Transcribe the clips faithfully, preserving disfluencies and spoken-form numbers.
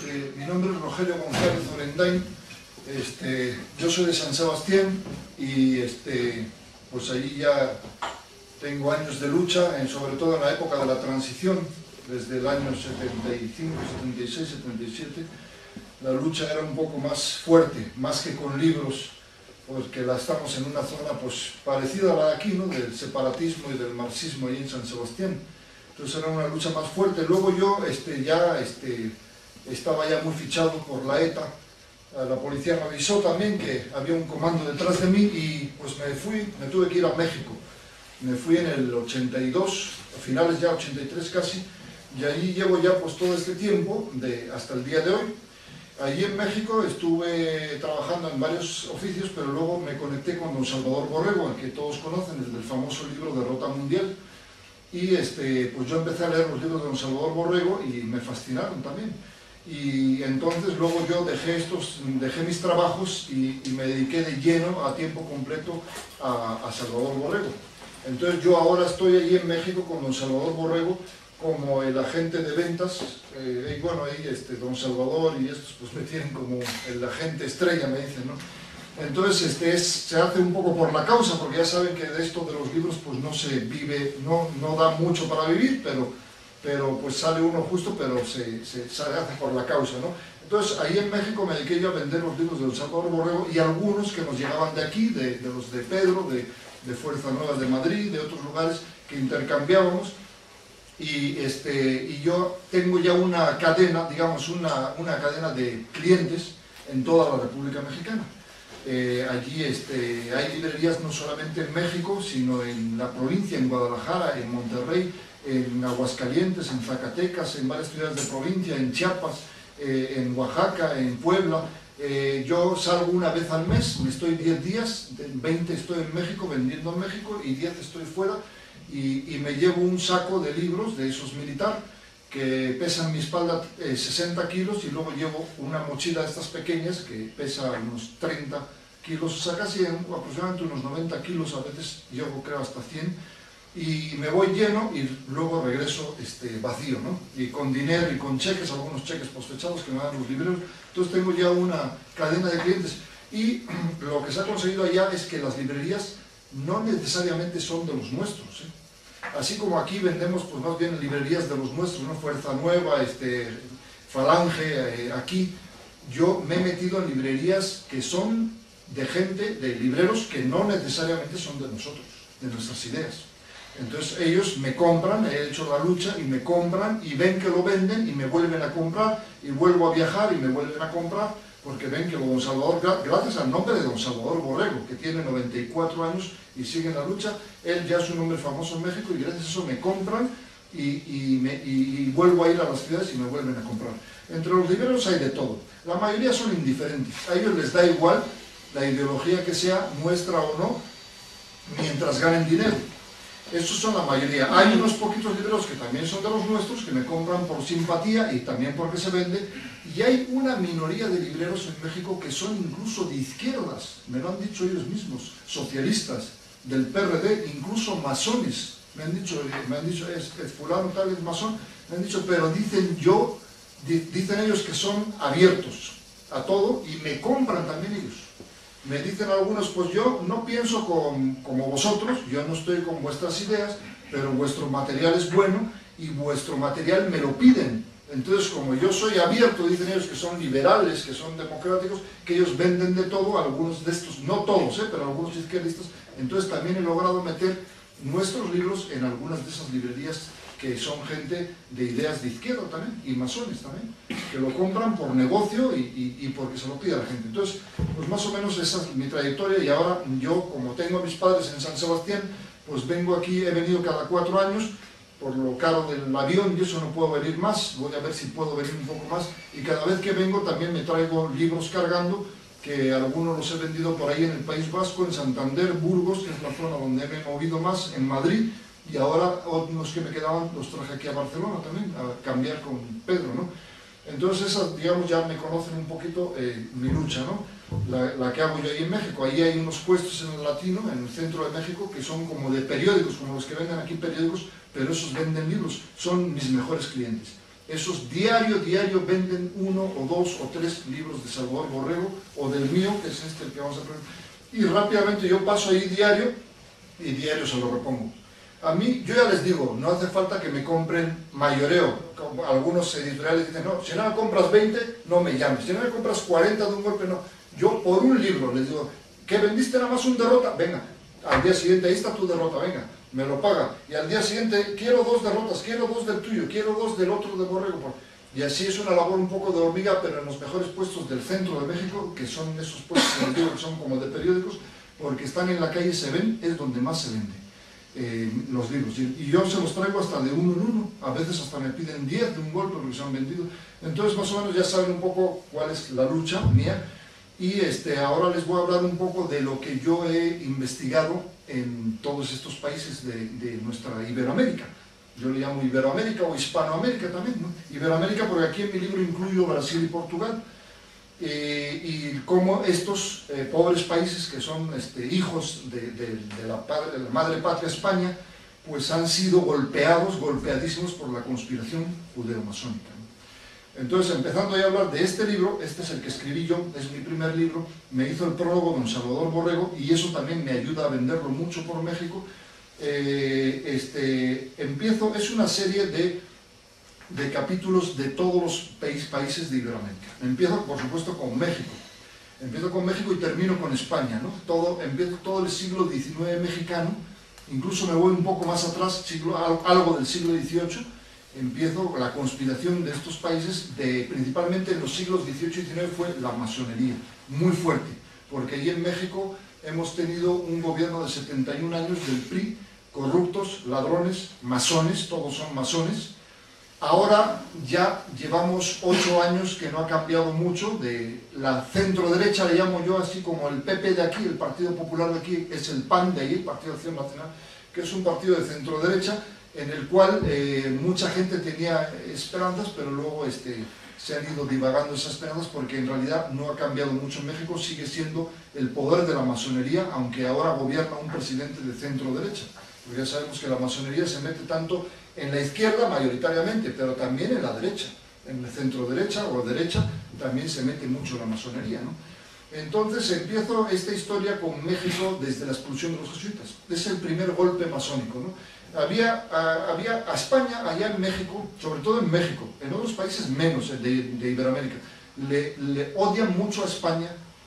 este, mi nombre es Rogelio González Orendain, este, yo soy de San Sebastián y este, pues allí ya tengo años de lucha, en, sobre todo en la época de la transición, desde el año setenta y cinco, setenta y seis, setenta y siete, la lucha era un poco más fuerte, más que con libros, porque la estamos en una zona pues parecida a la de aquí, ¿no? Del separatismo y del marxismo ahí en San Sebastián. Entonces era una lucha más fuerte. Luego yo este, ya este, estaba ya muy fichado por la ETA. La policía me avisó también que había un comando detrás de mí y pues me fui, me tuve que ir a México. Me fui en el ochenta y dos, a finales ya ochenta y tres casi, y allí llevo ya pues todo este tiempo, de, hasta el día de hoy. Allí en México estuve trabajando en varios oficios, pero luego me conecté con don Salvador Borrego, al que todos conocen, el del famoso libro Derrota Mundial. Y este, pues yo empecé a leer los libros de don Salvador Borrego y me fascinaron también. Y entonces luego yo dejé, estos, dejé mis trabajos y, y me dediqué de lleno, a tiempo completo, a, a Salvador Borrego. Entonces yo ahora estoy allí en México con don Salvador Borrego como el agente de ventas, eh, y bueno, ahí este, don Salvador y estos pues me tienen como el agente estrella, me dicen, ¿no? Entonces este es, se hace un poco por la causa, porque ya saben que de esto de los libros pues no se vive, no, no da mucho para vivir, pero, pero pues sale uno justo, pero se, se, se hace por la causa, ¿no? Entonces ahí en México me dediqué yo a vender los libros de don Salvador Borrego y algunos que nos llegaban de aquí, de, de los de Pedro, de, de Fuerza Nueva de Madrid, de otros lugares que intercambiábamos. Y, este, y yo tengo ya una cadena, digamos, una, una cadena de clientes en toda la República Mexicana. Eh, allí este, hay librerías no solamente en México, sino en la provincia, en Guadalajara, en Monterrey, en Aguascalientes, en Zacatecas, en varias ciudades de provincia, en Chiapas, eh, en Oaxaca, en Puebla. Eh, yo salgo una vez al mes, me estoy diez días, veinte estoy en México, vendiendo en México, y diez estoy fuera. Y, y me llevo un saco de libros de esos militar que pesan en mi espalda eh, sesenta kilos, y luego llevo una mochila de estas pequeñas que pesa unos treinta kilos, o sea, casi en, aproximadamente unos noventa kilos, a veces llevo creo hasta cien, y me voy lleno y luego regreso este, vacío, ¿no? Y con dinero y con cheques, algunos cheques posfechados que me dan los libreros. Entonces tengo ya una cadena de clientes, y lo que se ha conseguido allá es que las librerías no necesariamente son de los nuestros, ¿eh? Así como aquí vendemos pues más bien librerías de los nuestros, ¿no? Fuerza Nueva, este, Falange, eh, aquí yo me he metido en librerías que son de gente, de libreros que no necesariamente son de nosotros, de nuestras ideas. Entonces ellos me compran, he hecho la lucha y me compran y ven que lo venden y me vuelven a comprar y vuelvo a viajar y me vuelven a comprar, porque ven que don Salvador, gracias al nombre de don Salvador Borrego, que tiene noventa y cuatro años y sigue en la lucha, él ya es un hombre famoso en México y gracias a eso me compran y, y, me, y, y vuelvo a ir a las ciudades y me vuelven a comprar. Entre los libreros hay de todo, la mayoría son indiferentes, a ellos les da igual la ideología que sea nuestra o no, mientras ganen dinero. Estos son la mayoría. Hay unos poquitos libreros que también son de los nuestros, que me compran por simpatía y también porque se vende, y hay una minoría de libreros en México que son incluso de izquierdas, me lo han dicho ellos mismos, socialistas, del P R D, incluso masones, me han dicho, me han dicho es, es fulano tal, es masón, me han dicho, pero dicen yo, dicen ellos que son abiertos a todo y me compran también ellos. Me dicen algunos, pues yo no pienso con, como vosotros, yo no estoy con vuestras ideas, pero vuestro material es bueno y vuestro material me lo piden. Entonces, como yo soy abierto, dicen ellos que son liberales, que son democráticos, que ellos venden de todo, algunos de estos, no todos, ¿eh? pero algunos izquierdistas, entonces también he logrado meter nuestros libros en algunas de esas librerías que son gente de ideas de izquierda también, y masones también, que lo compran por negocio y, y, y porque se lo pide a la gente. Entonces, pues más o menos esa es mi trayectoria, y ahora yo, como tengo a mis padres en San Sebastián, pues vengo aquí, he venido cada cuatro años, por lo caro del avión y eso no puedo venir más, voy a ver si puedo venir un poco más, y cada vez que vengo también me traigo libros cargando, que algunos los he vendido por ahí en el País Vasco, en Santander, Burgos, que es la zona donde me he movido más, en Madrid, y ahora unos que me quedaban los traje aquí a Barcelona también, a cambiar con Pedro, ¿no? Entonces esas, digamos, ya me conocen un poquito eh, mi lucha, ¿no? La, la que hago yo ahí en México. Ahí hay unos puestos en el Latino, en el centro de México, que son como de periódicos, como los que venden aquí periódicos, pero esos venden libros, son mis mejores clientes. Esos diario, diario venden uno o dos o tres libros de Salvador Borrego, o del mío, que es este el que vamos a poner, y rápidamente yo paso ahí diario, y diario se lo repongo. A mí, yo ya les digo, no hace falta que me compren mayoreo. Como algunos editoriales dicen, no, si no me compras veinte, no me llames. Si no me compras cuarenta de un golpe, no. Yo por un libro les digo, ¿que vendiste nada más un derrota? Venga, al día siguiente, ahí está tu derrota, venga, me lo paga. Y al día siguiente, quiero dos derrotas, quiero dos del tuyo, quiero dos del otro de Borrego. Y así es una labor un poco de hormiga, pero en los mejores puestos del centro de México, que son esos puestos que les digo que son como de periódicos, porque están en la calle, se ven, es donde más se vende. Eh, los libros, y yo se los traigo hasta de uno en uno, a veces hasta me piden diez de un golpe porque se han vendido. Entonces más o menos ya saben un poco cuál es la lucha mía, y este, ahora les voy a hablar un poco de lo que yo he investigado en todos estos países de, de nuestra Iberoamérica. Yo le llamo Iberoamérica o Hispanoamérica también, ¿no? Iberoamérica porque aquí en mi libro incluyo Brasil y Portugal. Eh, y cómo estos eh, pobres países que son este, hijos de, de, de, la padre, de la madre patria España, pues han sido golpeados, golpeadísimos por la conspiración judeo-masónica, ¿no? Entonces, empezando ya a hablar de este libro, este es el que escribí yo, es mi primer libro, me hizo el prólogo don Salvador Borrego, y eso también me ayuda a venderlo mucho por México. Eh, este, empiezo, es una serie de de capítulos de todos los país, países de Iberoamérica. Empiezo, por supuesto, con México. Empiezo con México y termino con España, ¿no? Todo, empiezo todo el siglo diecinueve mexicano, incluso me voy un poco más atrás, siglo, algo del siglo dieciocho, empiezo la conspiración de estos países, de, principalmente en los siglos dieciocho y diecinueve fue la masonería, muy fuerte, porque allí en México hemos tenido un gobierno de setenta y un años del P R I, corruptos, ladrones, masones, todos son masones. Ahora ya llevamos ocho años que no ha cambiado mucho, de la centro-derecha, le llamo yo así como el P P de aquí, el Partido Popular de aquí, es el P A N de ahí, el Partido de Acción Nacional, que es un partido de centro-derecha, en el cual eh, mucha gente tenía esperanzas, pero luego este, se han ido divagando esas esperanzas, porque en realidad no ha cambiado mucho en México, sigue siendo el poder de la masonería, aunque ahora gobierna un presidente de centro-derecha, porque ya sabemos que la masonería se mete tanto en la izquierda mayoritariamente, pero también en la derecha, en el centro derecha o derecha, también se mete mucho la masonería, ¿no? Entonces empiezo esta historia con México desde la expulsión de los jesuitas. Es el primer golpe masónico, ¿no? Había, a, había a España allá en México, sobre todo en México, en otros países menos de, de Iberoamérica, le, le odian mucho a España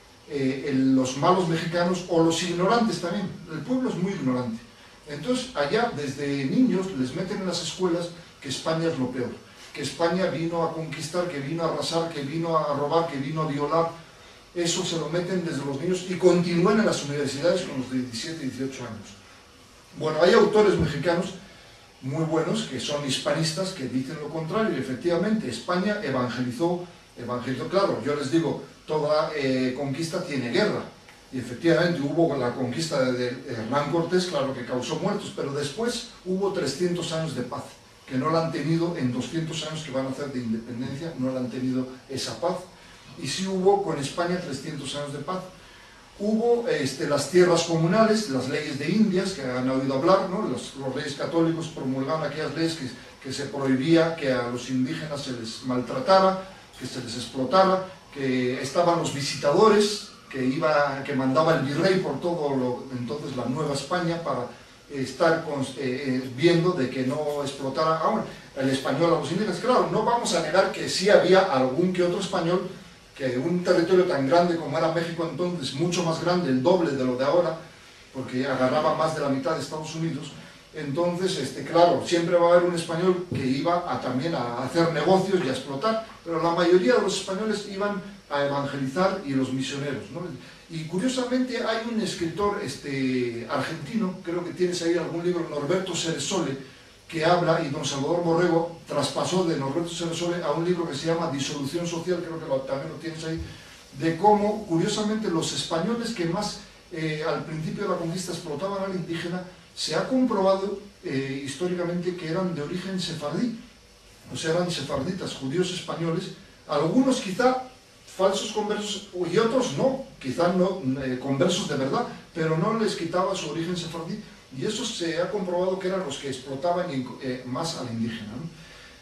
eh, el, los malos mexicanos o los ignorantes también. El pueblo es muy ignorante. Entonces, allá, desde niños, les meten en las escuelas que España es lo peor, que España vino a conquistar, que vino a arrasar, que vino a robar, que vino a violar. Eso se lo meten desde los niños y continúan en las universidades con los de diecisiete y dieciocho años. Bueno, hay autores mexicanos muy buenos que son hispanistas que dicen lo contrario, y efectivamente España evangelizó, evangelizó, claro, yo les digo, toda eh, conquista tiene guerra. Y efectivamente hubo la conquista de Hernán Cortés, claro que causó muertos, pero después hubo trescientos años de paz, que no la han tenido en doscientos años que van a hacer de independencia, no la han tenido esa paz. Y sí hubo con España trescientos años de paz. Hubo este, las tierras comunales, las leyes de Indias, que han oído hablar, ¿no? Los, los reyes católicos promulgaban aquellas leyes que, que se prohibía que a los indígenas se les maltratara, que se les explotara, que estaban los visitadores, que, iba, que mandaba el virrey por todo lo, entonces la Nueva España para estar con, eh, viendo de que no explotara ahora el español a los indígenas. Claro, no vamos a negar que sí había algún que otro español, que un territorio tan grande como era México entonces, mucho más grande, el doble de lo de ahora, porque agarraba más de la mitad de Estados Unidos, entonces, este, claro, siempre va a haber un español que iba a, también a hacer negocios y a explotar, pero la mayoría de los españoles iban a evangelizar y los misioneros, ¿no? Y curiosamente hay un escritor este, argentino, creo que tienes ahí algún libro, Norberto Ceresole, que habla, y don Salvador Borrego traspasó de Norberto Ceresole a un libro que se llama Disolución Social, creo que lo, también lo tienes ahí, de cómo, curiosamente, los españoles que más eh, al principio de la conquista explotaban al indígena, se ha comprobado eh, históricamente que eran de origen sefardí, o sea, eran sefarditas, judíos españoles, algunos quizá falsos conversos y otros no, quizá no, eh, conversos de verdad, pero no les quitaba su origen sefardí, y eso se ha comprobado que eran los que explotaban eh, más al indígena, ¿no?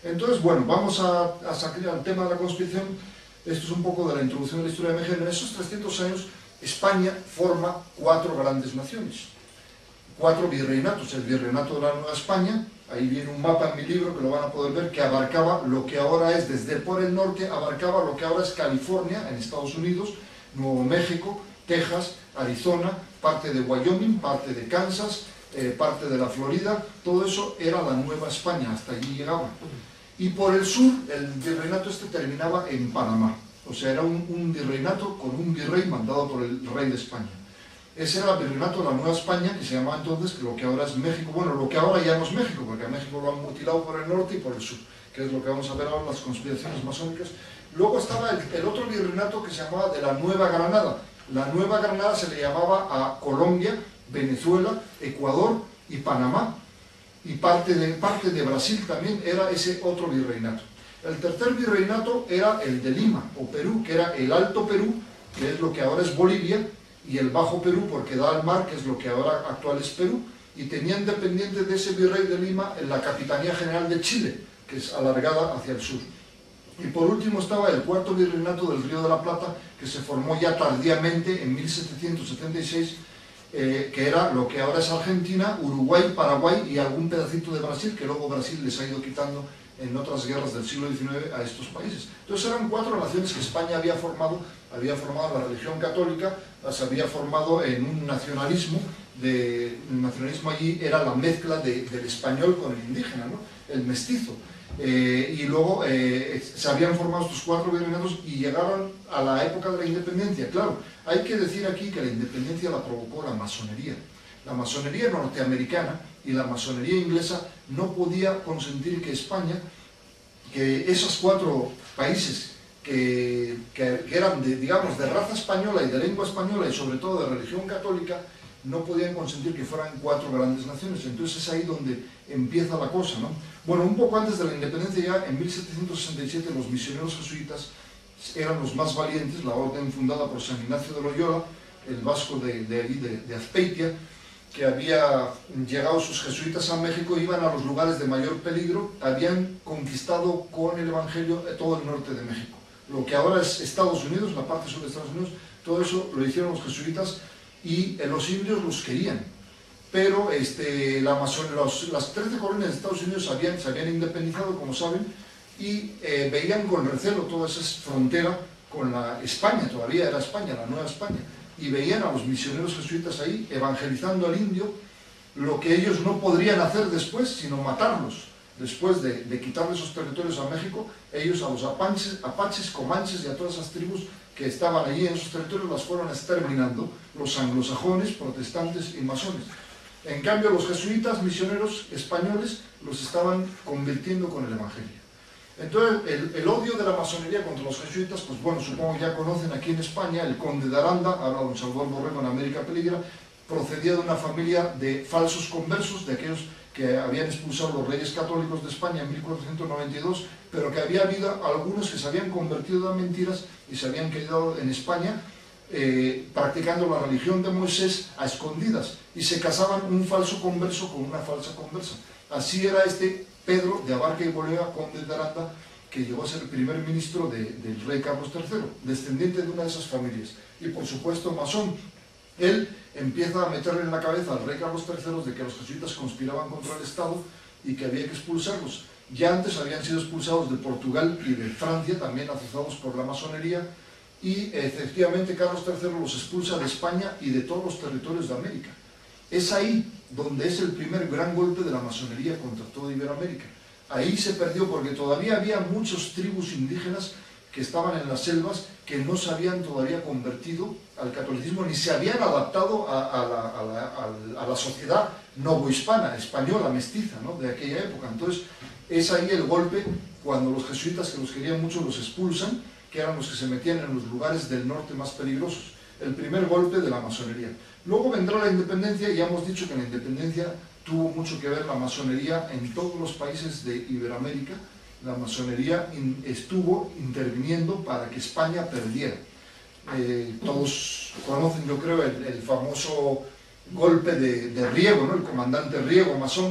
Entonces, bueno, vamos a, a sacar el tema de la conspiración. Esto es un poco de la introducción de la historia de México. En esos trescientos años, España forma cuatro grandes naciones, cuatro virreinatos. El virreinato de la Nueva España, ahí viene un mapa en mi libro que lo van a poder ver, que abarcaba lo que ahora es, desde por el norte, abarcaba lo que ahora es California, en Estados Unidos, Nuevo México, Texas, Arizona, parte de Wyoming, parte de Kansas, eh, parte de la Florida. Todo eso era la Nueva España, hasta allí llegaba. Y por el sur, el virreinato este terminaba en Panamá. O sea, era un, un virreinato con un virrey mandado por el rey de España. Ese era el virreinato de la Nueva España, que se llamaba entonces, que lo que ahora es México. Bueno, lo que ahora ya no es México, porque a México lo han mutilado por el norte y por el sur, que es lo que vamos a ver ahora en las conspiraciones masónicas. Luego estaba el, el otro virreinato que se llamaba de la Nueva Granada. La Nueva Granada se le llamaba a Colombia, Venezuela, Ecuador y Panamá. Y parte de, parte de Brasil también era ese otro virreinato. El tercer virreinato era el de Lima, o Perú, que era el Alto Perú, que es lo que ahora es Bolivia, y el Bajo Perú, porque da al mar, que es lo que ahora actual es Perú, y tenían dependiente de ese virrey de Lima en la Capitanía General de Chile, que es alargada hacia el sur. Y por último estaba el cuarto virreinato del Río de la Plata, que se formó ya tardíamente en mil setecientos setenta y seis, Eh, que era lo que ahora es Argentina, Uruguay, Paraguay y algún pedacito de Brasil, que luego Brasil les ha ido quitando en otras guerras del siglo diecinueve a estos países. Entonces eran cuatro naciones que España había formado, había formado la religión católica, las había formado en un nacionalismo, de, el nacionalismo allí era la mezcla de, del español con el indígena, ¿no? El mestizo. Eh, y luego eh, se habían formado estos cuatro virreinatos y llegaron a la época de la independencia. Claro, hay que decir aquí que la independencia la provocó la masonería. La masonería norteamericana y la masonería inglesa no podía consentir que España, que esos cuatro países que, que, que eran de, digamos, de raza española y de lengua española y sobre todo de religión católica, no podían consentir que fueran cuatro grandes naciones. Entonces es ahí donde empieza la cosa, ¿no? Bueno, un poco antes de la independencia, ya en mil setecientos sesenta y siete, los misioneros jesuitas eran los más valientes, la orden fundada por San Ignacio de Loyola, el vasco de, de, de, de Azpeitia, que había llegado sus jesuitas a México, iban a los lugares de mayor peligro, habían conquistado con el Evangelio todo el norte de México. Lo que ahora es Estados Unidos, la parte sur de Estados Unidos, todo eso lo hicieron los jesuitas y eh, los indios los querían. Pero este, la Amazon, los, las trece colonias de Estados Unidos habían, se habían independizado, como saben, y eh, veían con recelo toda esa frontera con la España, todavía era España, la Nueva España, y veían a los misioneros jesuitas ahí evangelizando al indio, lo que ellos no podrían hacer después, sino matarlos. Después de, de quitarle esos territorios a México, ellos a los apaches, apaches, comanches y a todas esas tribus que estaban allí en esos territorios las fueron exterminando, los anglosajones, protestantes y masones. En cambio, los jesuitas misioneros españoles los estaban convirtiendo con el Evangelio. Entonces, el, el odio de la masonería contra los jesuitas, pues bueno, supongo que ya conocen aquí en España, el conde de Aranda, ahora don Salvador Borrego en América Peligra, procedía de una familia de falsos conversos, de aquellos que habían expulsado los reyes católicos de España en mil cuatrocientos noventa y dos, pero que había habido algunos que se habían convertido a mentiras y se habían quedado en España eh, practicando la religión de Moisés a escondidas, y se casaban un falso converso con una falsa conversa. Así era este Pedro de Abarca y Bolea, conde de Aranda, que llegó a ser el primer ministro de, del rey Carlos tercero, descendiente de una de esas familias, y por supuesto masón. Él empieza a meterle en la cabeza al rey Carlos tercero de que los jesuitas conspiraban contra el Estado y que había que expulsarlos. Ya antes habían sido expulsados de Portugal y de Francia, también azuzados por la masonería, y efectivamente Carlos tercero los expulsa de España y de todos los territorios de América. Es ahí donde es el primer gran golpe de la masonería contra toda Iberoamérica. Ahí se perdió porque todavía había muchas tribus indígenas que estaban en las selvas que no se habían todavía convertido al catolicismo ni se habían adaptado a, a, la, a, la, a la sociedad novohispana, española, mestiza, ¿no?, de aquella época. Entonces es ahí el golpe cuando los jesuitas, que los querían mucho, los expulsan, que eran los que se metían en los lugares del norte más peligrosos. El primer golpe de la masonería. Luego vendrá la independencia, y ya hemos dicho que en la independencia tuvo mucho que ver la masonería en todos los países de Iberoamérica. La masonería in, estuvo interviniendo para que España perdiera. Eh, todos conocen, yo creo, el, el famoso golpe de, de Riego, ¿no?, el comandante Riego, masón,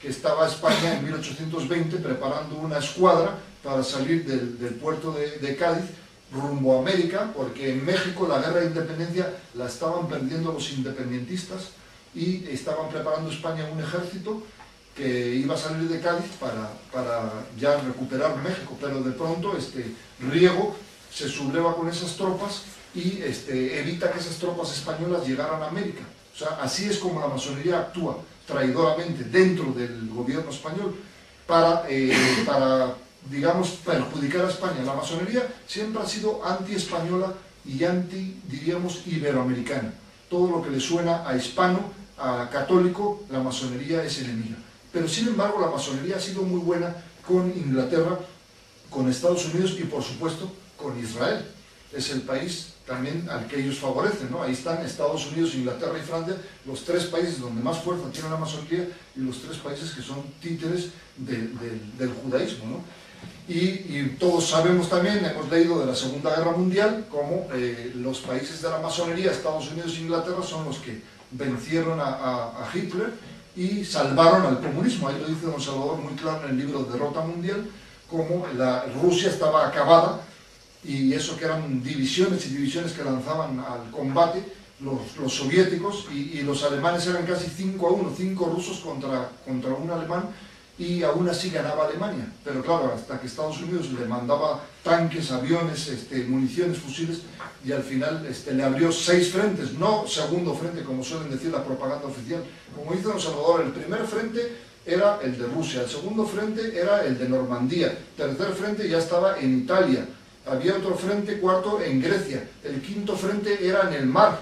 que estaba España en mil ochocientos veinte preparando una escuadra para salir del, del puerto de, de Cádiz rumbo a América, porque en México la guerra de independencia la estaban perdiendo los independentistas y estaban preparando España un ejército que iba a salir de Cádiz para, para ya recuperar México, pero de pronto este, Riego se subleva con esas tropas y este, evita que esas tropas españolas llegaran a América. O sea, así es como la masonería actúa traidoramente dentro del gobierno español para, eh, para digamos, perjudicar a España. La masonería siempre ha sido anti-española y anti, diríamos, iberoamericana. Todo lo que le suena a hispano, a católico, la masonería es enemiga. Pero sin embargo la masonería ha sido muy buena con Inglaterra, con Estados Unidos y por supuesto con Israel. Es el país también al que ellos favorecen, ¿no? Ahí están Estados Unidos, Inglaterra y Francia, los tres países donde más fuerza tiene la masonería y los tres países que son títeres de, de, del judaísmo, ¿no? Y, y todos sabemos también, hemos leído de la Segunda Guerra Mundial, cómo eh, los países de la masonería, Estados Unidos e Inglaterra, son los que vencieron a, a, a Hitler y salvaron al comunismo. Ahí lo dice don Salvador muy claro en el libro Derrota Mundial, cómo la Rusia estaba acabada y eso que eran divisiones y divisiones que lanzaban al combate los, los soviéticos y, y los alemanes eran casi cinco a uno, cinco rusos contra, contra un alemán, y aún así ganaba Alemania. Pero claro, hasta que Estados Unidos le mandaba tanques, aviones, este, municiones, fusiles, y al final este, le abrió seis frentes, no segundo frente como suelen decir la propaganda oficial. Como dice don Salvador, el primer frente era el de Rusia, el segundo frente era el de Normandía, el tercer frente ya estaba en Italia, había otro frente, cuarto, en Grecia, el quinto frente era en el mar,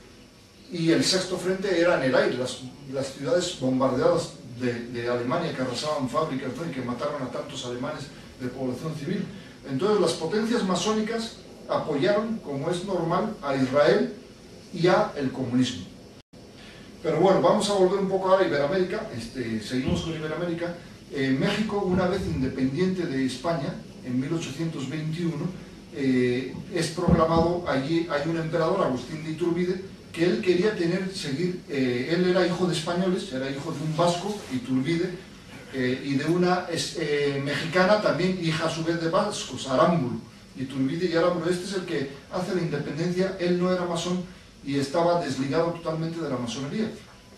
y el sexto frente era en el aire, las, las ciudades bombardeadas de, de Alemania que arrasaban fábricas, ¿no? Y que mataron a tantos alemanes de población civil. Entonces las potencias masónicas apoyaron, como es normal, a Israel y a el comunismo. Pero bueno, vamos a volver un poco ahora a Iberoamérica. Este, seguimos con Iberoamérica. Eh, México, una vez independiente de España, en mil ochocientos veintiuno, eh, es proclamado, allí hay un emperador, Agustín de Iturbide, que él quería tener, seguir, eh, él era hijo de españoles, era hijo de un vasco, Iturbide, eh, y de una es, eh, mexicana también, hija a su vez de vascos, Arámbulo. Iturbide y Arámbulo, este es el que hace la independencia, él no era masón y estaba desligado totalmente de la masonería.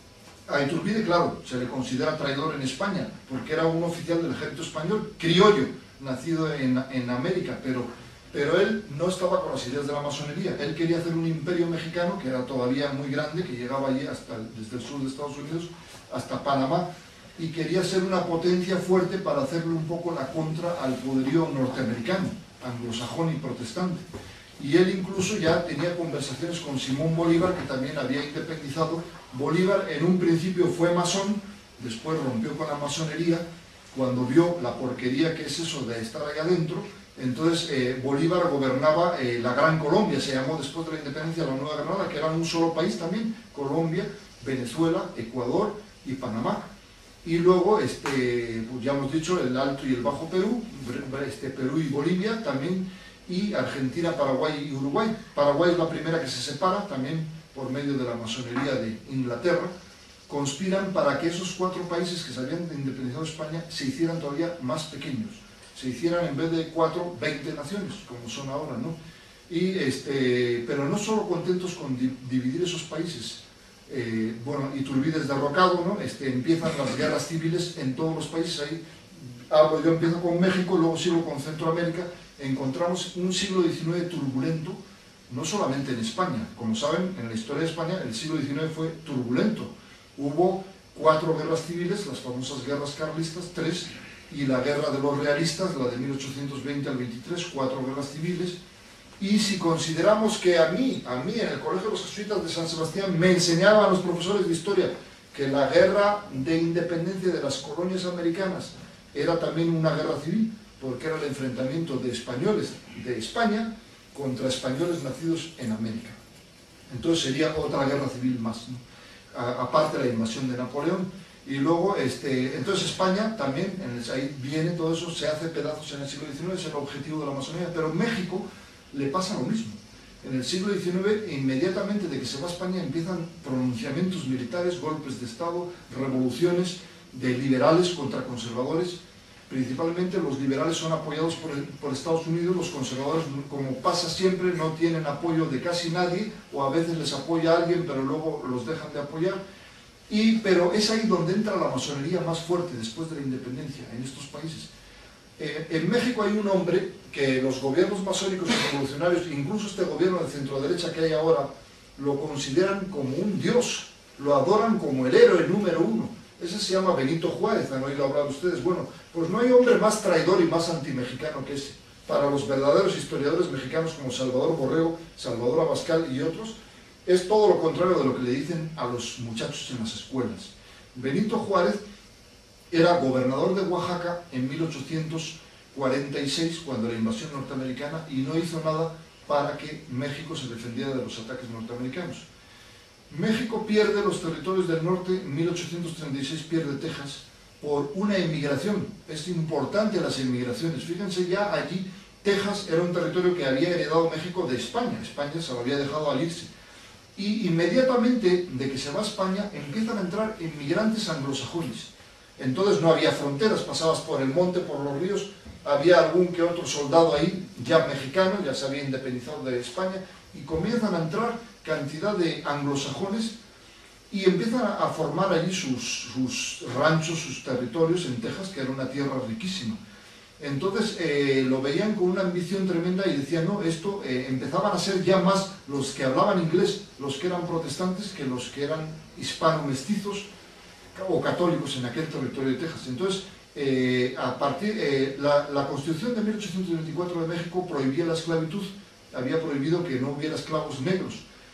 A Iturbide, claro, se le considera traidor en España, porque era un oficial del ejército español, criollo, nacido en, en América, pero, pero él no estaba con las ideas de la masonería. Él quería hacer un imperio mexicano, que era todavía muy grande, que llegaba allí hasta el, desde el sur de Estados Unidos hasta Panamá, y quería ser una potencia fuerte para hacerle un poco la contra al poderío norteamericano, anglosajón y protestante. Y él incluso ya tenía conversaciones con Simón Bolívar, que también había independizado. Bolívar en un principio fue masón, después rompió con la masonería, cuando vio la porquería que es eso de estar ahí adentro. Entonces eh, Bolívar gobernaba eh, la Gran Colombia, se llamó después de la independencia la Nueva Granada, que era un solo país también, Colombia, Venezuela, Ecuador y Panamá. Y luego, este, pues ya hemos dicho, el Alto y el Bajo Perú, este, Perú y Bolivia también, y Argentina, Paraguay y Uruguay. Paraguay es la primera que se separa, también por medio de la masonería de Inglaterra. Conspiran para que esos cuatro países que se habían independizado de España se hicieran todavía más pequeños, se hicieran en vez de cuatro, veinte naciones, como son ahora, ¿no? Y, este, pero no solo contentos con di dividir esos países. Eh, bueno, Iturbide es derrocado, ¿no? Este, empiezan las guerras civiles en todos los países. Ahí hablo, yo empiezo con México, luego sigo con Centroamérica. Encontramos un siglo diecinueve turbulento, no solamente en España. Como saben, en la historia de España el siglo diecinueve fue turbulento. Hubo cuatro guerras civiles, las famosas guerras carlistas, tres, y la guerra de los realistas, la de mil ochocientos veinte al veintitrés, cuatro guerras civiles. Y si consideramos que a mí, a mí en el Colegio de los Jesuitas de San Sebastián me enseñaban los profesores de historia que la guerra de independencia de las colonias americanas era también una guerra civil, porque era el enfrentamiento de españoles de España contra españoles nacidos en América. Entonces sería otra guerra civil más, ¿no? A, aparte de la invasión de Napoleón. Y luego, este, entonces España también, en el, ahí viene todo eso, se hace pedazos en el siglo diecinueve, es el objetivo de la masonería, pero en México le pasa lo mismo. En el siglo diecinueve, inmediatamente de que se va a España, empiezan pronunciamientos militares, golpes de Estado, revoluciones, de liberales contra conservadores. Principalmente los liberales son apoyados por, el, por Estados Unidos, los conservadores, como pasa siempre, no tienen apoyo de casi nadie, o a veces les apoya alguien, pero luego los dejan de apoyar. Y, pero es ahí donde entra la masonería más fuerte después de la independencia, en estos países. Eh, en México hay un hombre que los gobiernos masónicos y revolucionarios, incluso este gobierno de centro-derecha que hay ahora, lo consideran como un dios, lo adoran como el héroe número uno. Ese se llama Benito Juárez, ¿han oído hablar ustedes? Bueno, pues no hay hombre más traidor y más antimexicano que ese. Para los verdaderos historiadores mexicanos como Salvador Borrego, Salvador Abascal y otros, es todo lo contrario de lo que le dicen a los muchachos en las escuelas. Benito Juárez era gobernador de Oaxaca en mil ochocientos cuarenta y seis, cuando la invasión norteamericana, y no hizo nada para que México se defendiera de los ataques norteamericanos. México pierde los territorios del norte, en mil ochocientos treinta y seis pierde Texas, por una emigración. Es importante las emigraciones. Fíjense, ya allí Texas era un territorio que había heredado México de España. España se lo había dejado al irse. Y inmediatamente de que se va a España, empiezan a entrar inmigrantes anglosajones. Entonces no había fronteras, pasabas por el monte, por los ríos, había algún que otro soldado ahí, ya mexicano, ya se había independizado de España, y comienzan a entrar cantidad de anglosajones y empiezan a formar allí sus, sus ranchos, sus territorios en Texas, que era una tierra riquísima. Entonces eh, lo veían con una ambición tremenda y decían, no, esto eh, empezaban a ser ya más los que hablaban inglés, los que eran protestantes, que los que eran hispano-mestizos o católicos en aquel territorio de Texas. Entonces, eh, a partir, eh, la, la Constitución de mil ochocientos veinticuatro de México prohibía la esclavitud, había prohibido que no hubiera esclavos negros.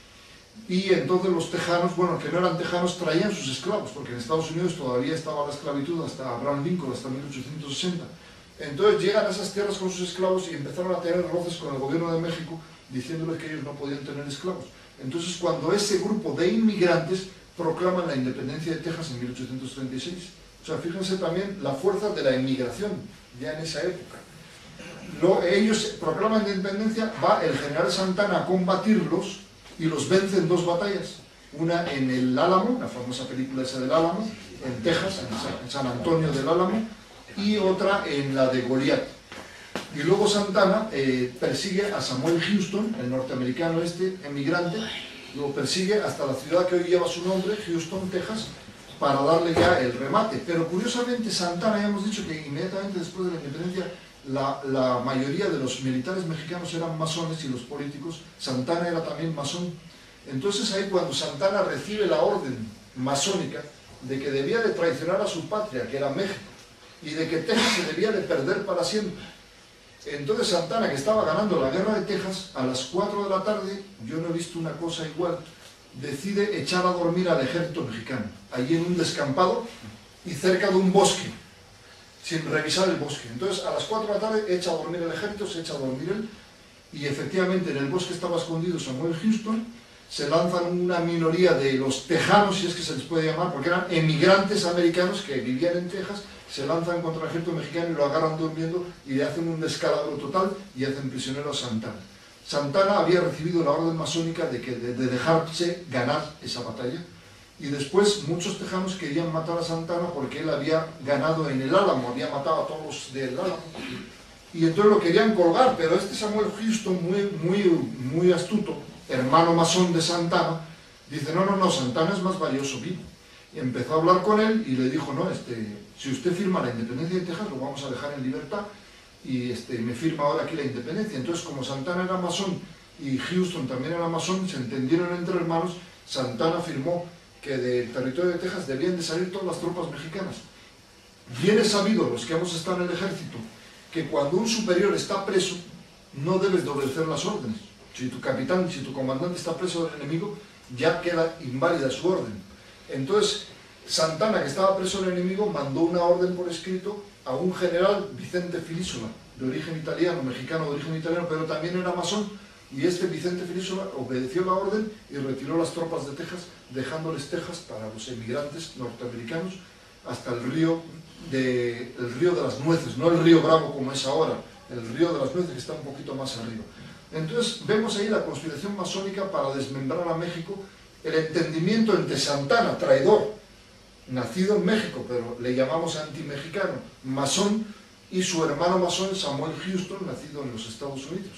Y entonces los tejanos, bueno, que no eran tejanos, traían sus esclavos, porque en Estados Unidos todavía estaba la esclavitud hasta Abraham Lincoln, hasta mil ochocientos sesenta. Entonces llegan a esas tierras con sus esclavos y empezaron a tener roces con el gobierno de México, diciéndoles que ellos no podían tener esclavos. Entonces, cuando ese grupo de inmigrantes proclaman la independencia de Texas en mil ochocientos treinta y seis. O sea, fíjense también la fuerza de la inmigración, ya en esa época. Lo, ellos proclaman la independencia, va el general Santana a combatirlos y los vence en dos batallas. Una en el Álamo, la famosa película esa del Álamo, en Texas, en San, en San Antonio del Álamo, y otra en la de Goliat. Y luego Santana eh, persigue a Samuel Houston, el norteamericano este, emigrante, lo persigue hasta la ciudad que hoy lleva su nombre, Houston, Texas, para darle ya el remate. Pero curiosamente Santana, ya hemos dicho que inmediatamente después de la independencia la, la mayoría de los militares mexicanos eran masones y los políticos, Santana era también masón. Entonces ahí cuando Santana recibe la orden masónica de que debía de traicionar a su patria, que era México, y de que Texas se debía de perder para siempre. Entonces Santana, que estaba ganando la guerra de Texas, a las cuatro de la tarde, yo no he visto una cosa igual, decide echar a dormir al ejército mexicano, allí en un descampado y cerca de un bosque, sin revisar el bosque. Entonces a las cuatro de la tarde echa a dormir el ejército, se echa a dormir él, y efectivamente en el bosque estaba escondido Samuel Houston. Se lanzan una minoría de los tejanos, si es que se les puede llamar, porque eran emigrantes americanos que vivían en Texas, se lanzan contra el ejército mexicano y lo agarran durmiendo y le hacen un descalabro total y hacen prisionero a Santana. Santana había recibido la orden masónica de, que, de, de dejarse ganar esa batalla, y después muchos tejanos querían matar a Santana porque él había ganado en el Álamo, había matado a todos los del Álamo, y entonces lo querían colgar, pero este Samuel Houston, muy, muy, muy astuto, hermano masón de Santana, dice, no, no, no, Santana es más valioso vivo. Y empezó a hablar con él y le dijo, no, este, si usted firma la independencia de Texas, lo vamos a dejar en libertad, y este, me firma ahora aquí la independencia. Entonces, como Santana era masón y Houston también era masón, se entendieron entre hermanos. Santana firmó que del territorio de Texas debían de salir todas las tropas mexicanas. Bien es sabido, los que hemos estado en el ejército, que cuando un superior está preso, no debes de obedecer las órdenes. Si tu capitán, si tu comandante está preso del enemigo, ya queda inválida su orden. Entonces, Santana, que estaba preso del enemigo, mandó una orden por escrito a un general, Vicente Filísola, de origen italiano, mexicano de origen italiano, pero también era masón, y este Vicente Filísola obedeció la orden y retiró las tropas de Texas, dejándoles Texas para los emigrantes norteamericanos hasta el río de, el río de las Nueces, no el río Bravo como es ahora, el río de las Nueces que está un poquito más arriba. Entonces vemos ahí la conspiración masónica para desmembrar a México, el entendimiento entre Santana, traidor, nacido en México, pero le llamamos antimexicano, masón, y su hermano masón Samuel Houston, nacido en los Estados Unidos.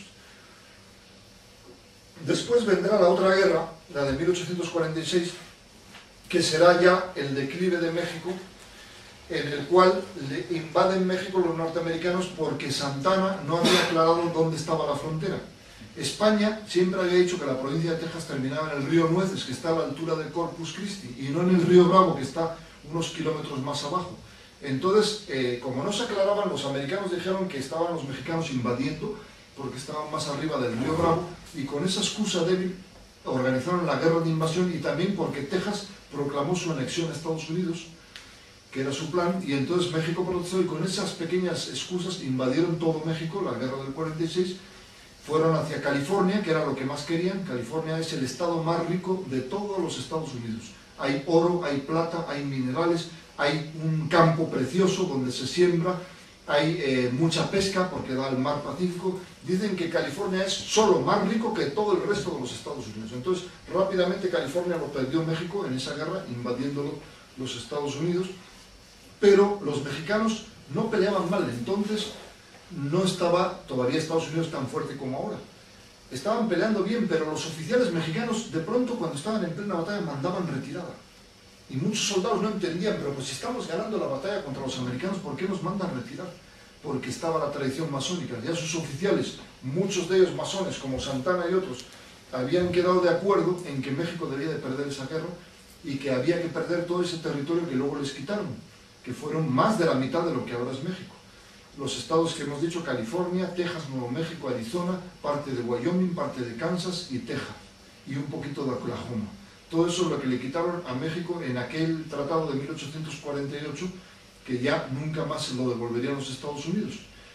Después vendrá la otra guerra, la de mil ochocientos cuarenta y seis, que será ya el declive de México, en el cual le invaden México los norteamericanos porque Santana no había aclarado dónde estaba la frontera. España siempre había dicho que la provincia de Texas terminaba en el río Nueces, que está a la altura de Corpus Christi, y no en el río Bravo, que está unos kilómetros más abajo. Entonces, eh, como no se aclaraban, los americanos dijeron que estaban los mexicanos invadiendo, porque estaban más arriba del río Bravo, y con esa excusa débil organizaron la guerra de invasión, y también porque Texas proclamó su anexión a Estados Unidos, que era su plan, y entonces México protestó, y con esas pequeñas excusas invadieron todo México, la guerra del cuarenta y seis, fueron hacia California, que era lo que más querían. California es el estado más rico de todos los Estados Unidos. Hay oro, hay plata, hay minerales, hay un campo precioso donde se siembra, hay eh, mucha pesca porque da al mar Pacífico. Dicen que California es solo más rico que todo el resto de los Estados Unidos. Entonces, rápidamente California lo perdió México en esa guerra, invadiéndolo los Estados Unidos. Pero los mexicanos no peleaban mal, entonces no estaba todavía Estados Unidos tan fuerte como ahora. Estaban peleando bien, pero los oficiales mexicanos de pronto cuando estaban en plena batalla mandaban retirada. Y muchos soldados no entendían, pero pues si estamos ganando la batalla contra los americanos, ¿por qué nos mandan retirar? Porque estaba la tradición masónica. Ya sus oficiales, muchos de ellos masones como Santana y otros, habían quedado de acuerdo en que México debía de perder esa guerra y que había que perder todo ese territorio que luego les quitaron, que fueron más de la mitad de lo que ahora es México. Los estados que hemos dicho, California, Texas, Nuevo México, Arizona, parte de Wyoming, parte de Kansas y Texas, y un poquito de Oklahoma. Todo eso es lo que le quitaron a México en aquel tratado de mil ochocientos cuarenta y ocho, que ya nunca más se lo devolverían los Estados Unidos.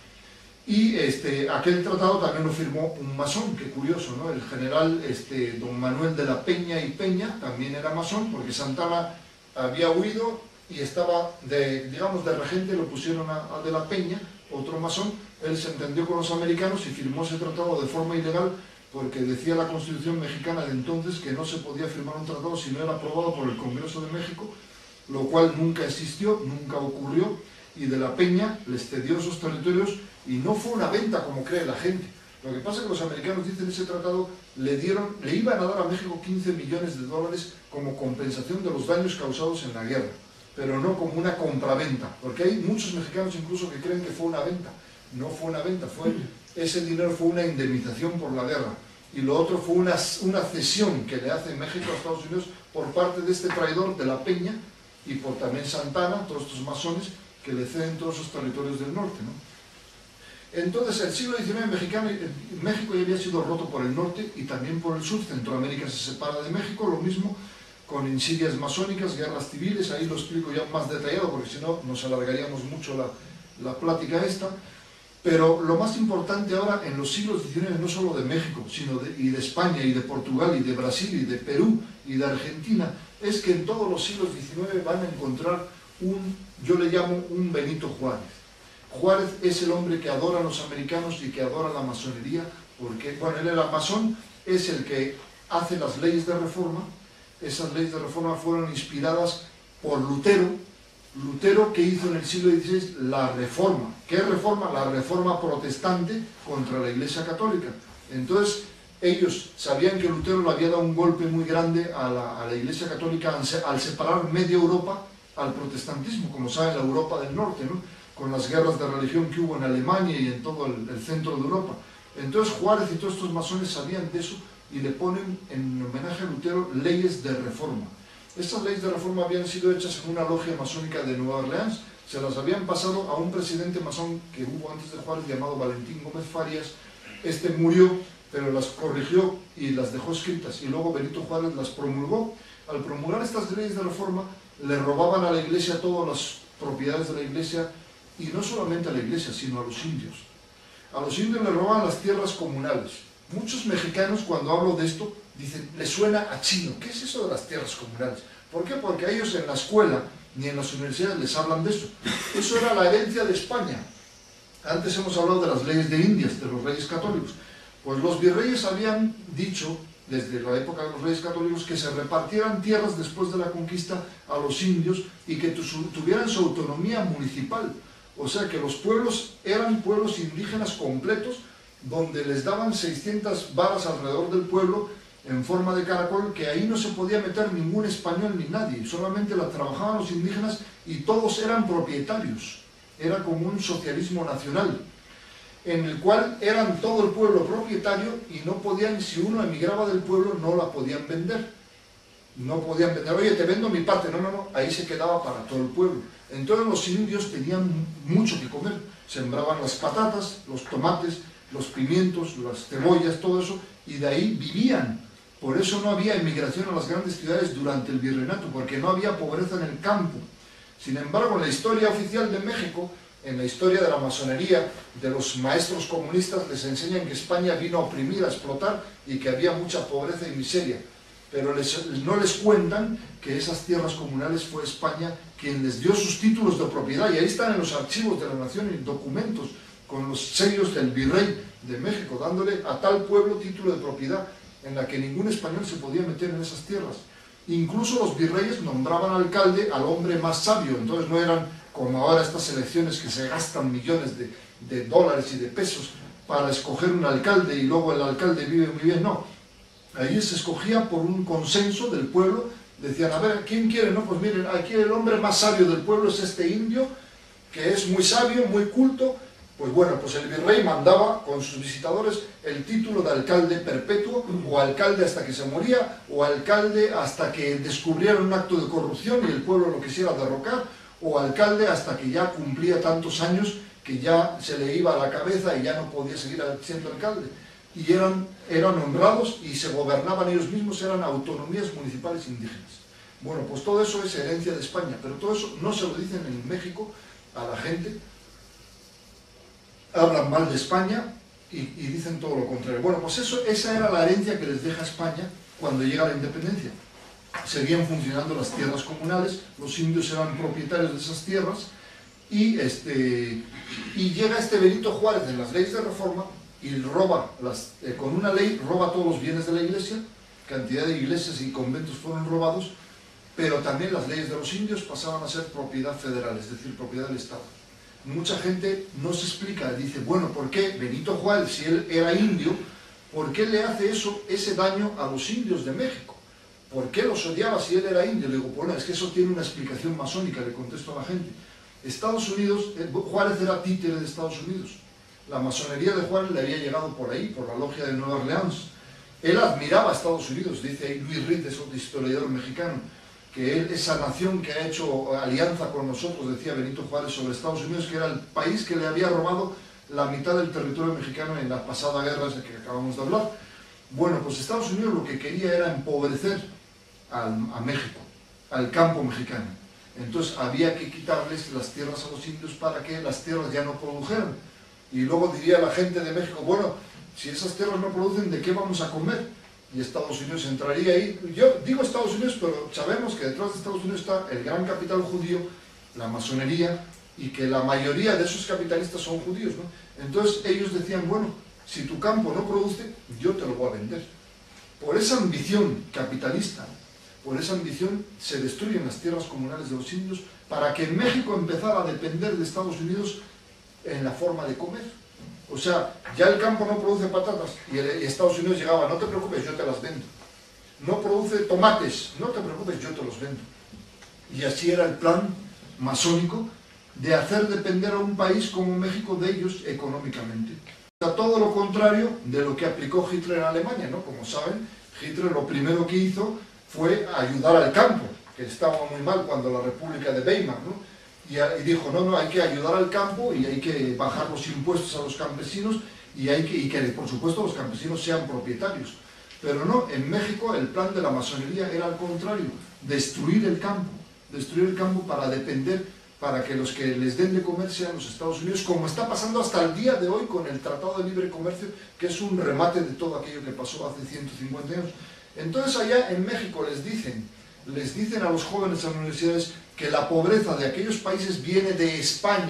Y este, aquel tratado también lo firmó un masón, qué curioso, ¿no? El general este, don Manuel de la Peña y Peña también era masón, porque Santana había huido y estaba, de, digamos, de regente, lo pusieron a, a de la Peña, otro masón. Él se entendió con los americanos y firmó ese tratado de forma ilegal, porque decía la Constitución mexicana de entonces que no se podía firmar un tratado si no era aprobado por el Congreso de México, lo cual nunca existió, nunca ocurrió, y de la Peña les cedió esos territorios, y no fue una venta como cree la gente. Lo que pasa es que los americanos dicen ese tratado le dieron, le iban a dar a México quince millones de dólares como compensación de los daños causados en la guerra, pero no como una compraventa, porque hay muchos mexicanos incluso que creen que fue una venta. No fue una venta, fue, ese dinero fue una indemnización por la guerra, y lo otro fue una, una cesión que le hace México a Estados Unidos por parte de este traidor de la Peña, y por también Santana, todos estos masones que le ceden todos esos territorios del norte, ¿no? Entonces el siglo diecinueve mexicano, México ya había sido roto por el norte y también por el sur. Centroamérica se separa de México, lo mismo con insidias masónicas, guerras civiles. Ahí lo explico ya más detallado porque si no nos alargaríamos mucho la, la plática esta. Pero lo más importante ahora en los siglos diecinueve, no solo de México, sino de, y de España, y de Portugal, y de Brasil, y de Perú, y de Argentina, es que en todos los siglos diecinueve van a encontrar un, yo le llamo un Benito Juárez. Juárez es el hombre que adora a los americanos y que adora la masonería, porque, bueno, él era masón, es el que hace las leyes de reforma. Esas leyes de reforma fueron inspiradas por Lutero, Lutero que hizo en el siglo dieciséis la reforma. ¿Qué reforma? La reforma protestante contra la Iglesia Católica. Entonces, ellos sabían que Lutero le había dado un golpe muy grande a la, a la Iglesia Católica al separar media Europa al protestantismo, como saben, la Europa del Norte, ¿no? Con las guerras de religión que hubo en Alemania y en todo el, el centro de Europa. Entonces Juárez y todos estos masones sabían de eso y le ponen en homenaje a Lutero leyes de reforma. Estas leyes de reforma habían sido hechas en una logia masónica de Nueva Orleans, se las habían pasado a un presidente masón que hubo antes de Juárez llamado Valentín Gómez Farias. Este murió, pero las corrigió y las dejó escritas, y luego Benito Juárez las promulgó. Al promulgar estas leyes de reforma, le robaban a la iglesia todas las propiedades de la iglesia, y no solamente a la iglesia, sino a los indios. A los indios le robaban las tierras comunales. Muchos mexicanos, cuando hablo de esto, dicen, les suena a chino. ¿Qué es eso de las tierras comunales? ¿Por qué? Porque a ellos en la escuela ni en las universidades les hablan de eso. Eso era la herencia de España. Antes hemos hablado de las leyes de Indias, de los reyes católicos. Pues los virreyes habían dicho, desde la época de los Reyes Católicos, que se repartieran tierras después de la conquista a los indios y que tuvieran su autonomía municipal. O sea que los pueblos eran pueblos indígenas completos, donde les daban seiscientas varas alrededor del pueblo en forma de caracol, que ahí no se podía meter ningún español ni nadie, solamente la trabajaban los indígenas y todos eran propietarios. Era como un socialismo nacional, en el cual eran todo el pueblo propietario y no podían, si uno emigraba del pueblo, no la podían vender. No podían vender, oye, te vendo mi parte, no, no, no, ahí se quedaba para todo el pueblo. Entonces los indios tenían mucho que comer, sembraban las patatas, los tomates, los pimientos, las cebollas, todo eso, y de ahí vivían. Por eso no había emigración a las grandes ciudades durante el virreinato, porque no había pobreza en el campo. Sin embargo, en la historia oficial de México, en la historia de la masonería, de los maestros comunistas, les enseñan que España vino a oprimir, a explotar, y que había mucha pobreza y miseria. Pero les, no les cuentan que esas tierras comunales fue España quien les dio sus títulos de propiedad, y ahí están en los archivos de la nación, en documentos, con los sellos del virrey de México, dándole a tal pueblo título de propiedad, en la que ningún español se podía meter en esas tierras. Incluso los virreyes nombraban alcalde al hombre más sabio, entonces no eran como ahora estas elecciones que se gastan millones de, de dólares y de pesos para escoger un alcalde y luego el alcalde vive muy bien, no. Ahí se escogía por un consenso del pueblo, decían, a ver, ¿quién quiere? No, pues miren, aquí el hombre más sabio del pueblo es este indio, que es muy sabio, muy culto. Pues bueno, pues el virrey mandaba con sus visitadores el título de alcalde perpetuo, o alcalde hasta que se moría, o alcalde hasta que descubrieran un acto de corrupción y el pueblo lo quisiera derrocar, o alcalde hasta que ya cumplía tantos años que ya se le iba a la cabeza y ya no podía seguir siendo alcalde. Y eran, eran honrados y se gobernaban ellos mismos, eran autonomías municipales indígenas. Bueno, pues todo eso es herencia de España, pero todo eso no se lo dicen en México a la gente. Hablan mal de España y, y dicen todo lo contrario. Bueno, pues eso, esa era la herencia que les deja España cuando llega la independencia. Seguían funcionando las tierras comunales, los indios eran propietarios de esas tierras, y, este, y llega este Benito Juárez en las leyes de reforma y roba, las, eh, con una ley, roba todos los bienes de la iglesia, cantidad de iglesias y conventos fueron robados, pero también las leyes de los indios pasaban a ser propiedad federal, es decir, propiedad del Estado. Mucha gente no se explica, dice, bueno, ¿por qué Benito Juárez, si él era indio, por qué le hace eso, ese daño a los indios de México? ¿Por qué los odiaba si él era indio? Le digo, bueno, es que eso tiene una explicación masónica, le contesto a la gente. Estados Unidos, Juárez era títere de Estados Unidos. La masonería de Juárez le había llegado por ahí, por la logia de Nueva Orleans. Él admiraba a Estados Unidos, dice ahí Luis Reed, es otro historiador mexicano, que él, esa nación que ha hecho alianza con nosotros, decía Benito Juárez sobre Estados Unidos, que era el país que le había robado la mitad del territorio mexicano en la pasada guerra de que acabamos de hablar. Bueno, pues Estados Unidos lo que quería era empobrecer al, a México, al campo mexicano. Entonces había que quitarles las tierras a los indios para que las tierras ya no produjeran. Y luego diría la gente de México, bueno, si esas tierras no producen, ¿de qué vamos a comer? Y Estados Unidos entraría ahí. Yo digo Estados Unidos, pero sabemos que detrás de Estados Unidos está el gran capital judío, la masonería, y que la mayoría de esos capitalistas son judíos, ¿no? Entonces ellos decían, bueno, si tu campo no produce, yo te lo voy a vender. Por esa ambición capitalista, por esa ambición se destruyen las tierras comunales de los indios para que México empezara a depender de Estados Unidos en la forma de comer. O sea, ya el campo no produce patatas y Estados Unidos llegaba, no te preocupes, yo te las vendo. No produce tomates, no te preocupes, yo te los vendo. Y así era el plan masónico de hacer depender a un país como México de ellos económicamente. O sea, todo lo contrario de lo que aplicó Hitler en Alemania, ¿no? Como saben, Hitler lo primero que hizo fue ayudar al campo, que estaba muy mal cuando la República de Weimar, ¿no? Y dijo, no, no, hay que ayudar al campo y hay que bajar los impuestos a los campesinos y, hay que, y que, por supuesto, los campesinos sean propietarios. Pero no, en México el plan de la masonería era al contrario, destruir el campo, destruir el campo para depender, para que los que les den de comer sean los Estados Unidos, como está pasando hasta el día de hoy con el Tratado de Libre Comercio, que es un remate de todo aquello que pasó hace ciento cincuenta años. Entonces allá en México les dicen, les dicen a los jóvenes en las universidades que la pobreza de aquellos países viene de España,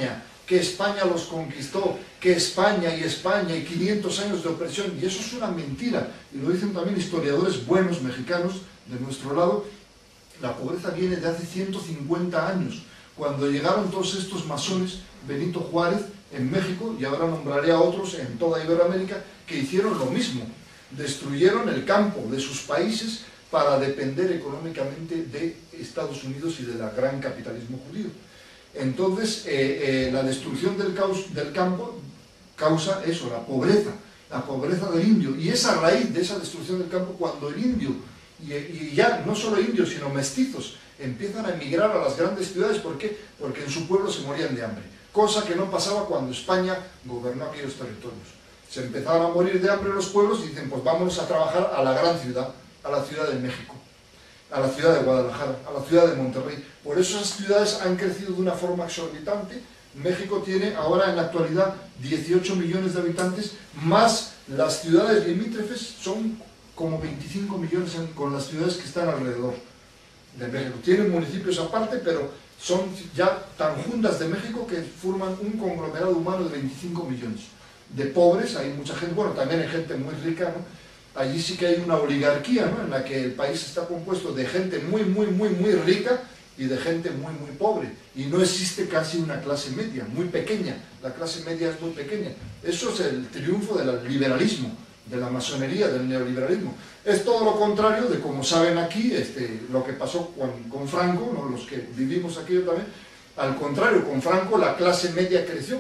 que España los conquistó, que España y España y quinientos años de opresión, y eso es una mentira, y lo dicen también historiadores buenos mexicanos de nuestro lado. La pobreza viene de hace ciento cincuenta años, cuando llegaron todos estos masones, Benito Juárez en México, y ahora nombraré a otros en toda Iberoamérica, que hicieron lo mismo, destruyeron el campo de sus países para depender económicamente de Estados Unidos y del gran capitalismo judío. Entonces, eh, eh, la destrucción del, caos, del campo causa eso, la pobreza, la pobreza del indio, y es a raíz de esa destrucción del campo cuando el indio, y, y ya no solo indios, sino mestizos, empiezan a emigrar a las grandes ciudades. ¿Por qué? Porque en su pueblo se morían de hambre, cosa que no pasaba cuando España gobernó aquellos territorios. Se empezaban a morir de hambre los pueblos y dicen, pues vámonos a trabajar a la gran ciudad, a la Ciudad de México, a la ciudad de Guadalajara, a la ciudad de Monterrey. Por eso esas ciudades han crecido de una forma exorbitante. México tiene ahora en la actualidad dieciocho millones de habitantes, más las ciudades limítrofes son como veinticinco millones en, con las ciudades que están alrededor de México. Tienen municipios aparte, pero son ya tan juntas de México que forman un conglomerado humano de veinticinco millones. De pobres hay mucha gente, bueno, también hay gente muy rica, ¿no? Allí sí que hay una oligarquía, ¿no?, en la que el país está compuesto de gente muy, muy, muy, muy rica y de gente muy, muy pobre. Y no existe casi una clase media, muy pequeña. La clase media es muy pequeña. Eso es el triunfo del liberalismo, de la masonería, del neoliberalismo. Es todo lo contrario de, como saben aquí, este, lo que pasó con, con Franco, ¿no?, los que vivimos aquí también. Al contrario, con Franco la clase media creció.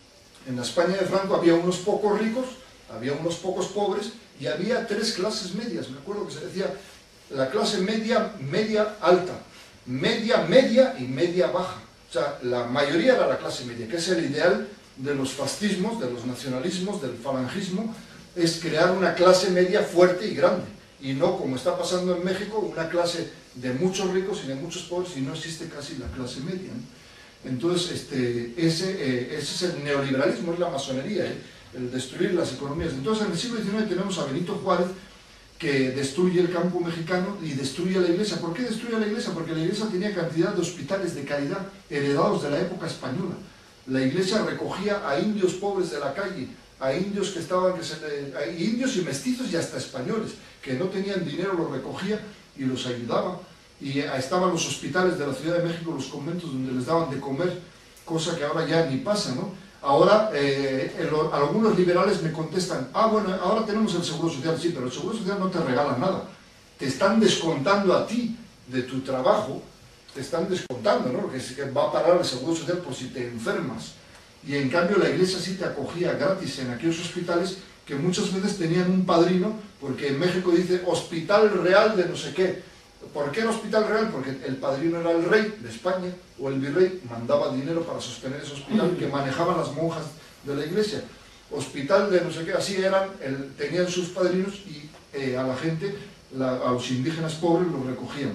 En la España de Franco había unos pocos ricos, había unos pocos pobres, y había tres clases medias. Me acuerdo que se decía la clase media, media alta, media, media y media baja. O sea, la mayoría era la clase media, que es el ideal de los fascismos, de los nacionalismos, del falangismo, es crear una clase media fuerte y grande, y no, como está pasando en México, una clase de muchos ricos y de muchos pobres, y no existe casi la clase media, ¿no? Entonces, este, ese, eh, ese es el neoliberalismo, es la masonería, ¿eh?, el destruir las economías. Entonces, en el siglo diecinueve tenemos a Benito Juárez, que destruye el campo mexicano y destruye la iglesia. ¿Por qué destruye la iglesia? Porque la iglesia tenía cantidad de hospitales de caridad heredados de la época española. La iglesia recogía a indios pobres de la calle, a indios que estaban, que se, a indios y mestizos y hasta españoles, que no tenían dinero, los recogía y los ayudaba. Y estaban los hospitales de la Ciudad de México, los conventos donde les daban de comer, cosa que ahora ya ni pasa, ¿no? Ahora, eh, el, algunos liberales me contestan, ah, bueno, ahora tenemos el Seguro Social. Sí, pero el Seguro Social no te regala nada. Te están descontando a ti de tu trabajo, te están descontando, ¿no? Que, que va a parar el Seguro Social por si te enfermas. Y en cambio la iglesia sí te acogía gratis en aquellos hospitales que muchas veces tenían un padrino, porque en México dice Hospital Real de no sé qué. ¿Por qué el Hospital Real? Porque el padrino era el rey de España, o el virrey, mandaba dinero para sostener ese hospital que manejaban las monjas de la iglesia. Hospital de no sé qué, así eran, el, tenían sus padrinos, y eh, a la gente, la, a los indígenas pobres los recogían.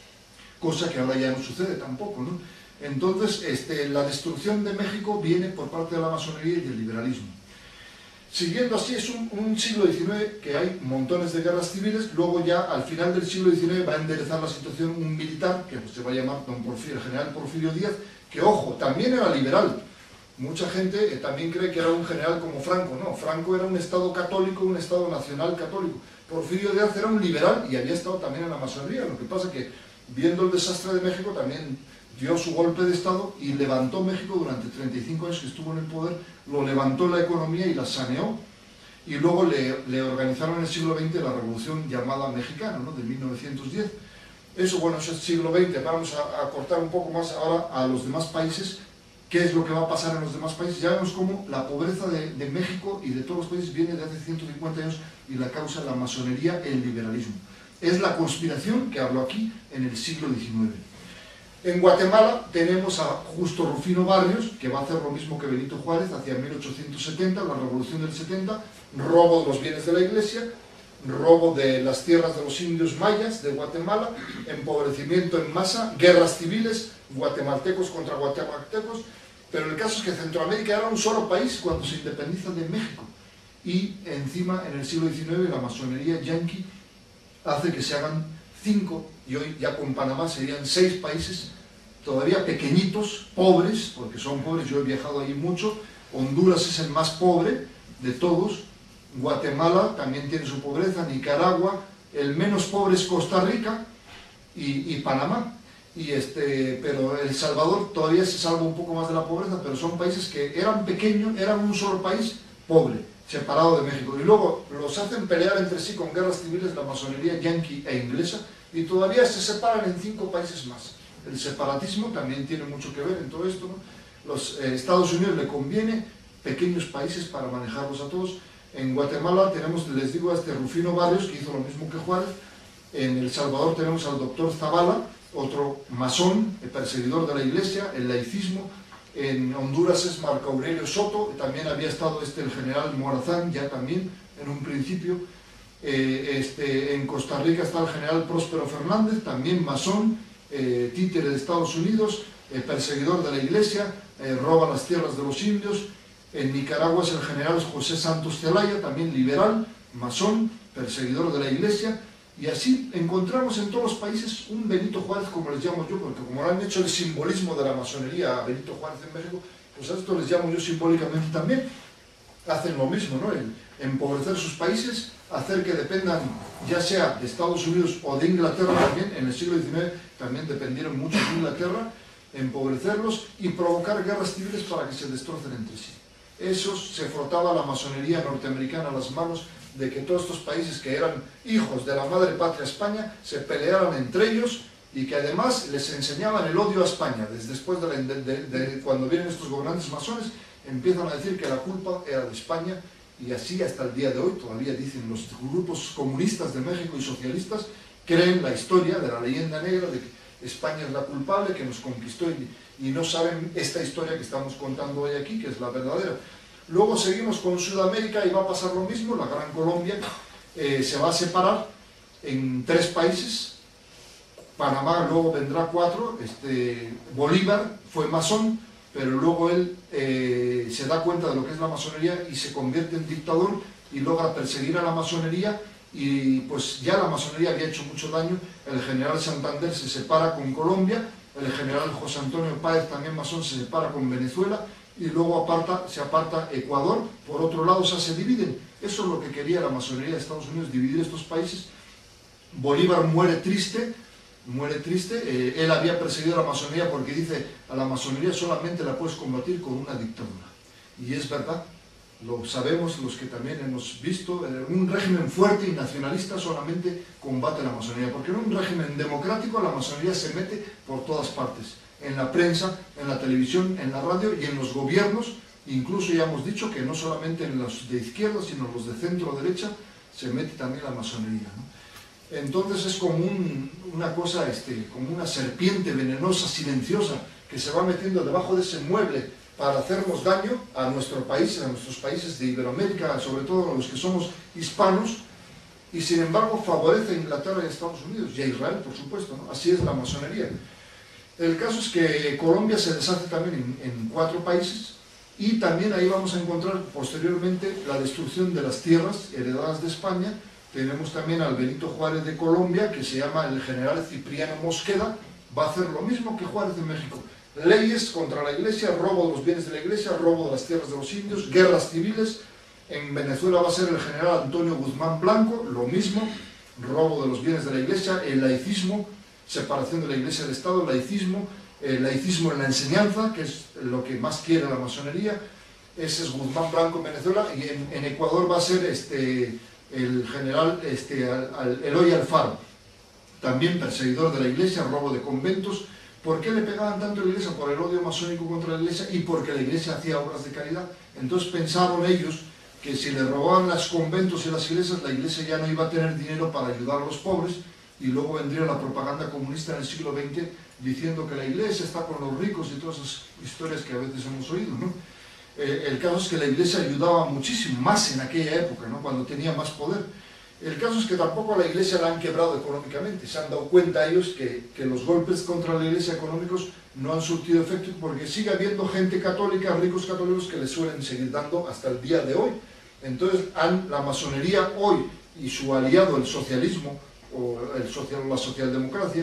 Cosa que ahora ya no sucede tampoco, ¿no? Entonces, este, la destrucción de México viene por parte de la masonería y del liberalismo. Siguiendo así, es un, un siglo diecinueve que hay montones de guerras civiles. Luego ya al final del siglo diecinueve va a enderezar la situación un militar, que se va a llamar don Porfirio, el general Porfirio Díaz, que, ojo, también era liberal. Mucha gente eh, también cree que era un general como Franco. No, Franco era un estado católico, un estado nacional católico. Porfirio Díaz era un liberal y había estado también en la masonería. Lo que pasa es que, viendo el desastre de México, también dio su golpe de estado y levantó México durante treinta y cinco años que estuvo en el poder, lo levantó la economía y la saneó. Y luego le, le organizaron en el siglo veinte la revolución llamada mexicana, ¿no?, de mil novecientos diez. Eso, bueno, eso es el siglo veinte. Vamos a, a cortar un poco más ahora a los demás países. ¿Qué es lo que va a pasar en los demás países? Ya vemos cómo la pobreza de, de México y de todos los países viene de hace ciento cincuenta años, y la causa la masonería, el liberalismo. Es la conspiración que hablo aquí en el siglo diecinueve. En Guatemala tenemos a Justo Rufino Barrios, que va a hacer lo mismo que Benito Juárez hacia mil ochocientos setenta, la revolución del setenta, robo de los bienes de la iglesia, robo de las tierras de los indios mayas de Guatemala, empobrecimiento en masa, guerras civiles, guatemaltecos contra guatemaltecos. Pero el caso es que Centroamérica era un solo país cuando se independiza de México, y encima en el siglo diecinueve la masonería yanqui hace que se hagan cinco, y hoy ya con Panamá serían seis países todavía pequeñitos, pobres, porque son pobres, yo he viajado ahí mucho. Honduras es el más pobre de todos, Guatemala también tiene su pobreza, Nicaragua, el menos pobre es Costa Rica y, y Panamá. Y este, pero El Salvador todavía se salva un poco más de la pobreza, pero son países que eran pequeños, eran un solo país pobre, separado de México. Y luego los hacen pelear entre sí con guerras civiles, la masonería yanqui e inglesa, y todavía se separan en cinco países más. El separatismo también tiene mucho que ver en todo esto, ¿no? Los eh, Estados Unidos le conviene pequeños países para manejarlos a todos. En Guatemala tenemos, les digo, a este Rufino Barrios, que hizo lo mismo que Juárez. En El Salvador tenemos al doctor Zavala, otro masón, el perseguidor de la iglesia, el laicismo. En Honduras es Marco Aurelio Soto, también había estado este, el general Morazán, ya también, en un principio. Eh, este, en Costa Rica está el general Próspero Fernández, también masón, eh, títere de Estados Unidos, eh, perseguidor de la iglesia, eh, roba las tierras de los indios. En Nicaragua es el general José Santos Zelaya, también liberal, masón, perseguidor de la iglesia. Y así encontramos en todos los países un Benito Juárez, como les llamo yo, porque como lo han hecho el simbolismo de la masonería a Benito Juárez en México, pues a esto les llamo yo simbólicamente también. Hacen lo mismo, ¿no? El empobrecer sus países, hacer que dependan ya sea de Estados Unidos o de Inglaterra también. En el siglo diecinueve también dependieron mucho de Inglaterra, empobrecerlos y provocar guerras civiles para que se destrocen entre sí. Eso se frotaba la masonería norteamericana a las manos, de que todos estos países que eran hijos de la madre patria España se pelearan entre ellos y que además les enseñaban el odio a España. Desde después de, la, de, de, de cuando vienen estos gobernantes masones, empiezan a decir que la culpa era de España, y así hasta el día de hoy todavía dicen los grupos comunistas de México y socialistas, creen la historia de la leyenda negra de que España es la culpable, que nos conquistó, y, y no saben esta historia que estamos contando hoy aquí, que es la verdadera. Luego seguimos con Sudamérica y va a pasar lo mismo. La Gran Colombia eh, se va a separar en tres países. Panamá luego vendrá cuatro. Este, Bolívar fue masón, pero luego él eh, se da cuenta de lo que es la masonería y se convierte en dictador y logra perseguir a la masonería, y pues ya la masonería había hecho mucho daño. El general Santander se separa con Colombia, el general José Antonio Páez, también masón, se separa con Venezuela, y luego aparta, se aparta Ecuador. Por otro lado, o sea, se dividen. Eso es lo que quería la masonería de Estados Unidos, dividir estos países. Bolívar muere triste, muere triste. Eh, él había perseguido a la masonería porque dice, a la masonería solamente la puedes combatir con una dictadura. Y es verdad, lo sabemos los que también hemos visto. Eh, un régimen fuerte y nacionalista solamente combate la masonería, porque en un régimen democrático la masonería se mete por todas partes. En la prensa, en la televisión, en la radio y en los gobiernos. Incluso ya hemos dicho que no solamente en los de izquierda, sino los de centro-derecha, se mete también la masonería, ¿no? Entonces es como un, una cosa, este, como una serpiente venenosa, silenciosa, que se va metiendo debajo de ese mueble para hacernos daño a nuestro país, a nuestros países de Iberoamérica, sobre todo a los que somos hispanos, y sin embargo favorece a Inglaterra y a Estados Unidos, y a Israel, por supuesto, ¿no? Así es la masonería. El caso es que Colombia se deshace también en, en cuatro países, y también ahí vamos a encontrar posteriormente la destrucción de las tierras heredadas de España. Tenemos también al Benito Juárez de Colombia, que se llama el general Cipriano Mosqueda. Va a hacer lo mismo que Juárez en México. Leyes contra la iglesia, robo de los bienes de la iglesia, robo de las tierras de los indios, guerras civiles. En Venezuela va a ser el general Antonio Guzmán Blanco, lo mismo, robo de los bienes de la iglesia, el laicismo, separación de la iglesia del Estado, laicismo, el laicismo en la enseñanza, que es lo que más quiere la masonería. Ese es Guzmán Blanco en Venezuela, y en, en Ecuador va a ser este, el general este, al, al, Eloy Alfaro, también perseguidor de la iglesia, robo de conventos. ¿Por qué le pegaban tanto a la iglesia? Por el odio masónico contra la iglesia y porque la iglesia hacía obras de caridad. Entonces pensaron ellos que si le robaban los conventos y las iglesias, la iglesia ya no iba a tener dinero para ayudar a los pobres, y luego vendría la propaganda comunista en el siglo veinte diciendo que la iglesia está con los ricos y todas esas historias que a veces hemos oído, ¿no? Eh, el caso es que la iglesia ayudaba muchísimo, más en aquella época, ¿no? Cuando tenía más poder. El caso es que tampoco a la iglesia la han quebrado económicamente. Se han dado cuenta ellos que, que los golpes contra la iglesia económicos no han surtido efecto, porque sigue habiendo gente católica, ricos católicos, que les suelen seguir dando hasta el día de hoy. Entonces han, la masonería hoy y su aliado, el socialismo, o el social, la socialdemocracia,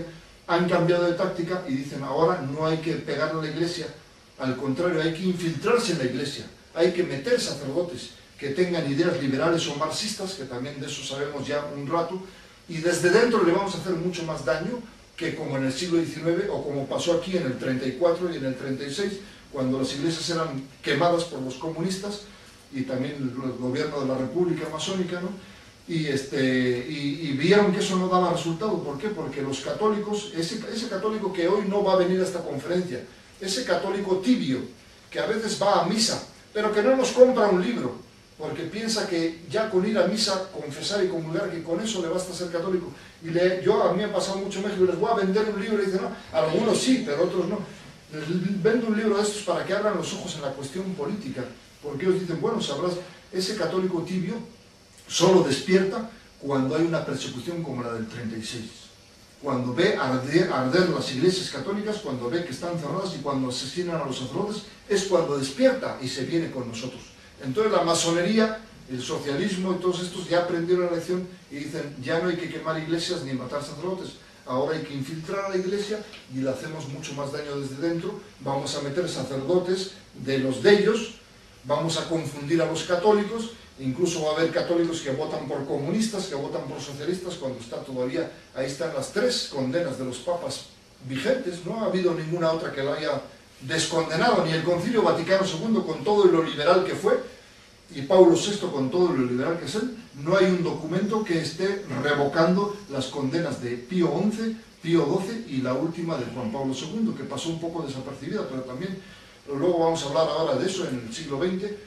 han cambiado de táctica y dicen ahora no hay que pegarle a la Iglesia, al contrario, hay que infiltrarse en la Iglesia, hay que meter sacerdotes que tengan ideas liberales o marxistas, que también de eso sabemos ya un rato, y desde dentro le vamos a hacer mucho más daño que como en el siglo diecinueve o como pasó aquí en el treinta y cuatro y en el treinta y seis, cuando las iglesias eran quemadas por los comunistas y también el gobierno de la República Masónica, ¿no? Y, este, y, y vieron que eso no daba resultado. ¿Por qué? Porque los católicos, ese, ese católico que hoy no va a venir a esta conferencia, ese católico tibio, que a veces va a misa, pero que no nos compra un libro, porque piensa que ya con ir a misa, confesar y comulgar, que con eso le basta ser católico. Y le, yo, a mí me ha pasado mucho en México, les voy a vender un libro y dicen, no, algunos sí, pero otros no. Les vendo un libro de estos para que abran los ojos en la cuestión política, porque ellos dicen, bueno, sabrás, ese católico tibio solo despierta cuando hay una persecución como la del treinta y seis. Cuando ve arder, arder las iglesias católicas, cuando ve que están cerradas y cuando asesinan a los sacerdotes, es cuando despierta y se viene con nosotros. Entonces la masonería, el socialismo y todos estos ya aprendieron la lección y dicen, ya no hay que quemar iglesias ni matar sacerdotes, ahora hay que infiltrar a la iglesia y le hacemos mucho más daño desde dentro, vamos a meter sacerdotes de los de ellos, vamos a confundir a los católicos, incluso va a haber católicos que votan por comunistas, que votan por socialistas, cuando está todavía, ahí están las tres condenas de los papas vigentes, no ha habido ninguna otra que la haya descondenado, ni el Concilio Vaticano segundo con todo lo liberal que fue, y Pablo sexto con todo lo liberal que es él, no hay un documento que esté revocando las condenas de Pío once, Pío doce y la última de Juan Pablo segundo, que pasó un poco desapercibida, pero también, luego vamos a hablar ahora de eso en el siglo veinte.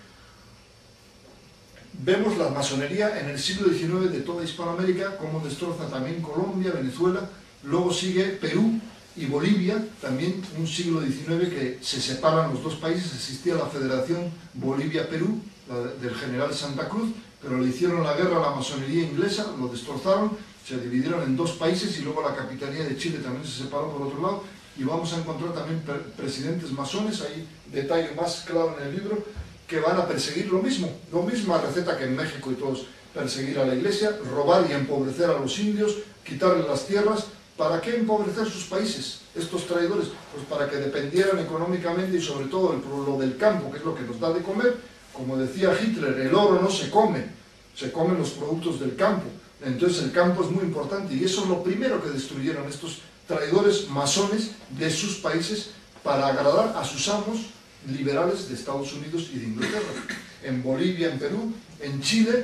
Vemos la masonería en el siglo diecinueve de toda Hispanoamérica, cómo destroza también Colombia, Venezuela, luego sigue Perú y Bolivia, también un siglo diecinueve que se separan los dos países, existía la Federación Bolivia-Perú, del general Santa Cruz, pero le hicieron la guerra a la masonería inglesa, lo destrozaron, se dividieron en dos países y luego la capitanía de Chile también se separó por otro lado, y vamos a encontrar también pre presidentes masones, hay detalle más claro en el libro, que van a perseguir lo mismo, lo misma receta que en México y todos, perseguir a la iglesia, robar y empobrecer a los indios, quitarles las tierras. ¿Para qué empobrecer sus países, estos traidores? Pues para que dependieran económicamente y sobre todo el, lo del campo, que es lo que nos da de comer. Como decía Hitler, el oro no se come, se comen los productos del campo. Entonces el campo es muy importante y eso es lo primero que destruyeron estos traidores masones de sus países para agradar a sus amos liberales de Estados Unidos y de Inglaterra. En Bolivia, en Perú, en Chile,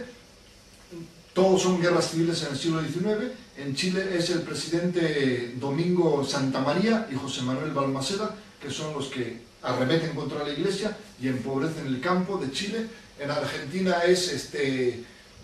todos son guerras civiles en el siglo diecinueve. En Chile es el presidente Domingo Santamaría y José Manuel Balmaceda, que son los que arremeten contra la iglesia y empobrecen el campo de Chile. En Argentina es este,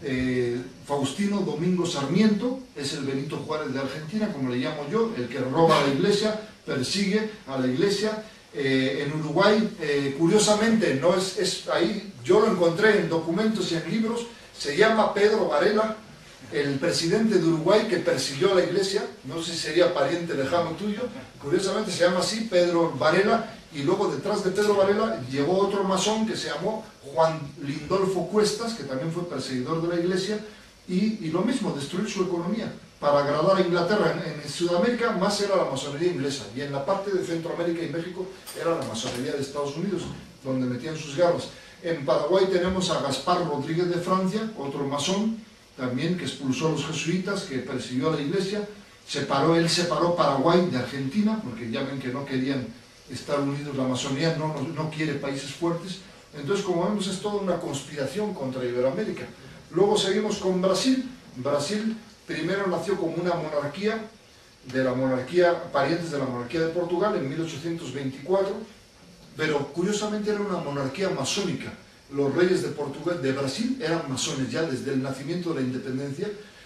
eh, Faustino Domingo Sarmiento, es el Benito Juárez de Argentina, como le llamo yo, el que roba a la iglesia, persigue a la iglesia. Eh, en Uruguay, eh, curiosamente, no es, es ahí, yo lo encontré en documentos y en libros, se llama Pedro Varela, el presidente de Uruguay que persiguió a la iglesia, no sé si sería pariente lejano tuyo, curiosamente se llama así, Pedro Varela, y luego detrás de Pedro Varela llegó otro masón que se llamó Juan Lindolfo Cuestas, que también fue perseguidor de la iglesia, y, y lo mismo, destruir su economía. Para agradar a Inglaterra, en, en Sudamérica más era la masonería inglesa, y en la parte de Centroamérica y México era la masonería de Estados Unidos, donde metían sus garras. En Paraguay tenemos a Gaspar Rodríguez de Francia, otro masón, también que expulsó a los jesuitas, que persiguió a la iglesia, separó, él separó Paraguay de Argentina, porque ya ven que no querían estar unidos, la masonería no, no, no quiere países fuertes, entonces como vemos es toda una conspiración contra Iberoamérica. Luego seguimos con Brasil. Brasil primero nació como una monarquía, de la monarquía, parientes de la monarquía de Portugal en mil ochocientos veinticuatro, pero curiosamente era una monarquía masónica. Los reyes de Portugal, de Brasil eran masones ya desde el nacimiento de la independencia,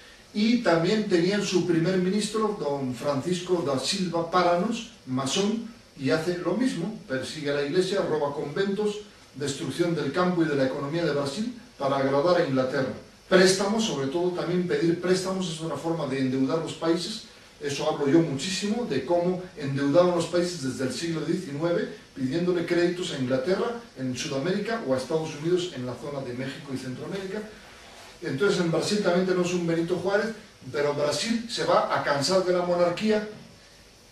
y también tenían su primer ministro, don Francisco da Silva Paranos, masón, y hace lo mismo, persigue a la iglesia, roba conventos, destrucción del campo y de la economía de Brasil para agradar a Inglaterra. Préstamos, sobre todo también pedir préstamos es una forma de endeudar los países. Eso hablo yo muchísimo, de cómo endeudaban los países desde el siglo diecinueve, pidiéndole créditos a Inglaterra, en Sudamérica, o a Estados Unidos en la zona de México y Centroamérica. Entonces en Brasil también tenemos un Benito Juárez, pero Brasil se va a cansar de la monarquía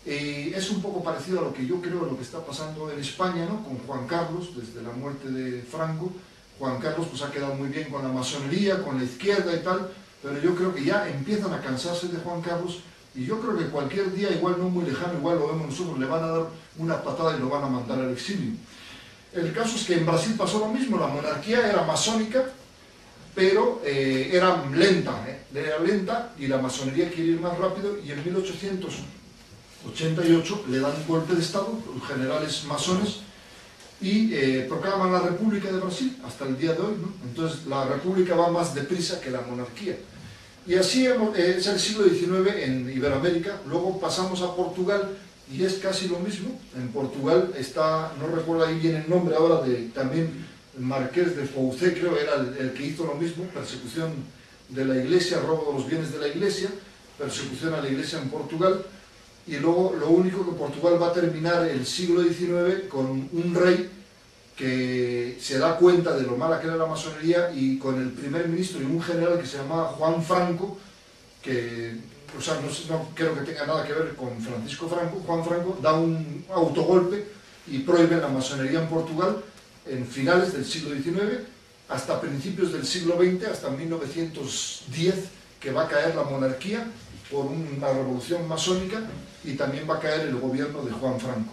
Eh, es un poco parecido a lo que yo creo lo que está pasando en España, ¿no? Con Juan Carlos, desde la muerte de Franco. Juan Carlos pues ha quedado muy bien con la masonería, con la izquierda y tal, pero yo creo que ya empiezan a cansarse de Juan Carlos, y yo creo que cualquier día, igual no muy lejano, igual lo vemos nosotros, le van a dar una patada y lo van a mandar al exilio. El caso es que en Brasil pasó lo mismo, la monarquía era masónica, pero eh, era lenta, ¿eh? era lenta, y la masonería quiere ir más rápido, y en mil ochocientos ochenta y ocho le dan un golpe de estado, los generales masones, y eh, proclaman la República de Brasil hasta el día de hoy, ¿no? Entonces la República va más deprisa que la monarquía. Y así hemos, eh, es el siglo diecinueve en Iberoamérica. Luego pasamos a Portugal y es casi lo mismo. En Portugal está, no recuerdo ahí bien el nombre ahora, de también el Marqués de Foucé, creo era el, el que hizo lo mismo, persecución de la iglesia, robo de los bienes de la iglesia, persecución a la iglesia en Portugal. Y luego lo único que Portugal va a terminar el siglo diecinueve con un rey que se da cuenta de lo mala que era la masonería, y con el primer ministro y un general que se llamaba Juan Franco, que o sea, no, no creo que tenga nada que ver con Francisco Franco. Juan Franco da un autogolpe y prohíbe la masonería en Portugal en finales del siglo diecinueve hasta principios del siglo veinte, hasta mil novecientos diez, que va a caer la monarquía por una revolución masónica, y también va a caer el gobierno de Juan Franco.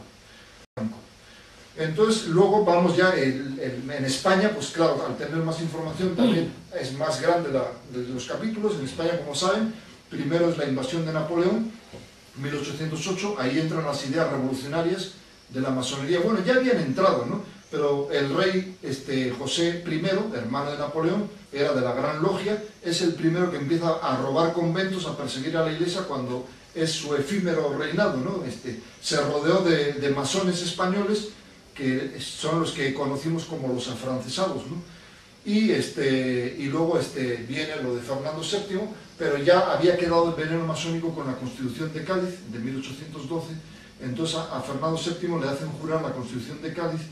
Entonces, luego vamos ya, el, el, en España, pues claro, al tener más información también es más grande la, de los capítulos. En España, como saben, primero es la invasión de Napoleón, mil ochocientos ocho, ahí entran las ideas revolucionarias de la masonería. Bueno, ya habían entrado, ¿no? Pero el rey este, José primero, hermano de Napoleón, era de la Gran Logia, es el primero que empieza a robar conventos, a perseguir a la iglesia cuando es su efímero reinado, ¿no? Este, se rodeó de, de masones españoles, que son los que conocimos como los afrancesados, ¿no? Y, este, y luego este, viene lo de Fernando séptimo, pero ya había quedado el veneno masónico con la Constitución de Cádiz de mil ochocientos doce. Entonces a, a Fernando séptimo le hacen jurar la Constitución de Cádiz,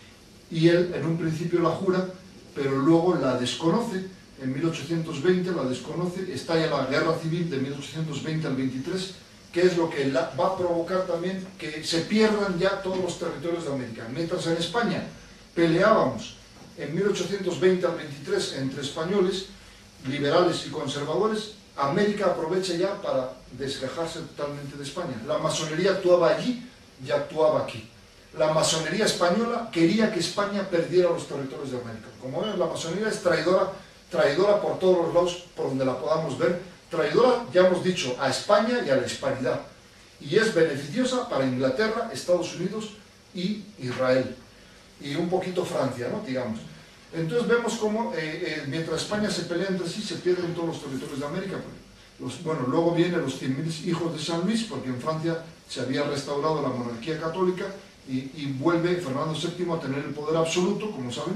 y él en un principio la jura, pero luego la desconoce. En mil ochocientos veinte la desconoce, estalla la Guerra Civil de mil ochocientos veinte al veintitrés, que es lo que la, va a provocar también que se pierdan ya todos los territorios de América. Mientras en España peleábamos en mil ochocientos veinte al veintitrés entre españoles, liberales y conservadores, América aprovecha ya para desgajarse totalmente de España. La masonería actuaba allí y actuaba aquí. La masonería española quería que España perdiera los territorios de América. Como ven, la masonería es traidora, traidora por todos los lados, por donde la podamos ver. Traidora, ya hemos dicho, a España y a la hispanidad. Y es beneficiosa para Inglaterra, Estados Unidos y Israel. Y un poquito Francia, ¿no? Digamos. Entonces vemos cómo, eh, eh, mientras España se pelea entre sí, se pierden todos los territorios de América. Los, bueno, luego vienen los cien mil hijos de San Luis, porque en Francia se había restaurado la monarquía católica, y, y vuelve Fernando séptimo a tener el poder absoluto, como saben,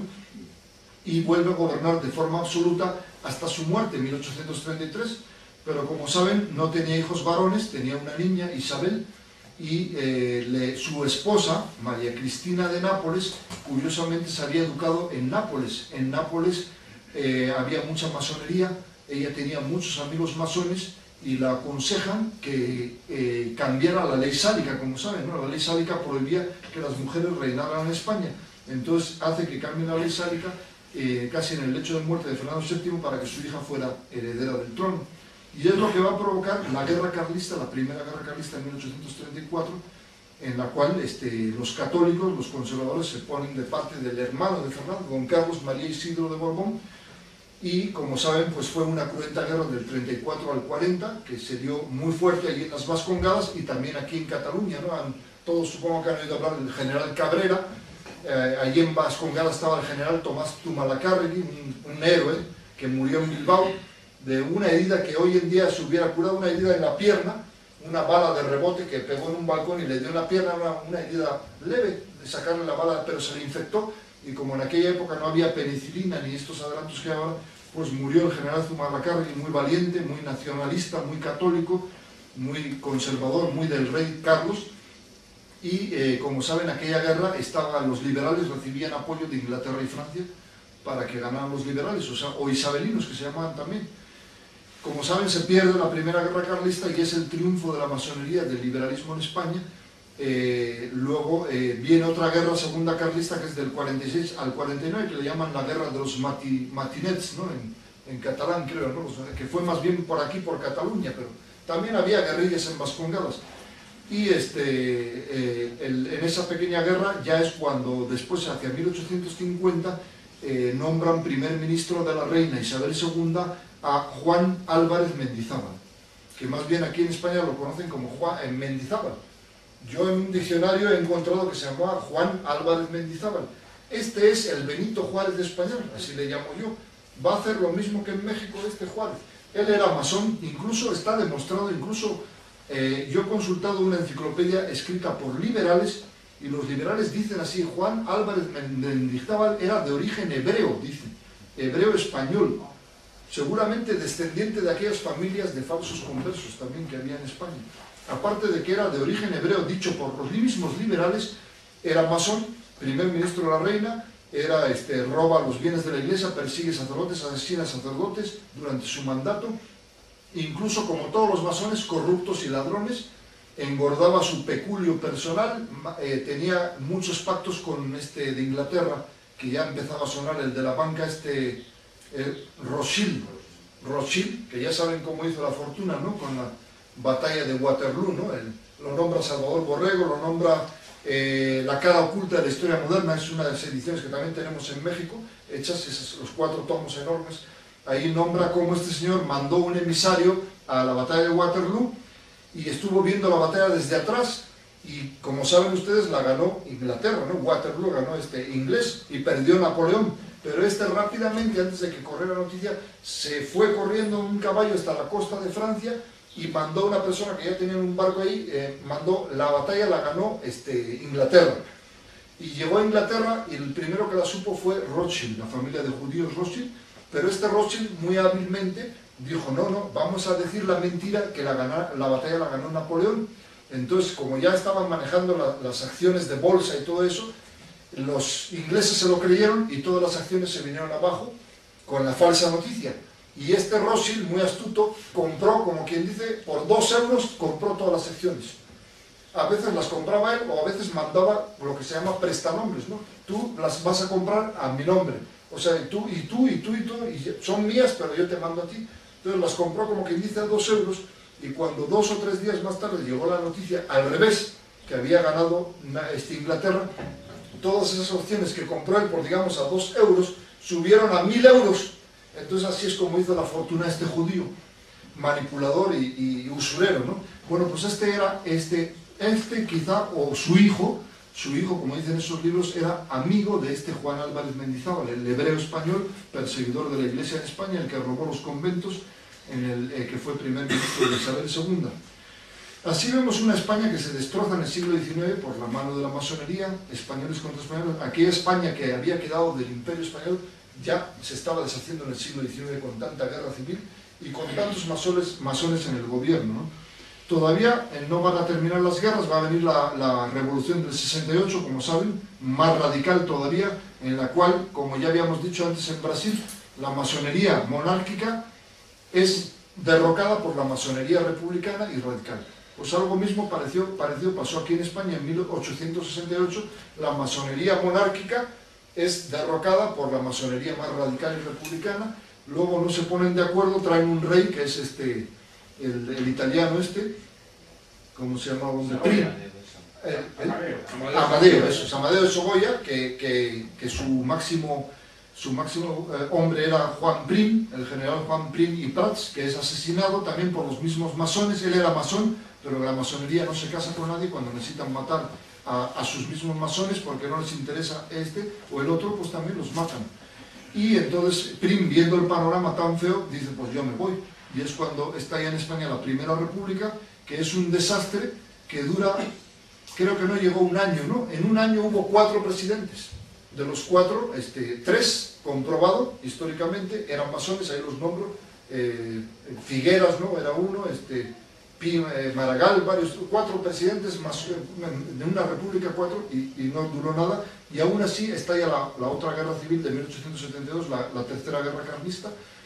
y vuelve a gobernar de forma absoluta hasta su muerte en mil ochocientos treinta y tres, pero como saben no tenía hijos varones, tenía una niña, Isabel, y eh, le, su esposa, María Cristina de Nápoles, curiosamente se había educado en Nápoles. En Nápoles eh, había mucha masonería, ella tenía muchos amigos masones, y la aconsejan que eh, cambiara la ley sálica, como saben, ¿no? La ley sálica prohibía que las mujeres reinaran en España. Entonces hace que cambie la ley sálica eh, casi en el lecho de muerte de Fernando séptimo para que su hija fuera heredera del trono. Y es lo que va a provocar la guerra carlista, la primera guerra carlista en mil ochocientos treinta y cuatro, en la cual este, los católicos, los conservadores, se ponen de parte del hermano de Fernando, don Carlos María Isidro de Borbón, y como saben, pues fue una cruenta guerra del treinta y cuatro al cuarenta, que se dio muy fuerte allí en las Vascongadas y también aquí en Cataluña, ¿no? Han, todos supongo que han oído hablar del general Cabrera. Eh, allí en Vascongadas estaba el general Tomás Zumalacárregui, un, un héroe que murió en Bilbao de una herida que hoy en día se hubiera curado, una herida en la pierna, una bala de rebote que pegó en un balcón y le dio en la pierna, una, una herida leve de sacarle la bala, pero se le infectó. Y como en aquella época no había penicilina ni estos adelantos que hay ahora, pues murió el general Zumalacárregui, muy valiente, muy nacionalista, muy católico, muy conservador, muy del rey Carlos. Y eh, como saben, en aquella guerra estaban los liberales, recibían apoyo de Inglaterra y Francia para que ganaran los liberales, o sea, o isabelinos que se llamaban también. Como saben, se pierde la primera guerra carlista y es el triunfo de la masonería, del liberalismo en España. Eh, luego eh, viene otra guerra segunda carlista, que es del cuarenta y seis al cuarenta y nueve, que le llaman la guerra de los mati, matinets, ¿no? en, en catalán creo, ¿no? O sea, que fue más bien por aquí, por Cataluña, pero también había guerrillas en Vascongadas. Y este, eh, el, en esa pequeña guerra ya es cuando después, hacia mil ochocientos cincuenta, eh, nombran primer ministro de la reina Isabel segunda a Juan Álvarez Mendizábal, que más bien aquí en España lo conocen como Juan eh, Mendizábal. Yo en un diccionario he encontrado que se llamaba Juan Álvarez Mendizábal. Este es el Benito Juárez español, así le llamo yo. Va a hacer lo mismo que en México este Juárez. Él era masón, incluso está demostrado, incluso eh, yo he consultado una enciclopedia escrita por liberales, y los liberales dicen así: Juan Álvarez Mendizábal era de origen hebreo, dicen, hebreo español, seguramente descendiente de aquellas familias de falsos conversos también que había en España. Aparte de que era de origen hebreo, dicho por los mismos liberales, era masón, primer ministro de la reina, era, este, roba los bienes de la iglesia, persigue sacerdotes, asesina sacerdotes durante su mandato, incluso como todos los masones, corruptos y ladrones, engordaba su peculio personal, eh, tenía muchos pactos con este de Inglaterra, que ya empezaba a sonar, el de la banca, este, eh, Rothschild, Rothschild, que ya saben cómo hizo la fortuna, ¿no? Con la batalla de Waterloo, ¿no? El, lo nombra Salvador Borrego, lo nombra eh, La cara oculta de la historia moderna, es una de las ediciones que también tenemos en México, hechas esos, los cuatro tomos enormes. Ahí nombra cómo este señor mandó un emisario a la batalla de Waterloo y estuvo viendo la batalla desde atrás, y como saben ustedes, la ganó Inglaterra, ¿no? Waterloo ganó este inglés y perdió Napoleón, pero este rápidamente, antes de que corriera la noticia, se fue corriendo en un caballo hasta la costa de Francia y mandó una persona que ya tenía un barco ahí, eh, mandó, la batalla la ganó este, Inglaterra. Y llegó a Inglaterra y el primero que la supo fue Rothschild, la familia de judíos Rothschild, pero este Rothschild muy hábilmente dijo: no, no, vamos a decir la mentira, que la, gana, la batalla la ganó Napoleón. Entonces, como ya estaban manejando la, las acciones de bolsa y todo eso, los ingleses se lo creyeron y todas las acciones se vinieron abajo con la falsa noticia. Y este Rothschild, muy astuto, compró, como quien dice, por dos euros, compró todas las acciones. A veces las compraba él, o a veces mandaba lo que se llama prestanombres, ¿no? Tú las vas a comprar a mi nombre. O sea, tú y tú y tú y tú, y son mías, pero yo te mando a ti. Entonces las compró, como quien dice, a dos euros, y cuando dos o tres días más tarde llegó la noticia, al revés, que había ganado este, Inglaterra, todas esas opciones que compró él por, digamos, a dos euros, subieron a mil euros. Entonces así es como hizo la fortuna este judío, manipulador y, y usurero, ¿no? Bueno, pues este era, este, este quizá, o su hijo, su hijo, como dicen esos libros, era amigo de este Juan Álvarez Mendizábal, el hebreo español, perseguidor de la iglesia en España, el que robó los conventos, en el eh, que fue primer ministro de Isabel segunda. Así vemos una España que se destroza en el siglo diecinueve por la mano de la masonería, españoles contra españoles. Aquella España que había quedado del imperio español ya se estaba deshaciendo en el siglo diecinueve con tanta guerra civil y con tantos masones, masones en el gobierno, ¿no? Todavía eh, no van a terminar las guerras, va a venir la, la revolución del sesenta y ocho, como saben, más radical todavía, en la cual, como ya habíamos dicho antes en Brasil, la masonería monárquica es derrocada por la masonería republicana y radical. Pues algo mismo pareció, parecido pasó aquí en España en mil ochocientos sesenta y ocho, la masonería monárquica es derrocada por la masonería más radical y republicana. Luego no se ponen de acuerdo, traen un rey que es este, el, el italiano este, ¿cómo se llama? Prim, eh, eh, Amadeo, eso es Amadeo de Saboya, que, que, que su máximo, su máximo eh, hombre era Juan Prim, el general Juan Prim y Prats, que es asesinado también por los mismos masones. Él era masón, pero la masonería no se casa con nadie. Cuando necesitan matar A, a sus mismos masones porque no les interesa este o el otro, pues también los matan. Y entonces Prim, viendo el panorama tan feo, dice: pues yo me voy. Y es cuando estalla en España la Primera República, que es un desastre que dura, creo que no llegó un año, ¿no? En un año hubo cuatro presidentes. De los cuatro, este, tres, comprobado históricamente, eran masones, ahí los nombro. eh, Figueras, ¿no? Era uno, este... Maragall, varios, cuatro presidentes más, de una república, cuatro, y, y no duró nada, y aún así estalla la, la otra guerra civil de mil ochocientos setenta y dos, la, la tercera guerra carlista,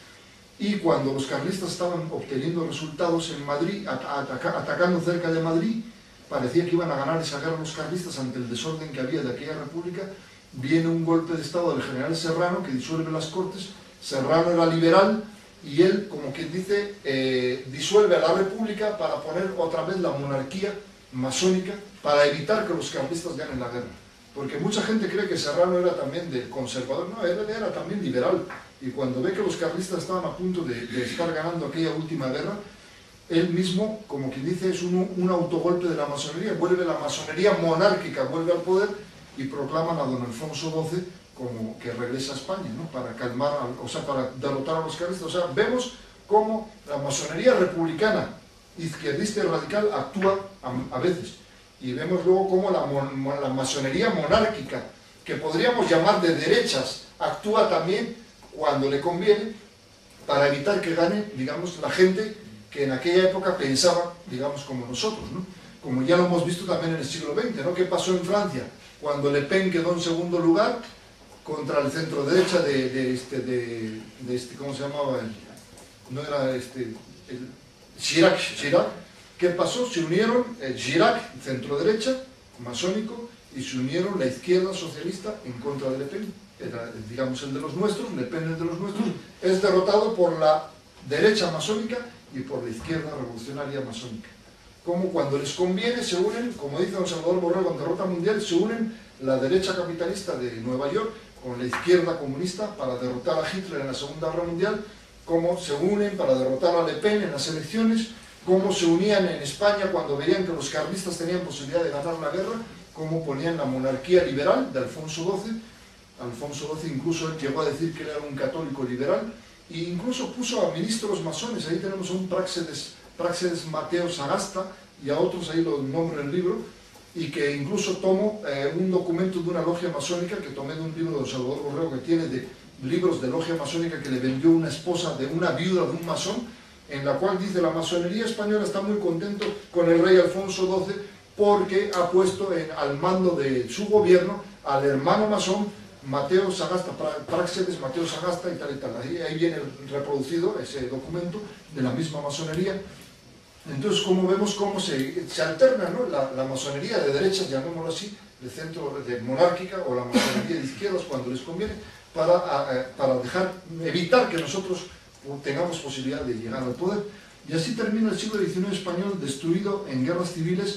y cuando los carlistas estaban obteniendo resultados en Madrid, ataca, atacando cerca de Madrid, parecía que iban a ganar esa guerra los carlistas ante el desorden que había de aquella república, viene un golpe de estado del general Serrano que disuelve las Cortes. Serrano era liberal y él, como quien dice, eh, disuelve a la república para poner otra vez la monarquía masónica para evitar que los carlistas ganen la guerra. Porque mucha gente cree que Serrano era también de conservador, no, él era también liberal. Y cuando ve que los carlistas estaban a punto de, de estar ganando aquella última guerra, él mismo, como quien dice, es un, un autogolpe de la masonería, vuelve la masonería monárquica, vuelve al poder y proclaman a don Alfonso doce como que regresa a España, ¿no? Para calmar, a, o sea, para derrotar a los carlistas. O sea, vemos cómo la masonería republicana, izquierdista y radical actúa a, a veces. Y vemos luego cómo la, mon, la masonería monárquica, que podríamos llamar de derechas, actúa también cuando le conviene para evitar que gane, digamos, la gente que en aquella época pensaba, digamos, como nosotros, ¿no? Como ya lo hemos visto también en el siglo veinte, ¿no? ¿Qué pasó en Francia? Cuando Le Pen quedó en segundo lugar contra el centro derecha de, de, este, de, de este, ¿cómo se llamaba? El, no era este, el, Chirac, Chirac. ¿Qué pasó? Se unieron el Chirac, centro derecha, masónico, y se unieron la izquierda socialista en contra de Le Pen. Era, digamos, el de los nuestros, Le Pen el de los nuestros, es derrotado por la derecha masónica y por la izquierda revolucionaria masónica. Como cuando les conviene se unen, como dice don Salvador Borrell en Derrota Mundial, se unen la derecha capitalista de Nueva York con la izquierda comunista para derrotar a Hitler en la Segunda Guerra Mundial, como se unen para derrotar a Le Pen en las elecciones, cómo se unían en España cuando veían que los carlistas tenían posibilidad de ganar la guerra, cómo ponían la monarquía liberal de Alfonso doce. Alfonso doce incluso él llegó a decir que era un católico liberal, e incluso puso a ministros masones. Ahí tenemos a un Práxedes, Práxedes Mateo Sagasta, y a otros, ahí lo nombro en el libro, y que incluso tomo eh, un documento de una logia masónica que tomé de un libro de don Salvador Borrell que tiene de libros de logia masónica que le vendió una esposa de una viuda de un masón, en la cual dice: la masonería española está muy contento con el rey Alfonso doce porque ha puesto en, al mando de su gobierno al hermano masón Mateo Sagasta, Práxedes Mateo Sagasta y tal y tal. Ahí, ahí viene reproducido ese documento de la misma masonería. Entonces, como vemos cómo se, se alterna, ¿no? la, la masonería de derechas, llamémoslo así, de centro de monárquica, o la masonería de izquierdas cuando les conviene, para, a, para dejar, evitar que nosotros tengamos posibilidad de llegar al poder. Y así termina el siglo diecinueve español, destruido en guerras civiles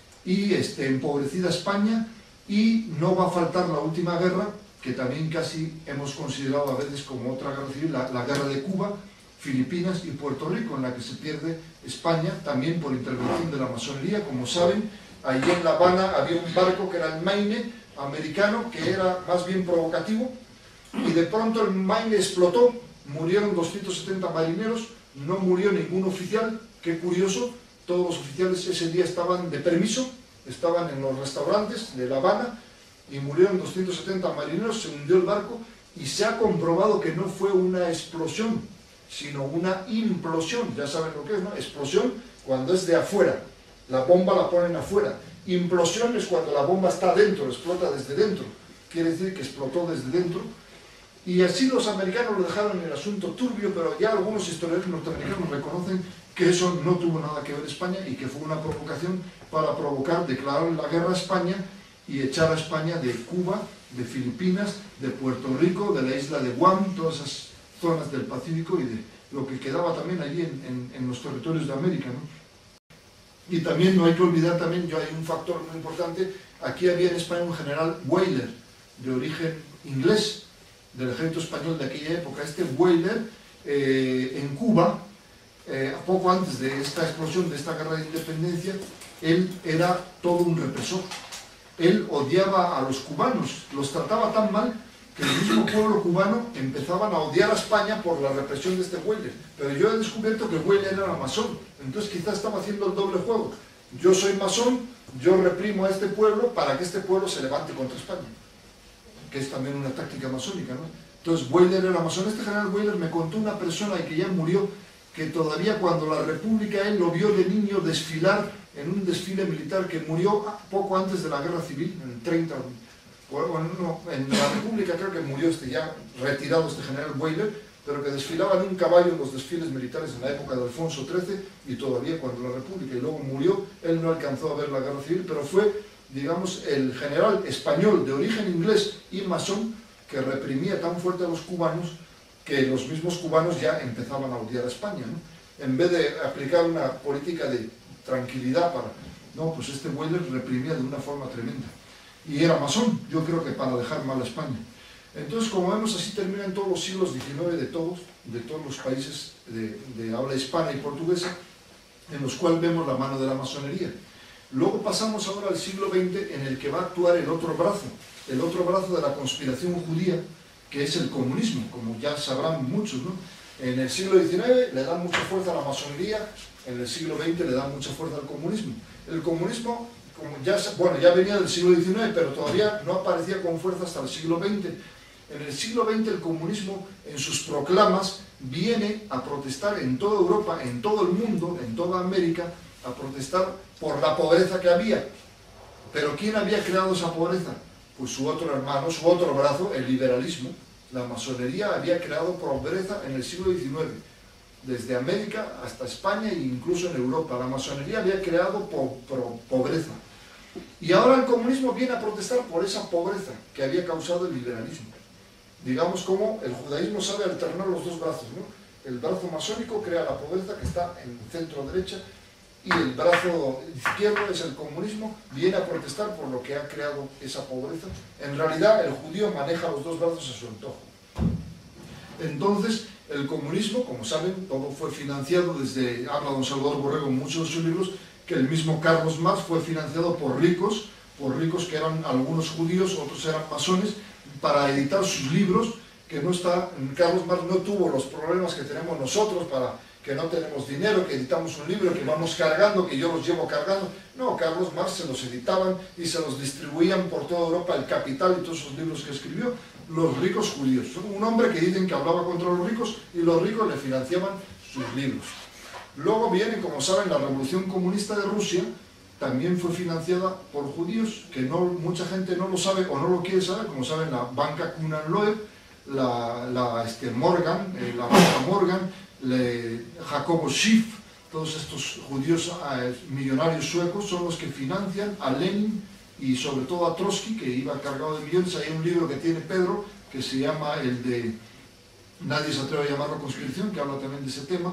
y este, empobrecida España, y no va a faltar la última guerra, que también casi hemos considerado a veces como otra guerra civil, la, la guerra de Cuba, Filipinas y Puerto Rico, en la que se pierde España, también por intervención de la masonería. Como saben, allí en La Habana había un barco que era el Maine americano, que era más bien provocativo, y de pronto el Maine explotó, murieron doscientos setenta marineros, no murió ningún oficial. Qué curioso, todos los oficiales ese día estaban de permiso, estaban en los restaurantes de La Habana, y murieron doscientos setenta marineros, se hundió el barco, y se ha comprobado que no fue una explosión, sino una implosión. Ya saben lo que es, ¿no? Explosión cuando es de afuera, la bomba la ponen afuera. Implosión es cuando la bomba está dentro, explota desde dentro, quiere decir que explotó desde dentro. Y así los americanos lo dejaron en el asunto turbio, pero ya algunos historiadores norteamericanos reconocen que eso no tuvo nada que ver España y que fue una provocación para provocar, declarar la guerra a España y echar a España de Cuba, de Filipinas, de Puerto Rico, de la isla de Guam, todas esas zonas del Pacífico y de lo que quedaba también allí en, en, en los territorios de América, ¿no? Y también no hay que olvidar, también yo hay un factor muy importante, aquí había en España un general Weyler, de origen inglés, del ejército español de aquella época. Este Weyler, eh, en Cuba, eh, poco antes de esta explosión, de esta guerra de independencia, él era todo un represor. Él odiaba a los cubanos, los trataba tan mal que el mismo pueblo cubano empezaban a odiar a España por la represión de este Weyler. Pero yo he descubierto que Weyler era masón, entonces quizás estaba haciendo el doble juego. Yo soy masón, yo reprimo a este pueblo para que este pueblo se levante contra España, que es también una táctica masónica, ¿no? Entonces Weyler era masón. Este general Weyler me contó una persona que ya murió, que todavía cuando la República él lo vio de niño desfilar en un desfile militar, que murió poco antes de la guerra civil, en el treinta, bueno, no, en la República creo que murió este ya retirado este general Weyler, pero que desfilaba en un caballo en los desfiles militares en la época de Alfonso trece y todavía cuando la República, y luego murió. Él no alcanzó a ver la guerra civil, pero fue, digamos, el general español de origen inglés y masón que reprimía tan fuerte a los cubanos que los mismos cubanos ya empezaban a odiar a España, ¿no? En vez de aplicar una política de tranquilidad para... No, pues este Weyler reprimía de una forma tremenda. Y era masón, yo creo que para dejar mal a España. Entonces, como vemos, así terminan todos los siglos diecinueve de todos, de todos los países de, de habla hispana y portuguesa, en los cuales vemos la mano de la masonería. Luego pasamos ahora al siglo veinte, en el que va a actuar el otro brazo, el otro brazo de la conspiración judía, que es el comunismo, como ya sabrán muchos, ¿no? En el siglo diecinueve le dan mucha fuerza a la masonería, en el siglo veinte le dan mucha fuerza al comunismo. El comunismo, como ya, bueno, ya venía del siglo diecinueve, pero todavía no aparecía con fuerza hasta el siglo veinte. En el siglo veinte el comunismo, en sus proclamas, viene a protestar en toda Europa, en todo el mundo, en toda América, a protestar por la pobreza que había. ¿Pero quién había creado esa pobreza? Pues su otro hermano, su otro brazo, el liberalismo. La masonería había creado pobreza en el siglo diecinueve, desde América hasta España e incluso en Europa. La masonería había creado po po pobreza. Y ahora el comunismo viene a protestar por esa pobreza que había causado el liberalismo. Digamos como el judaísmo sabe alternar los dos brazos, ¿no? El brazo masónico crea la pobreza, que está en centro-derecha, y el brazo izquierdo es el comunismo, viene a protestar por lo que ha creado esa pobreza. En realidad el judío maneja los dos brazos a su antojo. Entonces el comunismo, como saben, todo fue financiado desde, habla don Salvador Borrego en muchos de sus libros, que el mismo Carlos Marx fue financiado por ricos, por ricos que eran algunos judíos, otros eran masones, para editar sus libros, que no está, Carlos Marx no tuvo los problemas que tenemos nosotros para que no tenemos dinero, que editamos un libro, que vamos cargando, que yo los llevo cargando. No, Carlos Marx se los editaban y se los distribuían por toda Europa, El Capital y todos esos libros que escribió, los ricos judíos. Un hombre que dicen que hablaba contra los ricos y los ricos le financiaban sus libros. Luego viene, como saben, la Revolución Comunista de Rusia, también fue financiada por judíos, que no, mucha gente no lo sabe o no lo quiere saber. Como saben, la banca Kunan Loeb, la, la este, Morgan, eh, la banca Morgan, Le, Jacobo Schiff, todos estos judíos eh, millonarios suecos son los que financian a Lenin y sobre todo a Trotsky, que iba cargado de millones. Hay un libro que tiene Pedro que se llama el de Nadie se atreve a llamarlo conspiración, que habla también de ese tema.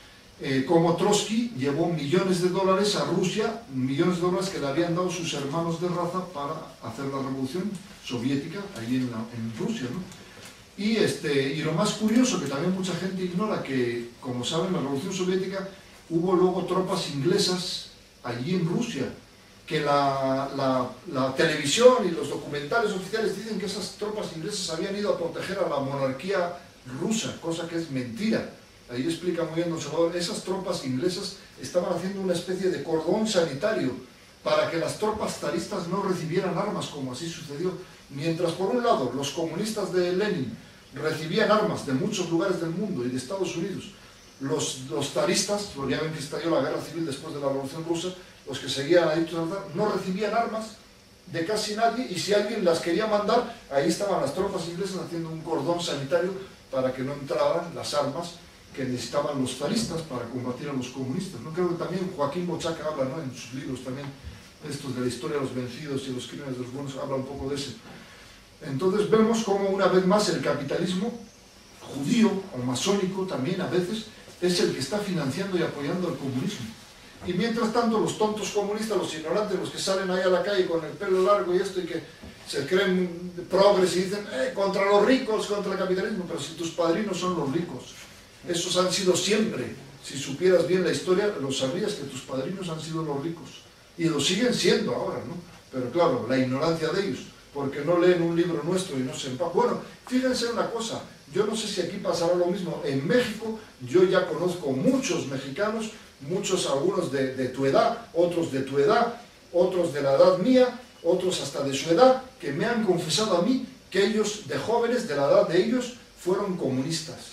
Eh, como Trotsky llevó millones de dólares a Rusia, millones de dólares que le habían dado sus hermanos de raza para hacer la revolución soviética allí en, la, en Rusia, ¿no? Y, este, y lo más curioso, que también mucha gente ignora, que como saben, la revolución soviética hubo luego tropas inglesas allí en Rusia, que la, la, la televisión y los documentales oficiales dicen que esas tropas inglesas habían ido a proteger a la monarquía rusa, cosa que es mentira. Ahí explica muy bien don Salvador. Esas tropas inglesas estaban haciendo una especie de cordón sanitario para que las tropas zaristas no recibieran armas, como así sucedió. Mientras por un lado los comunistas de Lenin recibían armas de muchos lugares del mundo y de Estados Unidos, los, los zaristas, ya ven que estalló la guerra civil después de la Revolución Rusa, los que seguían a dicho no recibían armas de casi nadie, y si alguien las quería mandar, ahí estaban las tropas inglesas haciendo un cordón sanitario para que no entraran las armas que necesitaban los zaristas para combatir a los comunistas, ¿no? Creo que también Joaquín Bochaca habla, ¿no?, en sus libros también, estos de la historia de los vencidos y los crímenes de los buenos, habla un poco de ese. Entonces vemos como una vez más el capitalismo judío o masónico también a veces es el que está financiando y apoyando al comunismo. Y mientras tanto los tontos comunistas, los ignorantes, los que salen ahí a la calle con el pelo largo y esto y que se creen progres y dicen eh, contra los ricos, contra el capitalismo, pero si tus padrinos son los ricos, esos han sido siempre, si supieras bien la historia, lo sabrías que tus padrinos han sido los ricos y lo siguen siendo ahora, ¿no? Pero claro, la ignorancia de ellos, porque no leen un libro nuestro y no se empapan. Bueno, fíjense una cosa, yo no sé si aquí pasará lo mismo. En México yo ya conozco muchos mexicanos, muchos, algunos de, de tu edad, otros de tu edad, otros de la edad mía, otros hasta de su edad, que me han confesado a mí que ellos, de jóvenes, de la edad de ellos, fueron comunistas.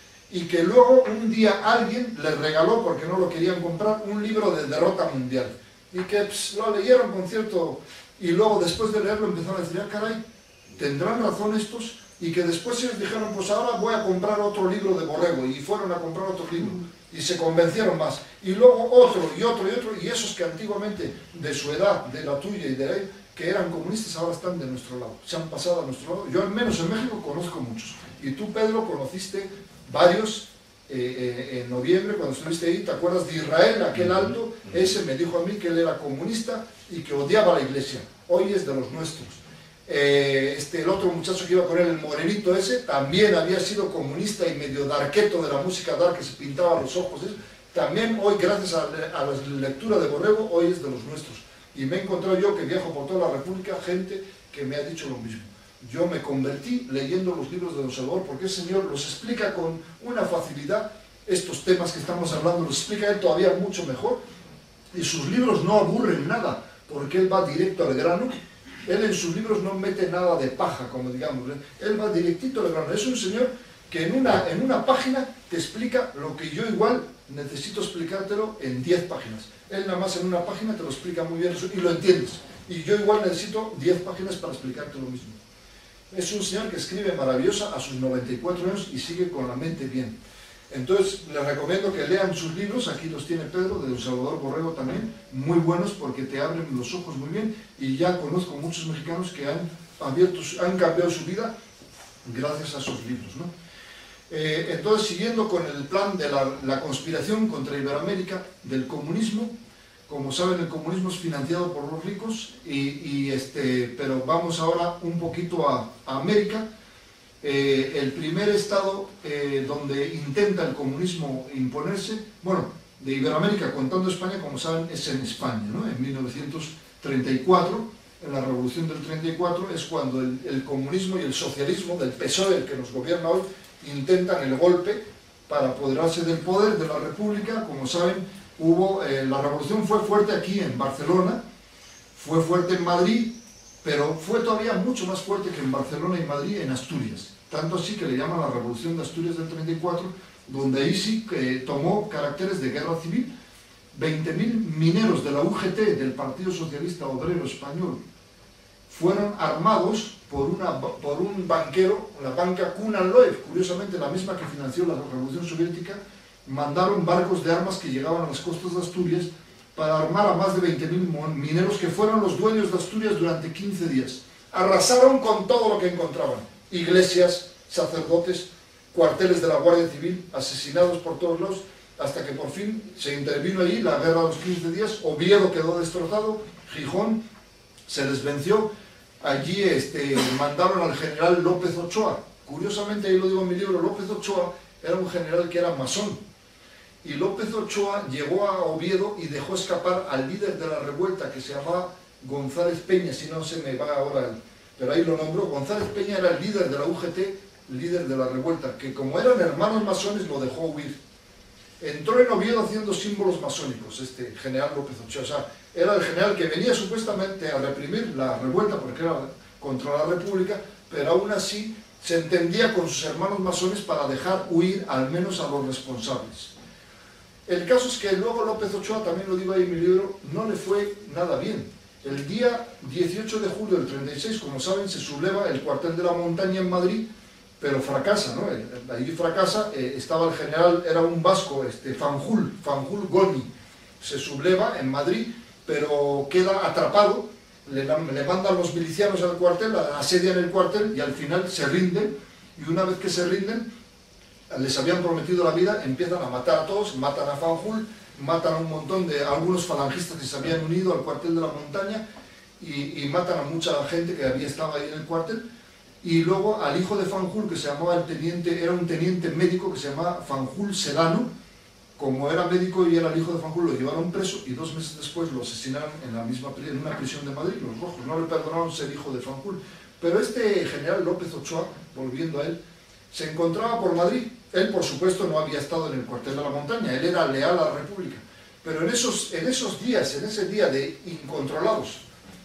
Y que luego un día alguien les regaló, porque no lo querían comprar, un libro de derrota mundial. Y que pss, lo leyeron con cierto... Y luego después de leerlo empezaron a decir, ah, caray, ¿tendrán razón estos? y que después ellos dijeron, pues ahora voy a comprar otro libro de Borrego, y fueron a comprar otro libro, y se convencieron más, y luego otro, y otro, y otro, y esos que antiguamente, de su edad, de la tuya y de él, que eran comunistas, ahora están de nuestro lado, se han pasado a nuestro lado. Yo al menos en México conozco muchos, y tú, Pedro, conociste varios eh, eh, en noviembre, cuando estuviste ahí, ¿te acuerdas de Israel, aquel alto? Ese me dijo a mí que él era comunista y que odiaba a la iglesia, hoy es de los nuestros. Eh, este, el otro muchacho que iba con él, el morenito ese, también había sido comunista y medio darqueto de la música dark, que se pintaba los ojos, ¿eh? También hoy, gracias a, a la lectura de Borrego, hoy es de los nuestros. Y me he encontrado yo, que viajo por toda la República, gente que me ha dicho lo mismo. Yo me convertí leyendo los libros de Don Salvador, porque el Señor los explica con una facilidad, estos temas que estamos hablando, los explica él todavía mucho mejor, y sus libros no aburren nada, porque él va directo al grano. Él en sus libros no mete nada de paja, como digamos, él va directito al grano. Es un señor que en una, en una página te explica lo que yo igual necesito explicártelo en diez páginas. Él nada más en una página te lo explica muy bien y lo entiendes. Y yo igual necesito diez páginas para explicarte lo mismo. Es un señor que escribe maravillosa a sus noventa y cuatro años y sigue con la mente bien. Entonces, les recomiendo que lean sus libros, aquí los tiene Pedro, de Don Salvador Borrego también, muy buenos porque te abren los ojos muy bien, y ya conozco muchos mexicanos que han, abierto, han cambiado su vida gracias a sus libros, ¿no? Eh, entonces, siguiendo con el plan de la, la conspiración contra Iberoamérica, del comunismo, como saben, el comunismo es financiado por los ricos, y, y este, pero vamos ahora un poquito a, a América. Eh, el primer estado eh, donde intenta el comunismo imponerse, bueno, de Iberoamérica, contando España, como saben, es en España, ¿no? En mil novecientos treinta y cuatro, en la Revolución del treinta y cuatro, es cuando el, el comunismo y el socialismo del P S O E, el que nos gobierna hoy, intentan el golpe para apoderarse del poder de la República. Como saben, hubo, eh, la revolución fue fuerte aquí en Barcelona, fue fuerte en Madrid, pero fue todavía mucho más fuerte que en Barcelona y Madrid en Asturias. Tanto así que le llaman la Revolución de Asturias del treinta y cuatro, donde ahí sí que tomó caracteres de guerra civil. veinte mil mineros de la U G T, del Partido Socialista Obrero Español, fueron armados por, una, por un banquero, la banca Kunan-Loew, curiosamente la misma que financió la Revolución Soviética. Mandaron barcos de armas que llegaban a las costas de Asturias para armar a más de veinte mil mineros, que fueron los dueños de Asturias durante quince días. Arrasaron con todo lo que encontraban: iglesias, sacerdotes, cuarteles de la Guardia Civil, asesinados por todos lados, hasta que por fin se intervino allí la guerra de los quince días. Oviedo quedó destrozado, Gijón se les venció. Allí este, mandaron al general López Ochoa. Curiosamente, ahí lo digo en mi libro, López Ochoa era un general que era masón. Y López Ochoa llegó a Oviedo y dejó escapar al líder de la revuelta, que se llamaba González Peña, si no se me va ahora, el, pero ahí lo nombró. González Peña era el líder de la U G T, líder de la revuelta, que como eran hermanos masones lo dejó huir. Entró en Oviedo haciendo símbolos masónicos, este general López Ochoa. O sea, era el general que venía supuestamente a reprimir la revuelta porque era contra la República, pero aún así se entendía con sus hermanos masones para dejar huir al menos a los responsables. El caso es que luego López Ochoa, también lo digo ahí en mi libro, no le fue nada bien. El día dieciocho de julio del treinta y seis, como saben, se subleva el cuartel de la Montaña en Madrid, pero fracasa, ¿no? Allí fracasa, eh, estaba el general, era un vasco, este, Fanjul, Fanjul Goni, se subleva en Madrid, pero queda atrapado, le, le mandan los milicianos al cuartel, asedian el cuartel y al final se rinden, y una vez que se rinden, les habían prometido la vida, empiezan a matar a todos, matan a Fanjul, matan a un montón de algunos falangistas que se habían unido al cuartel de la Montaña, y, y matan a mucha gente que había estado ahí en el cuartel. Y luego al hijo de Fanjul, que se llamaba el teniente, era un teniente médico que se llamaba Fanjul Sedano. Como era médico y era el hijo de Fanjul, lo llevaron preso y dos meses después lo asesinaron en la misma en una prisión de Madrid. Los rojos no le perdonaron ser hijo de Fanjul. Pero este general López Ochoa, volviendo a él, se encontraba por Madrid. Él, por supuesto, no había estado en el cuartel de la Montaña, él era leal a la República. Pero en esos, en esos días, en ese día de incontrolados,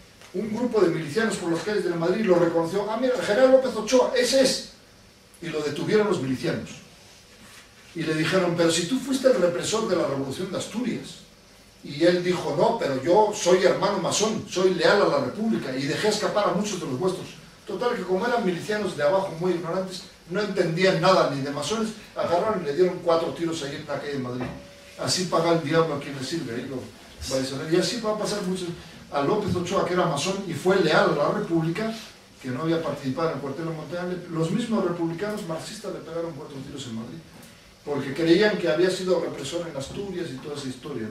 un grupo de milicianos por las calles de Madrid lo reconoció. Ah, mira, el general López Ochoa, ese es. Y lo detuvieron los milicianos. Y le dijeron, pero si tú fuiste el represor de la Revolución de Asturias. Y él dijo, no, pero yo soy hermano masón, soy leal a la República y dejé escapar a muchos de los vuestros. Total que como eran milicianos de abajo muy ignorantes, no entendían nada ni de masones, agarraron y le dieron cuatro tiros ahí en la calle de Madrid. Así paga el diablo a quien le sirve. ¿eh? Y así va a pasar mucho a López Ochoa, que era masón y fue leal a la República, que no había participado en el cuartel de Montaña. Los mismos republicanos marxistas le pegaron cuatro tiros en Madrid, porque creían que había sido represor en Asturias y toda esa historia,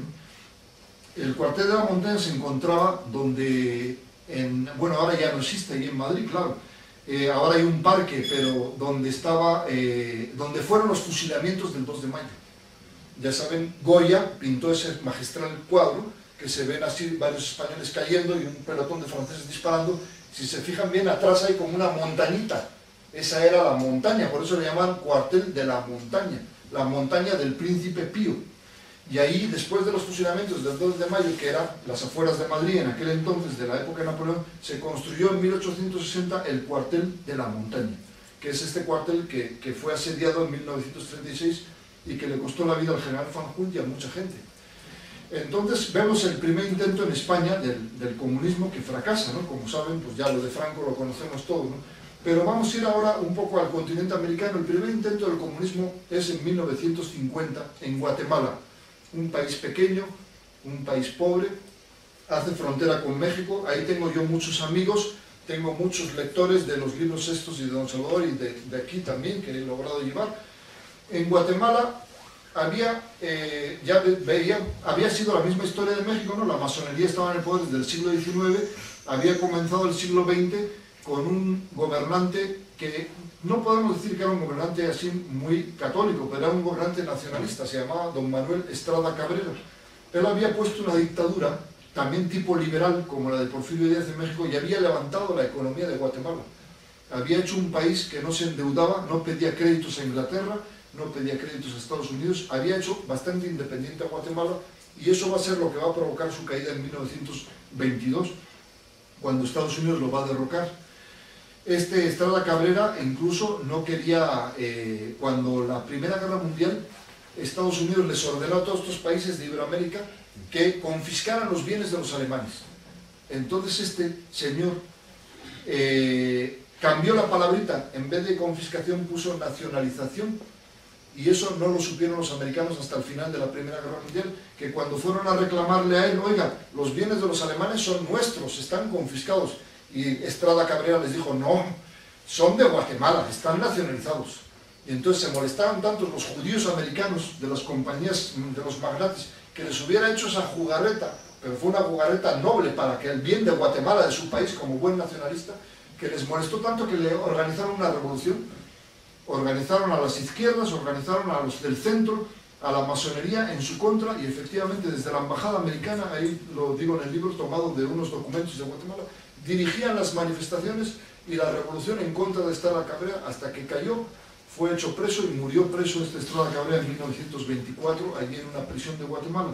¿no? El cuartel de la Montaña se encontraba donde, en, bueno, ahora ya no existe, ahí en Madrid, claro, eh, ahora hay un parque, pero donde estaba, eh, donde fueron los fusilamientos del dos de mayo. Ya saben, Goya pintó ese magistral cuadro, que se ven así varios españoles cayendo y un pelotón de franceses disparando. Si se fijan bien, atrás hay como una montañita, esa era la montaña, por eso le llaman cuartel de la montaña, la montaña del Príncipe Pío. Y ahí, después de los fusilamientos del dos de mayo, que eran las afueras de Madrid, en aquel entonces, de la época de Napoleón, se construyó en mil ochocientos sesenta el cuartel de la montaña, que es este cuartel que, que fue asediado en mil novecientos treinta y seis y que le costó la vida al general Fanjul y a mucha gente. Entonces vemos el primer intento en España del, del comunismo que fracasa, ¿no? Como saben, pues ya lo de Franco lo conocemos todo, ¿no? Pero vamos a ir ahora un poco al continente americano. El primer intento del comunismo es en mil novecientos cincuenta en Guatemala, un país pequeño, un país pobre, hace frontera con México. Ahí tengo yo muchos amigos, tengo muchos lectores de los libros estos y de Don Salvador y de, de aquí también, que he logrado llevar. En Guatemala había, eh, ya veía, había sido la misma historia de México, ¿no? La masonería estaba en el poder desde el siglo diecinueve, había comenzado el siglo veinte con un gobernante que no podemos decir que era un gobernante así muy católico, pero era un gobernante nacionalista, se llamaba don Manuel Estrada Cabrera. Él había puesto una dictadura, también tipo liberal, como la de Porfirio Díaz en México, y había levantado la economía de Guatemala. Había hecho un país que no se endeudaba, no pedía créditos a Inglaterra, no pedía créditos a Estados Unidos, había hecho bastante independiente a Guatemala, y eso va a ser lo que va a provocar su caída en mil novecientos veintidós, cuando Estados Unidos lo va a derrocar. Este Estrada Cabrera incluso no quería, eh, cuando la Primera Guerra Mundial, Estados Unidos les ordenó a todos estos países de Iberoamérica que confiscaran los bienes de los alemanes. Entonces este señor eh, cambió la palabrita, en vez de confiscación puso nacionalización, y eso no lo supieron los americanos hasta el final de la Primera Guerra Mundial, que cuando fueron a reclamarle a él, oiga, los bienes de los alemanes son nuestros, están confiscados. Y Estrada Cabrera les dijo, no, son de Guatemala, están nacionalizados. Y entonces se molestaban tanto los judíos americanos de las compañías, de los magnates, que les hubiera hecho esa jugarreta, pero fue una jugarreta noble para que el bien de Guatemala, de su país, como buen nacionalista, que les molestó tanto que le organizaron una revolución, organizaron a las izquierdas, organizaron a los del centro, a la masonería en su contra, y efectivamente desde la embajada americana, ahí lo digo en el libro tomado de unos documentos de Guatemala, dirigían las manifestaciones y la revolución en contra de Estrada Cabrera, hasta que cayó, fue hecho preso y murió preso este Estrada Cabrera en mil novecientos veinticuatro, allí en una prisión de Guatemala.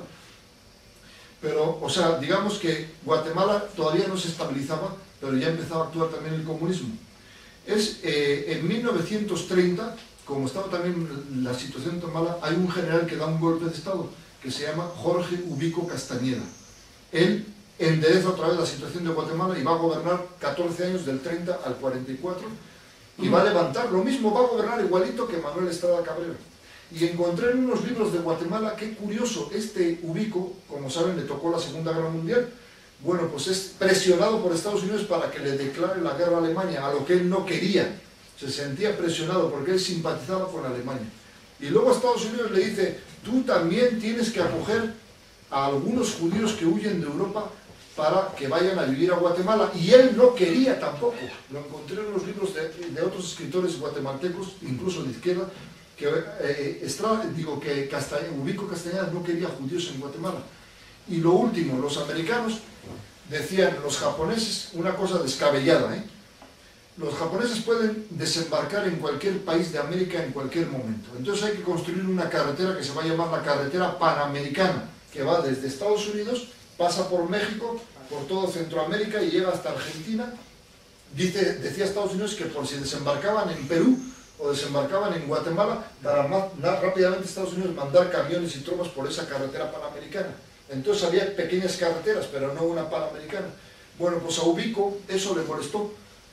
Pero, o sea, digamos que Guatemala todavía no se estabilizaba, pero ya empezaba a actuar también el comunismo. Es eh, en mil novecientos treinta, como estaba también la situación tan mala, hay un general que da un golpe de estado, que se llama Jorge Ubico Castañeda. Él endereza otra vez la situación de Guatemala y va a gobernar catorce años, del treinta al cuarenta y cuatro, y va a levantar, lo mismo, va a gobernar igualito que Manuel Estrada Cabrera. Y encontré en unos libros de Guatemala, qué curioso, este Ubico, como saben, le tocó la Segunda Guerra Mundial. Bueno, pues es presionado por Estados Unidos para que le declare la guerra a Alemania, a lo que él no quería. Se sentía presionado porque él simpatizaba con Alemania. Y luego Estados Unidos le dice, tú también tienes que acoger a algunos judíos que huyen de Europa para que vayan a vivir a Guatemala, y él no quería tampoco. Lo encontré en los libros de, de otros escritores guatemaltecos, incluso de izquierda, que, eh, Estrada, digo, que Castañeda, Ubico Castañeda no quería judíos en Guatemala. Y lo último, los americanos decían, los japoneses, una cosa descabellada, ¿eh? Los japoneses pueden desembarcar en cualquier país de América en cualquier momento. Entonces hay que construir una carretera que se va a llamar la carretera panamericana, que va desde Estados Unidos, pasa por México, por todo Centroamérica y llega hasta Argentina. Dice, decía Estados Unidos que por si desembarcaban en Perú o desembarcaban en Guatemala, para más, más rápidamente Estados Unidos mandar camiones y tropas por esa carretera panamericana. Entonces había pequeñas carreteras, pero no una panamericana. Bueno, pues a Ubico eso le molestó,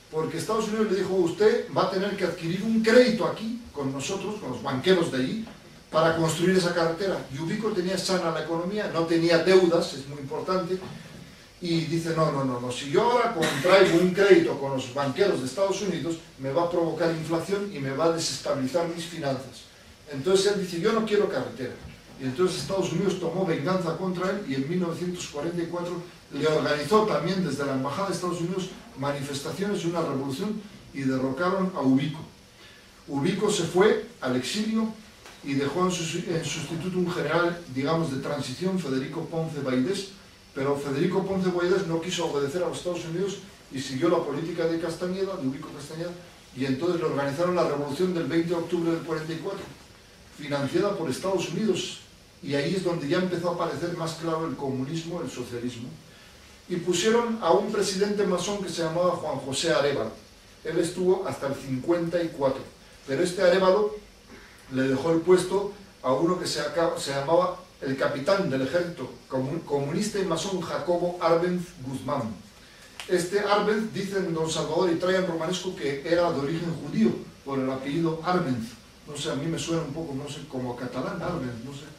porque Estados Unidos le dijo, usted va a tener que adquirir un crédito aquí, con nosotros, con los banqueros de allí, para construir esa carretera. Y Ubico tenía sana la economía, no tenía deudas, es muy importante, y dice, no, no, no, no, si yo ahora contraigo un crédito con los banqueros de Estados Unidos, me va a provocar inflación y me va a desestabilizar mis finanzas. Entonces él dice, yo no quiero carretera. Y entonces Estados Unidos tomó venganza contra él y en mil novecientos cuarenta y cuatro le organizó también desde la Embajada de Estados Unidos manifestaciones y una revolución y derrocaron a Ubico. Ubico se fue al exilio y dejó en, su, en sustituto un general, digamos, de transición, Federico Ponce Baidés, pero Federico Ponce Baidés no quiso obedecer a los Estados Unidos y siguió la política de Castañeda, de Ubico Castañeda, y entonces le organizaron la revolución del veinte de octubre del cuarenta y cuatro, financiada por Estados Unidos, y ahí es donde ya empezó a aparecer más claro el comunismo, el socialismo. Y pusieron a un presidente masón que se llamaba Juan José Arévalo. Él estuvo hasta el cincuenta y cuatro, pero este Arévalo le dejó el puesto a uno que se, acaba, se llamaba el capitán del ejército comunista y masón Jacobo Arbenz Guzmán. Este Arbenz, dicen don Salvador y Trajan Romanesco, que era de origen judío, por el apellido Arbenz. No sé, a mí me suena un poco, no sé, como catalán, Arbenz, no sé.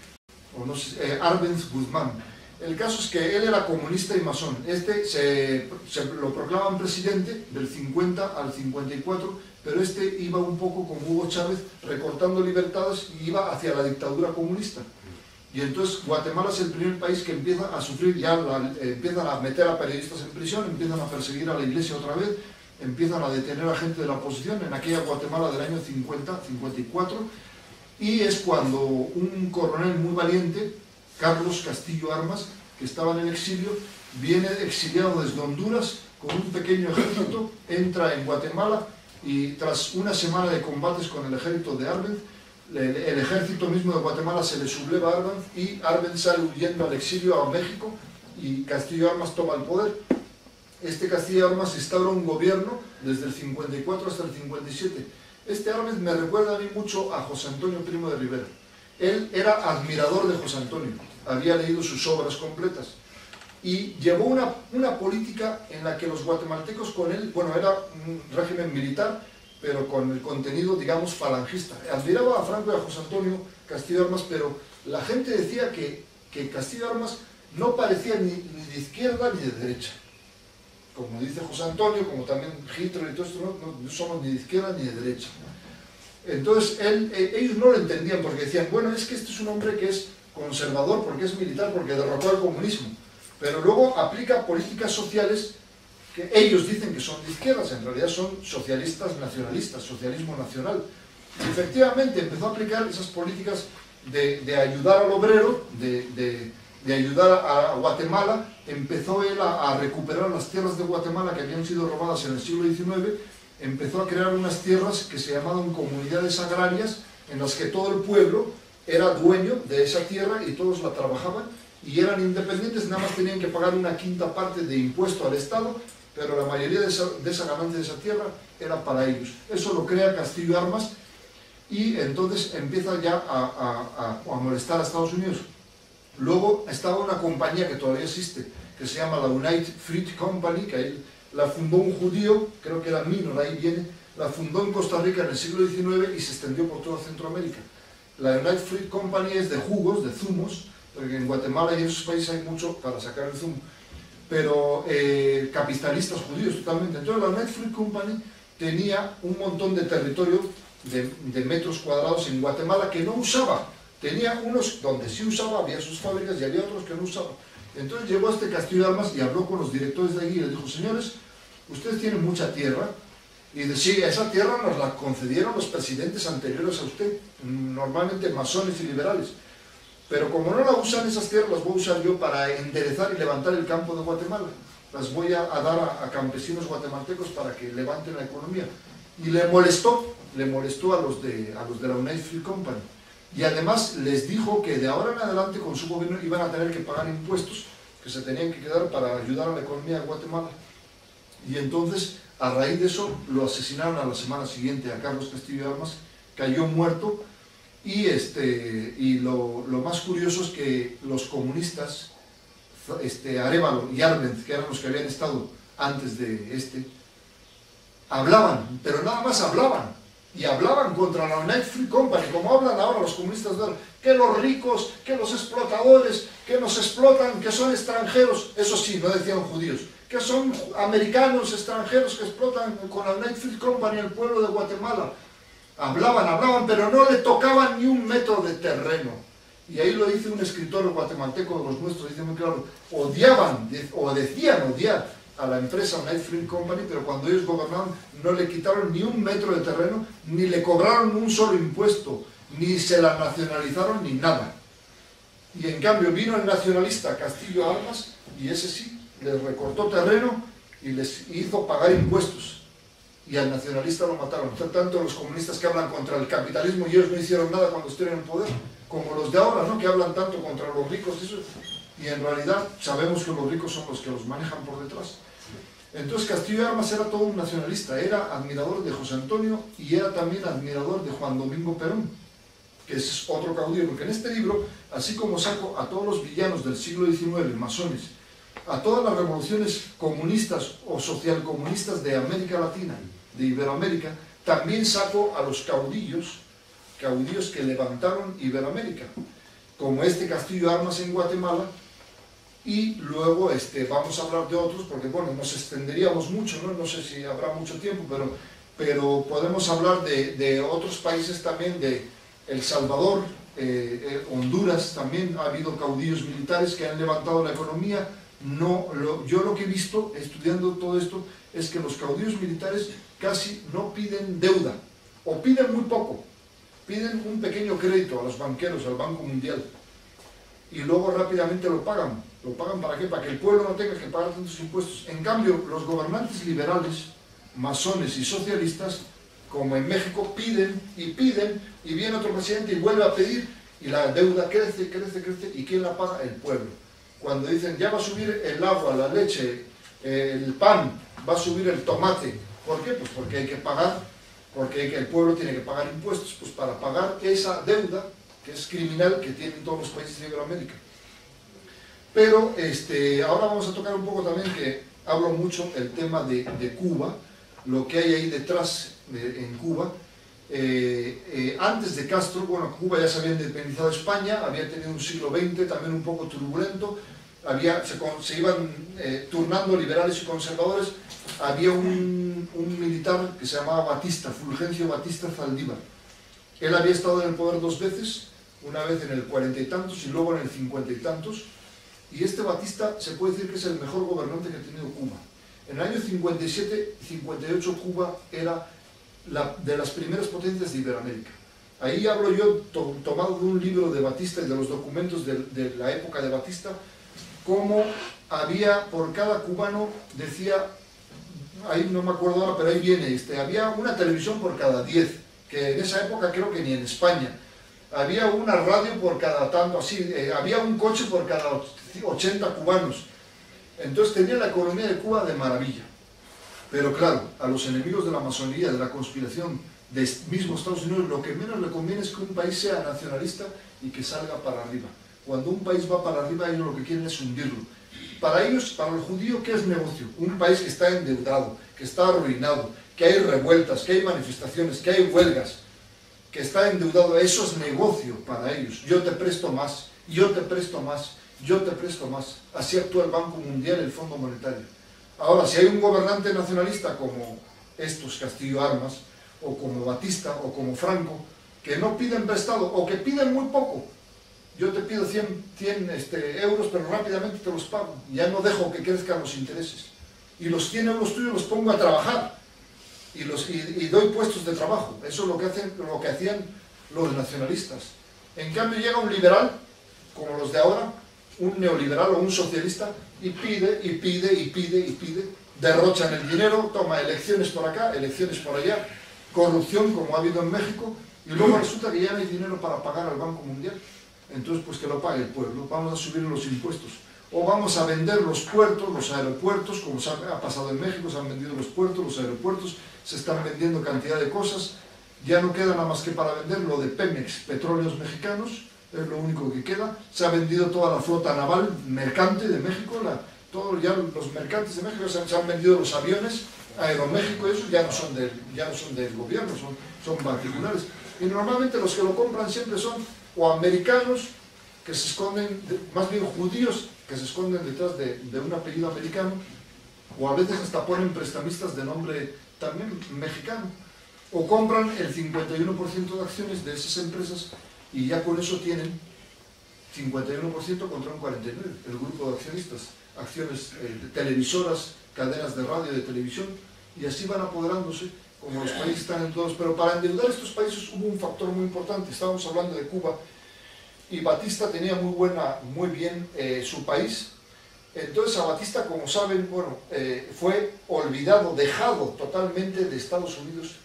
O no sé, eh, Arbenz Guzmán. El caso es que él era comunista y masón. Este se, se lo proclaman presidente del cincuenta al cincuenta y cuatro, pero este iba un poco como Hugo Chávez, recortando libertades y iba hacia la dictadura comunista. Y entonces Guatemala es el primer país que empieza a sufrir, ya la, eh, empiezan a meter a periodistas en prisión, empiezan a perseguir a la iglesia otra vez, empiezan a detener a gente de la oposición, en aquella Guatemala del año cincuenta, cincuenta y cuatro, y es cuando un coronel muy valiente, Carlos Castillo Armas, que estaba en el exilio, viene exiliado desde Honduras con un pequeño ejército, entra en Guatemala y tras una semana de combates con el ejército de Arbenz, el, el ejército mismo de Guatemala se le subleva a Arbenz y Arbenz sale huyendo al exilio a México y Castillo Armas toma el poder. Este Castillo Armas instaura un gobierno desde el cincuenta y cuatro hasta el cincuenta y siete. Este Arbenz me recuerda a mí mucho a José Antonio Primo de Rivera. Él era admirador de José Antonio, había leído sus obras completas y llevó una, una política en la que los guatemaltecos con él, bueno, era un régimen militar, pero con el contenido, digamos, falangista. Admiraba a Franco y a José Antonio Castillo Armas, pero la gente decía que, que Castillo Armas no parecía ni, ni de izquierda ni de derecha. Como dice José Antonio, como también Hitler y todo esto, no, no somos ni de izquierda ni de derecha. Entonces, él, eh, ellos no lo entendían porque decían, bueno, es que este es un hombre que es conservador, porque es militar, porque derrotó al comunismo, pero luego aplica políticas sociales que ellos dicen que son de izquierdas, en realidad son socialistas nacionalistas, socialismo nacional. Y efectivamente empezó a aplicar esas políticas de, de ayudar al obrero, de, de, de ayudar a, a Guatemala. Empezó él a, a recuperar las tierras de Guatemala que habían sido robadas en el siglo diecinueve, empezó a crear unas tierras que se llamaban comunidades agrarias, en las que todo el pueblo era dueño de esa tierra y todos la trabajaban y eran independientes, nada más tenían que pagar una quinta parte de impuesto al Estado, pero la mayoría de esa, de esa ganancia de esa tierra era para ellos. Eso lo crea Castillo Armas y entonces empieza ya a, a, a, a molestar a Estados Unidos. Luego estaba una compañía que todavía existe, que se llama la United Fruit Company, que ahí la fundó un judío, creo que era Minor, ahí viene, la fundó en Costa Rica en el siglo diecinueve y se extendió por toda Centroamérica. La United Fruit Company es de jugos, de zumos, porque en Guatemala y en esos países hay mucho para sacar el zumo, pero eh, capitalistas judíos totalmente. Entonces la United Fruit Company tenía un montón de territorio de, de metros cuadrados en Guatemala que no usaba. Tenía unos donde sí usaba, había sus fábricas y había otros que no usaba. Entonces llegó a este Castillo Armas y habló con los directores de allí y les dijo, señores, ustedes tienen mucha tierra, y de, sí, esa tierra nos la concedieron los presidentes anteriores a usted, normalmente masones y liberales, pero como no la usan esas tierras, las voy a usar yo para enderezar y levantar el campo de Guatemala, las voy a, a dar a, a campesinos guatemaltecos para que levanten la economía. Y le molestó, le molestó a los de, a los de la United Fruit Company, y además les dijo que de ahora en adelante con su gobierno iban a tener que pagar impuestos que se tenían que quedar para ayudar a la economía de Guatemala. Y entonces, a raíz de eso, lo asesinaron a la semana siguiente a Carlos Castillo Armas, cayó muerto, y, este, y lo, lo más curioso es que los comunistas, este, Arévalo y Arbenz, que eran los que habían estado antes de este, hablaban, pero nada más hablaban. Y hablaban contra la United Fruit Company, como hablan ahora los comunistas de ahora, que los ricos, que los explotadores, que nos explotan, que son extranjeros, eso sí, no decían judíos, que son americanos extranjeros que explotan con la United Fruit Company el pueblo de Guatemala. Hablaban, hablaban, pero no le tocaban ni un metro de terreno. Y ahí lo dice un escritor guatemalteco de los nuestros, dice muy claro, odiaban, o decían odiar a la empresa United Fruit Company, pero cuando ellos gobernaban no le quitaron ni un metro de terreno, ni le cobraron un solo impuesto, ni se la nacionalizaron, ni nada. Y en cambio vino el nacionalista Castillo Armas, y ese sí, les recortó terreno y les hizo pagar impuestos. Y al nacionalista lo mataron. Tanto los comunistas que hablan contra el capitalismo y ellos no hicieron nada cuando estuvieron en el poder, como los de ahora, ¿no?, que hablan tanto contra los ricos, eso, y en realidad sabemos que los ricos son los que los manejan por detrás. Entonces Castillo Armas era todo un nacionalista, era admirador de José Antonio y era también admirador de Juan Domingo Perón, que es otro caudillo, porque en este libro, así como saco a todos los villanos del siglo diecinueve, masones, a todas las revoluciones comunistas o socialcomunistas de América Latina, de Iberoamérica, también saco a los caudillos, caudillos que levantaron Iberoamérica, como este Castillo Armas en Guatemala, y luego este, vamos a hablar de otros, porque bueno, nos extenderíamos mucho, ¿no? No sé si habrá mucho tiempo, pero, pero podemos hablar de, de otros países también, de El Salvador, eh, eh, Honduras, también ha habido caudillos militares que han levantado la economía. No, lo, yo lo que he visto, estudiando todo esto, es que los caudillos militares casi no piden deuda, o piden muy poco, piden un pequeño crédito a los banqueros, al Banco Mundial, y luego rápidamente lo pagan. ¿Lo pagan para qué? Para que el pueblo no tenga que pagar tantos impuestos. En cambio, los gobernantes liberales, masones y socialistas, como en México, piden y piden, y viene otro presidente y vuelve a pedir, y la deuda crece, crece, crece, ¿y quién la paga? El pueblo. Cuando dicen, ya va a subir el agua, la leche, el pan, va a subir el tomate. ¿Por qué? Pues porque hay que pagar, porque hay que, el pueblo tiene que pagar impuestos, pues para pagar esa deuda, que es criminal, que tienen todos los países de Iberoamérica. Pero este, ahora vamos a tocar un poco también, que hablo mucho el tema de, de Cuba, lo que hay ahí detrás de, en Cuba. Eh, eh, antes de Castro, bueno, Cuba ya se había independizado de España, había tenido un siglo veinte también un poco turbulento, había, se, se iban eh, turnando liberales y conservadores. Había un, un militar que se llamaba Batista, Fulgencio Batista Zaldívar. Él había estado en el poder dos veces, una vez en el cuarenta y tantos y luego en el cincuenta y tantos. Y este Batista se puede decir que es el mejor gobernante que ha tenido Cuba. En el año cincuenta y siete cincuenta y ocho Cuba era la, de las primeras potencias de Iberoamérica. Ahí hablo yo, to, tomado de un libro de Batista y de los documentos de, de la época de Batista, cómo había por cada cubano, decía, ahí no me acuerdo ahora, pero ahí viene, este, había una televisión por cada diez, que en esa época creo que ni en España. Había una radio por cada tanto, así, eh, había un coche por cada ochenta cubanos. Entonces tenía la economía de Cuba de maravilla. Pero claro, a los enemigos de la masonería, de la conspiración, de mismo Estados Unidos, lo que menos le conviene es que un país sea nacionalista y que salga para arriba. Cuando un país va para arriba, ellos lo que quieren es hundirlo. Para ellos, para el judío, ¿qué es negocio? Un país que está endeudado, que está arruinado, que hay revueltas, que hay manifestaciones, que hay huelgas, que está endeudado, eso es negocio para ellos. Yo te presto más, yo te presto más, yo te presto más. Así actúa el Banco Mundial, el Fondo Monetario. Ahora, si hay un gobernante nacionalista como estos Castillo Armas, o como Batista, o como Franco, que no piden prestado, o que piden muy poco, yo te pido cien, cien este, euros, pero rápidamente te los pago, ya no dejo que crezcan los intereses. Y los cien euros tuyos los pongo a trabajar, y, los, y, y doy puestos de trabajo. Eso es lo que, hacen, lo que hacían los nacionalistas. En cambio llega un liberal, como los de ahora, un neoliberal o un socialista, y pide, y pide, y pide, y pide, derrochan el dinero, toma elecciones por acá, elecciones por allá, corrupción como ha habido en México, y luego resulta que ya no hay dinero para pagar al Banco Mundial. Entonces pues que lo pague el pueblo, vamos a subir los impuestos, o vamos a vender los puertos, los aeropuertos, como se ha pasado en México, se han vendido los puertos, los aeropuertos, se están vendiendo cantidad de cosas, ya no queda nada más que para vender lo de Pemex, Petróleos Mexicanos, es lo único que queda. Se ha vendido toda la flota naval mercante de México, la, todos ya los mercantes de México se han, se han vendido los aviones, Aeroméxico y eso ya no son del, ya no son del gobierno, son, son particulares. Y normalmente los que lo compran siempre son o americanos, que se esconden, de, más bien judíos, que se esconden detrás de, de un apellido americano, o a veces hasta ponen prestamistas de nombre también mexicano, o compran el cincuenta y uno por ciento de acciones de esas empresas y ya con eso tienen cincuenta y uno por ciento contra un cuarenta y nueve por ciento, el grupo de accionistas, acciones eh, de televisoras, cadenas de radio y de televisión, y así van apoderándose, como los países están en todos. Pero para endeudar estos países hubo un factor muy importante. Estábamos hablando de Cuba, y Batista tenía muy, buena, muy bien eh, su país. Entonces a Batista, como saben, bueno, eh, fue olvidado, dejado totalmente de Estados Unidos,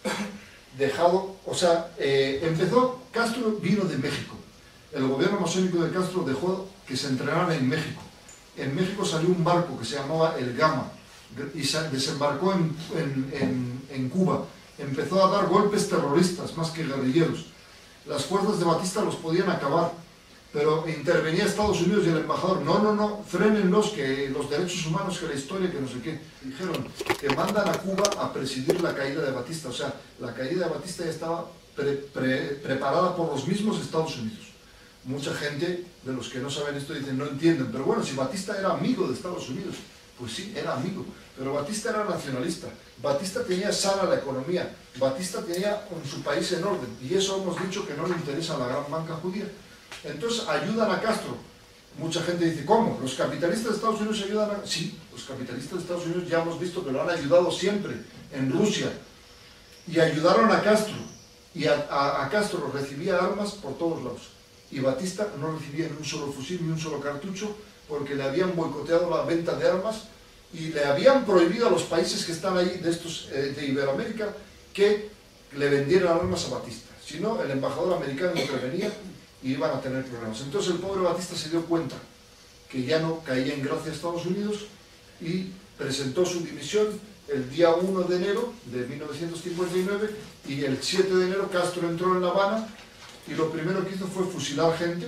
dejado, o sea, eh, empezó, Castro vino de México. El gobierno masónico de Castro dejó que se entrenara en México. En México salió un barco que se llamaba el Gama, y se desembarcó en, en, en, en Cuba. Empezó a dar golpes terroristas, más que guerrilleros. Las fuerzas de Batista los podían acabar, pero intervenía Estados Unidos y el embajador, no, no, no, frénenlos, que los derechos humanos, que la historia, que no sé qué. Dijeron que mandan a Cuba a presidir la caída de Batista. O sea, la caída de Batista ya estaba pre, pre, preparada por los mismos Estados Unidos. Mucha gente de los que no saben esto dicen, no entienden, pero bueno, si Batista era amigo de Estados Unidos, pues sí, era amigo, pero Batista era nacionalista, Batista tenía sana la economía, Batista tenía su país en orden, y eso hemos dicho que no le interesa a la gran banca judía. Entonces ayudan a Castro. Mucha gente dice, ¿cómo? ¿Los capitalistas de Estados Unidos ayudan a...? Sí, los capitalistas de Estados Unidos ya hemos visto que lo han ayudado siempre en Rusia, y ayudaron a Castro, y a, a, a Castro recibía armas por todos lados, y Batista no recibía ni un solo fusil ni un solo cartucho, porque le habían boicoteado la venta de armas y le habían prohibido a los países que están ahí, de estos eh, de Iberoamérica, que le vendieran armas a Batista. Si no, el embajador americano intervenía y iban a tener problemas. Entonces el pobre Batista se dio cuenta que ya no caía en gracia a Estados Unidos y presentó su dimisión el día uno de enero de mil novecientos cincuenta y nueve, y el siete de enero Castro entró en La Habana y lo primero que hizo fue fusilar gente.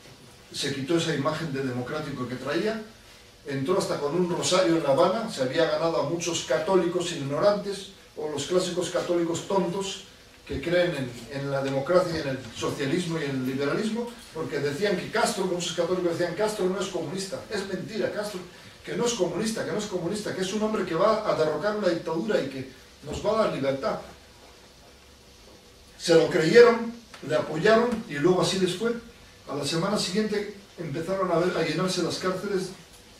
Se quitó esa imagen de democrático que traía, entró hasta con un rosario en La Habana, se había ganado a muchos católicos ignorantes, o los clásicos católicos tontos, que creen en, en la democracia y en el socialismo y en el liberalismo, porque decían que Castro, muchos católicos decían, Castro no es comunista. Es mentira, Castro, que no es comunista, que no es comunista, que es un hombre que va a derrocar una dictadura y que nos va a dar libertad. Se lo creyeron, le apoyaron y luego así les fue. A la semana siguiente empezaron a, ver, a llenarse las cárceles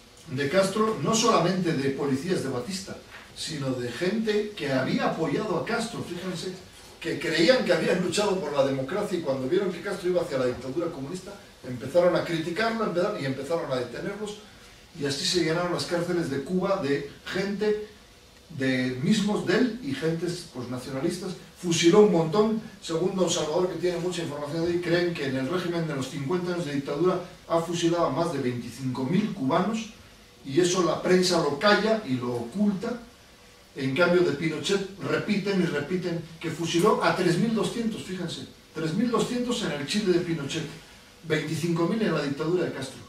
de Castro, no solamente de policías de Batista, sino de gente que había apoyado a Castro, fíjense, que creían que habían luchado por la democracia, y cuando vieron que Castro iba hacia la dictadura comunista, empezaron a criticarlo y empezaron a detenerlos, y así se llenaron las cárceles de Cuba de gente de mismos de él y gentes pues, nacionalistas. Fusiló un montón. Según don Salvador, que tiene mucha información de ahí, creen que en el régimen de los cincuenta años de dictadura ha fusilado a más de veinticinco mil cubanos, y eso la prensa lo calla y lo oculta. En cambio de Pinochet repiten y repiten que fusiló a tres mil doscientos, fíjense, tres mil doscientos en el Chile de Pinochet, veinticinco mil en la dictadura de Castro.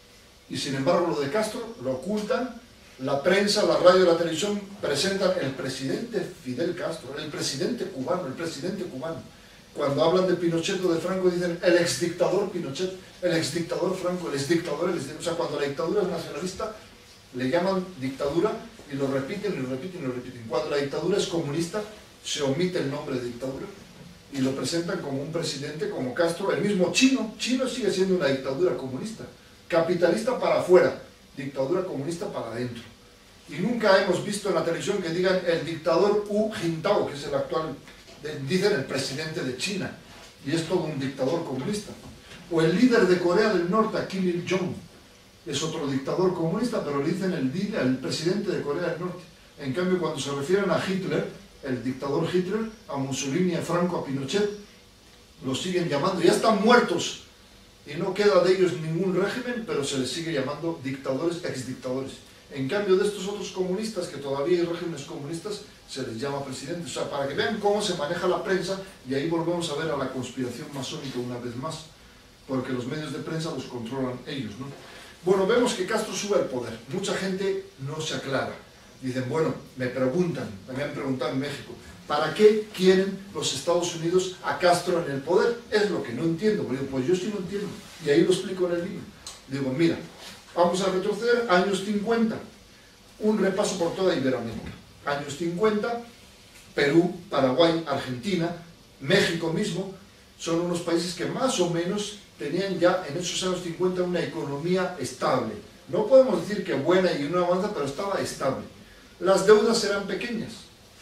Y sin embargo lo de Castro lo ocultan. La prensa, la radio y la televisión presentan el presidente Fidel Castro, el presidente cubano, el presidente cubano. Cuando hablan de Pinochet o de Franco dicen el exdictador Pinochet, el exdictador Franco, el exdictador, el exdictador. O sea, cuando la dictadura es nacionalista, le llaman dictadura y lo repiten y lo repiten y lo repiten. Cuando la dictadura es comunista, se omite el nombre de dictadura y lo presentan como un presidente como Castro. El mismo Chino, Chino sigue siendo una dictadura comunista, capitalista para afuera, dictadura comunista para adentro. Y nunca hemos visto en la televisión que digan el dictador Hu Jintao, que es el actual, dicen el presidente de China, y es todo un dictador comunista. O el líder de Corea del Norte, Kim Il-jong, es otro dictador comunista, pero le dicen el, líder, el presidente de Corea del Norte. En cambio, cuando se refieren a Hitler, el dictador Hitler, a Mussolini, a Franco, a Pinochet, los siguen llamando, ya están muertos, y no queda de ellos ningún régimen, pero se les sigue llamando dictadores, exdictadores. En cambio de estos otros comunistas, que todavía hay regímenes comunistas, se les llama presidentes. O sea, para que vean cómo se maneja la prensa, y ahí volvemos a ver a la conspiración masónica una vez más, porque los medios de prensa los controlan ellos, ¿no? Bueno, vemos que Castro sube al poder. Mucha gente no se aclara. Dicen, bueno, me preguntan, me han preguntado en México, ¿para qué quieren los Estados Unidos a Castro en el poder? Es lo que no entiendo. Pues, digo, pues yo sí lo entiendo. Y ahí lo explico en el libro. Digo, mira, vamos a retroceder años cincuenta. Un repaso por toda Iberoamérica. Años cincuenta, Perú, Paraguay, Argentina, México mismo, son unos países que más o menos tenían ya en esos años cincuenta una economía estable. No podemos decir que buena y una avanza, pero estaba estable. Las deudas eran pequeñas.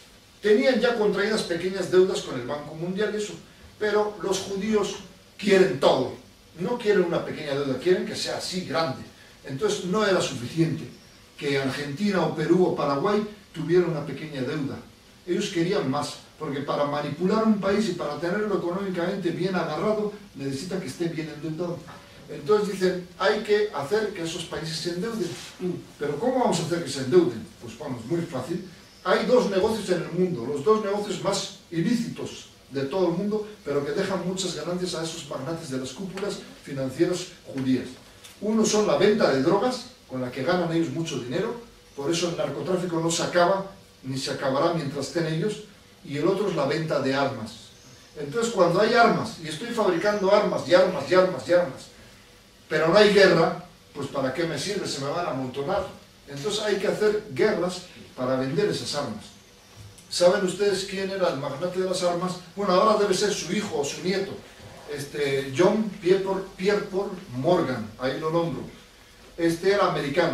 Tenían ya contraídas pequeñas deudas con el Banco Mundial, eso. Pero los judíos quieren todo. No quieren una pequeña deuda, quieren que sea así grande. Entonces no era suficiente que Argentina o Perú o Paraguay tuvieran una pequeña deuda. Ellos querían más, porque para manipular un país y para tenerlo económicamente bien agarrado, necesita que esté bien endeudado. Entonces dicen, hay que hacer que esos países se endeuden. ¿Pero cómo vamos a hacer que se endeuden? Pues vamos, muy fácil. Hay dos negocios en el mundo, los dos negocios más ilícitos de todo el mundo, pero que dejan muchas ganancias a esos magnates de las cúpulas financieras judías. Uno son la venta de drogas, con la que ganan ellos mucho dinero, por eso el narcotráfico no se acaba, ni se acabará mientras estén ellos, y el otro es la venta de armas. Entonces cuando hay armas, y estoy fabricando armas y armas y armas y armas, pero no hay guerra, pues ¿para qué me sirve? Se me van a amontonar. Entonces hay que hacer guerras para vender esas armas. ¿Saben ustedes quién era el magnate de las armas? Bueno, ahora debe ser su hijo o su nieto, este, John Pierpont Morgan, ahí lo nombro. Este era americano.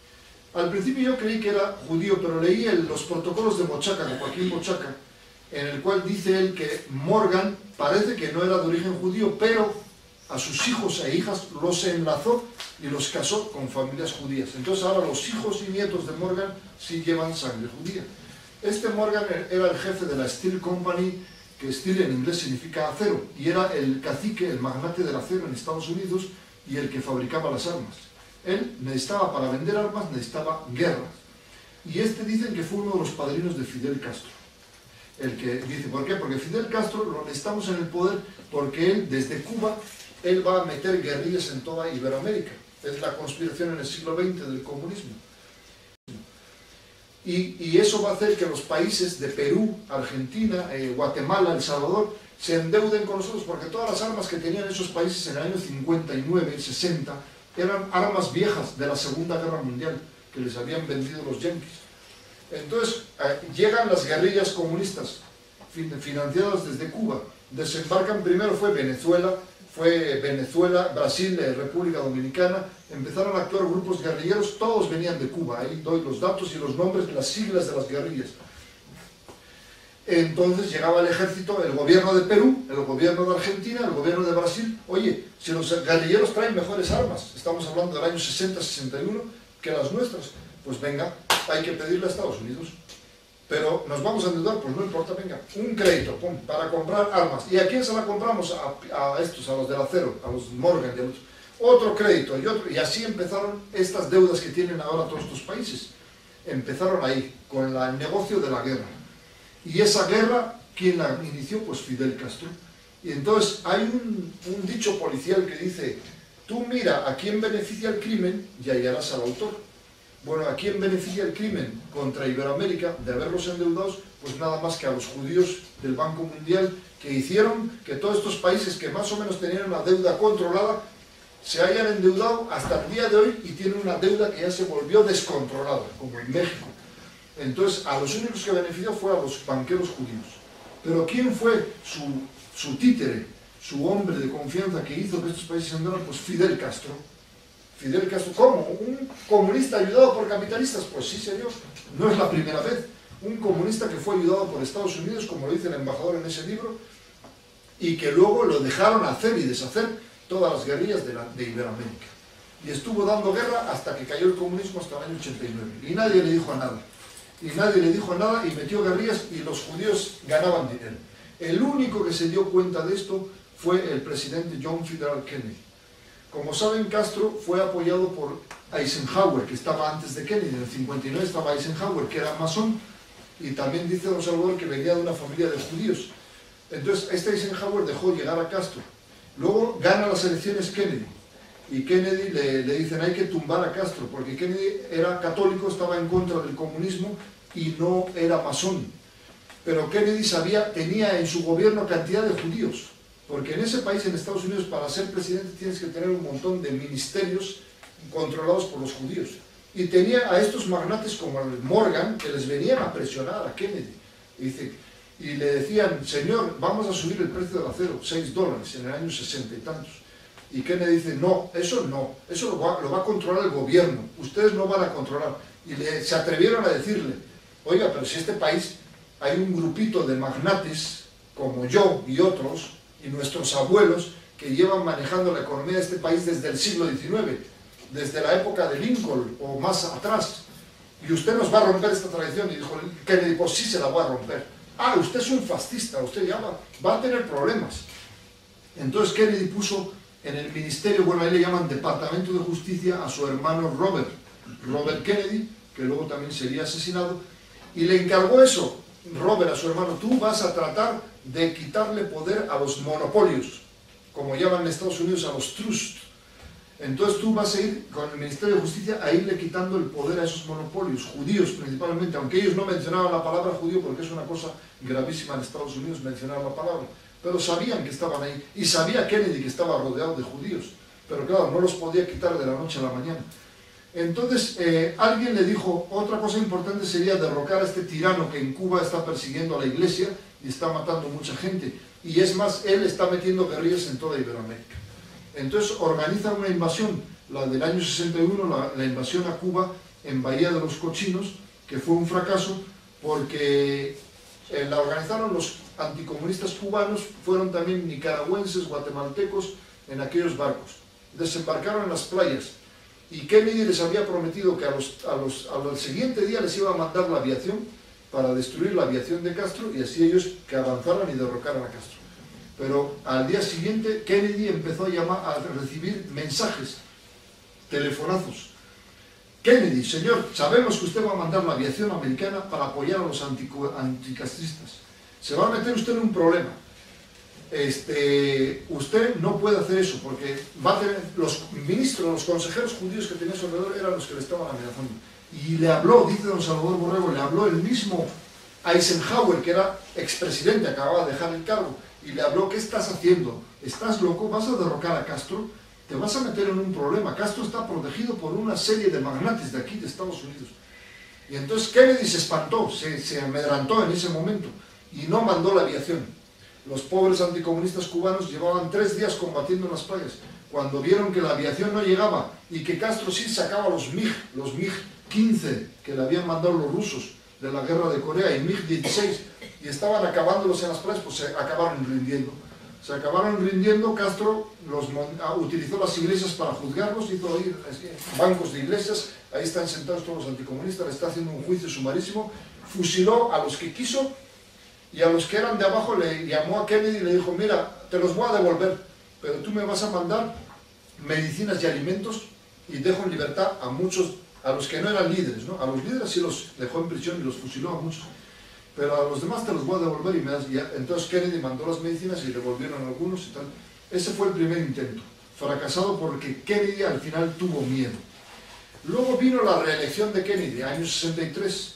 Al principio yo creí que era judío, pero leí el, los protocolos de Mochaca, de Joaquín Mochaca, en el cual dice él que Morgan parece que no era de origen judío, pero a sus hijos e hijas los enlazó y los casó con familias judías. Entonces ahora los hijos y nietos de Morgan sí llevan sangre judía. Este Morgan era el jefe de la Steel Company, que steel en inglés significa acero, y era el cacique, el magnate del acero en Estados Unidos y el que fabricaba las armas. Él necesitaba, para vender armas, necesitaba guerras. Y este dicen que fue uno de los padrinos de Fidel Castro. El que dice, ¿por qué? Porque Fidel Castro lo necesitamos en el poder porque él, desde Cuba, él va a meter guerrillas en toda Iberoamérica. Es la conspiración en el siglo veinte del comunismo. Y, y eso va a hacer que los países de Perú, Argentina, eh, Guatemala, El Salvador, se endeuden con nosotros, porque todas las armas que tenían esos países en el año cincuenta y nueve, sesenta, eran armas viejas de la Segunda Guerra Mundial, que les habían vendido los yanquis. Entonces, eh, llegan las guerrillas comunistas, fin, financiadas desde Cuba, desembarcan, primero fue Venezuela, fue Venezuela, Brasil, eh, República Dominicana, empezaron a actuar grupos guerrilleros, todos venían de Cuba, ahí doy los datos y los nombres, las siglas de las guerrillas. Entonces llegaba el ejército, el gobierno de Perú, el gobierno de Argentina, el gobierno de Brasil. Oye, si los guerrilleros traen mejores armas, estamos hablando del año sesenta, sesenta y uno, que las nuestras, pues venga, hay que pedirle a Estados Unidos. Pero nos vamos a endeudar, pues no importa, venga, un crédito, pum, para comprar armas. ¿Y a quién se la compramos? A, a estos, a los del acero, a los Morgan y a los... Otro crédito y otro, y así empezaron estas deudas que tienen ahora todos estos países. Empezaron ahí, con la, el negocio de la guerra. Y esa guerra, ¿quién la inició? Pues Fidel Castro. Y entonces hay un, un dicho policial que dice, tú mira a quién beneficia el crimen y hallarás al autor. Bueno, ¿a quién beneficia el crimen contra Iberoamérica de haberlos endeudados? Pues nada más que a los judíos del Banco Mundial, que hicieron que todos estos países que más o menos tenían una deuda controlada se hayan endeudado hasta el día de hoy y tienen una deuda que ya se volvió descontrolada, como en México. Entonces, a los únicos que benefició fue a los banqueros judíos. Pero ¿quién fue su, su títere, su hombre de confianza que hizo que estos países se endeudaran? Pues Fidel Castro. Fidel Castro, ¿cómo? ¿Un comunista ayudado por capitalistas? Pues sí, señor, no es la primera vez. Un comunista que fue ayudado por Estados Unidos, como lo dice el embajador en ese libro, y que luego lo dejaron hacer y deshacer todas las guerrillas de, la, de Iberoamérica. Y estuvo dando guerra hasta que cayó el comunismo, hasta el año ochenta y nueve. Y nadie le dijo nada. Y nadie le dijo nada y metió guerrillas y los judíos ganaban dinero. El único que se dio cuenta de esto fue el presidente John F. Kennedy. Como saben, Castro fue apoyado por Eisenhower, que estaba antes de Kennedy. En el cincuenta y nueve estaba Eisenhower, que era masón, y también dice don Salvador que venía de una familia de judíos. Entonces, este Eisenhower dejó llegar a Castro. Luego gana las elecciones Kennedy. y Kennedy le, le dicen hay que tumbar a Castro, porque Kennedy era católico, estaba en contra del comunismo y no era masón. Pero Kennedy sabía, tenía en su gobierno cantidad de judíos, porque en ese país, en Estados Unidos, para ser presidente tienes que tener un montón de ministerios controlados por los judíos. Y tenía a estos magnates como el Morgan, que les venían a presionar a Kennedy. Y, dice, y le decían, señor, vamos a subir el precio del acero, seis dólares, en el año sesenta y tantos. Y Kennedy dice, no, eso no, eso lo va, lo va a controlar el gobierno, ustedes no van a controlar. Y le, se atrevieron a decirle, oiga, pero si este país hay un grupito de magnates, como yo y otros, y nuestros abuelos, que llevan manejando la economía de este país desde el siglo diecinueve, desde la época de Lincoln o más atrás, y usted nos va a romper esta tradición. Y dijo Kennedy, pues sí se la voy a romper. Ah, usted es un fascista, usted ya va, va a tener problemas. Entonces Kennedy puso en el ministerio, bueno, ahí le llaman Departamento de Justicia, a su hermano Robert, Robert Kennedy, que luego también sería asesinado, y le encargó eso, Robert, a su hermano, tú vas a tratar de quitarle poder a los monopolios, como llaman en Estados Unidos a los trusts. Entonces tú vas a ir con el Ministerio de Justicia a irle quitando el poder a esos monopolios, judíos principalmente, aunque ellos no mencionaban la palabra judío porque es una cosa gravísima en Estados Unidos mencionar la palabra, pero sabían que estaban ahí, y sabía Kennedy que estaba rodeado de judíos, pero claro, no los podía quitar de la noche a la mañana. Entonces eh, alguien le dijo, otra cosa importante sería derrocar a este tirano que en Cuba está persiguiendo a la iglesia y está matando mucha gente, y es más, él está metiendo guerrillas en toda Iberoamérica. Entonces organiza una invasión, la del año sesenta y uno, la, la invasión a Cuba en Bahía de los Cochinos, que fue un fracaso porque eh, la organizaron los anticomunistas cubanos, fueron también nicaragüenses, guatemaltecos en aquellos barcos. Desembarcaron en las playas y Kennedy les había prometido que a los, a los, al siguiente día les iba a mandar la aviación para destruir la aviación de Castro y así ellos que avanzaran y derrocaran a Castro. Pero al día siguiente Kennedy empezó a, llamar, a recibir mensajes, telefonazos. Kennedy, señor, sabemos que usted va a mandar la aviación americana para apoyar a los anticastristas. Se va a meter usted en un problema. Este, usted no puede hacer eso porque va a tener, los ministros, los consejeros judíos que tenía a su alrededor eran los que le estaban amenazando. Y le habló, dice don Salvador Borrego, le habló el mismo Eisenhower, que era expresidente, acababa de dejar el cargo, y le habló, ¿qué estás haciendo? ¿Estás loco? ¿Vas a derrocar a Castro? Te vas a meter en un problema. Castro está protegido por una serie de magnates de aquí, de Estados Unidos. Y entonces Kennedy se espantó, se, se amedrantó en ese momento y no mandó la aviación. Los pobres anticomunistas cubanos llevaban tres días combatiendo en las playas. Cuando vieron que la aviación no llegaba y que Castro sí sacaba los MiG, los MiG quince que le habían mandado los rusos de la guerra de Corea y MiG dieciséis, y estaban acabándolos en las playas, pues se acabaron rindiendo. Se acabaron rindiendo, Castro los, utilizó las iglesias para juzgarlos, hizo ahí bancos de iglesias, ahí están sentados todos los anticomunistas, le está haciendo un juicio sumarísimo, fusiló a los que quiso, y a los que eran de abajo le llamó a Kennedy y le dijo, mira, te los voy a devolver, pero tú me vas a mandar medicinas y alimentos y dejo en libertad a muchos, a los que no eran líderes, ¿no? A los líderes sí los dejó en prisión y los fusiló a muchos, pero a los demás te los voy a devolver y me das, y ya. Entonces Kennedy mandó las medicinas y devolvieron a algunos y tal. Ese fue el primer intento, fracasado porque Kennedy al final tuvo miedo. Luego vino la reelección de Kennedy, año sesenta y tres.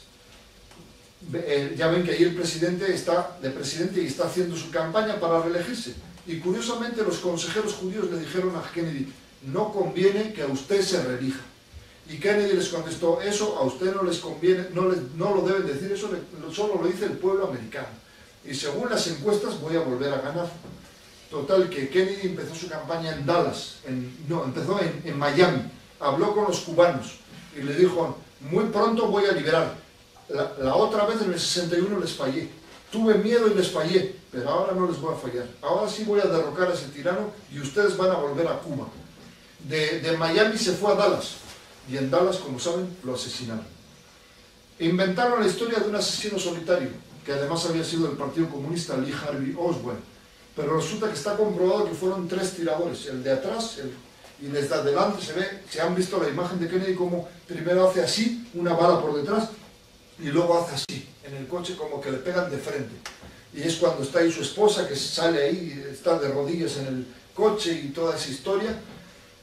Eh, ya ven que ahí el presidente está de presidente y está haciendo su campaña para reelegirse. Y curiosamente los consejeros judíos le dijeron a Kennedy, no conviene que a usted se reelija. Y Kennedy les contestó, eso a usted no les conviene, no, les, no lo deben decir, eso le, solo lo dice el pueblo americano. Y según las encuestas voy a volver a ganar. Total, que Kennedy empezó su campaña en Dallas, en, no, empezó en, en Miami, habló con los cubanos y le dijo, muy pronto voy a liberar. La, la otra vez en el sesenta y uno les fallé, tuve miedo y les fallé, pero ahora no les voy a fallar. Ahora sí voy a derrocar a ese tirano y ustedes van a volver a Cuba. De, de Miami se fue a Dallas. Y en Dallas, como saben, lo asesinaron. Inventaron la historia de un asesino solitario, que además había sido del Partido Comunista, Lee Harvey Oswald. Pero resulta que está comprobado que fueron tres tiradores, el de atrás, el, y desde adelante se ve, se han visto la imagen de Kennedy como primero hace así, una bala por detrás, y luego hace así, en el coche como que le pegan de frente. Y es cuando está ahí su esposa, que sale ahí, está de rodillas en el coche y toda esa historia.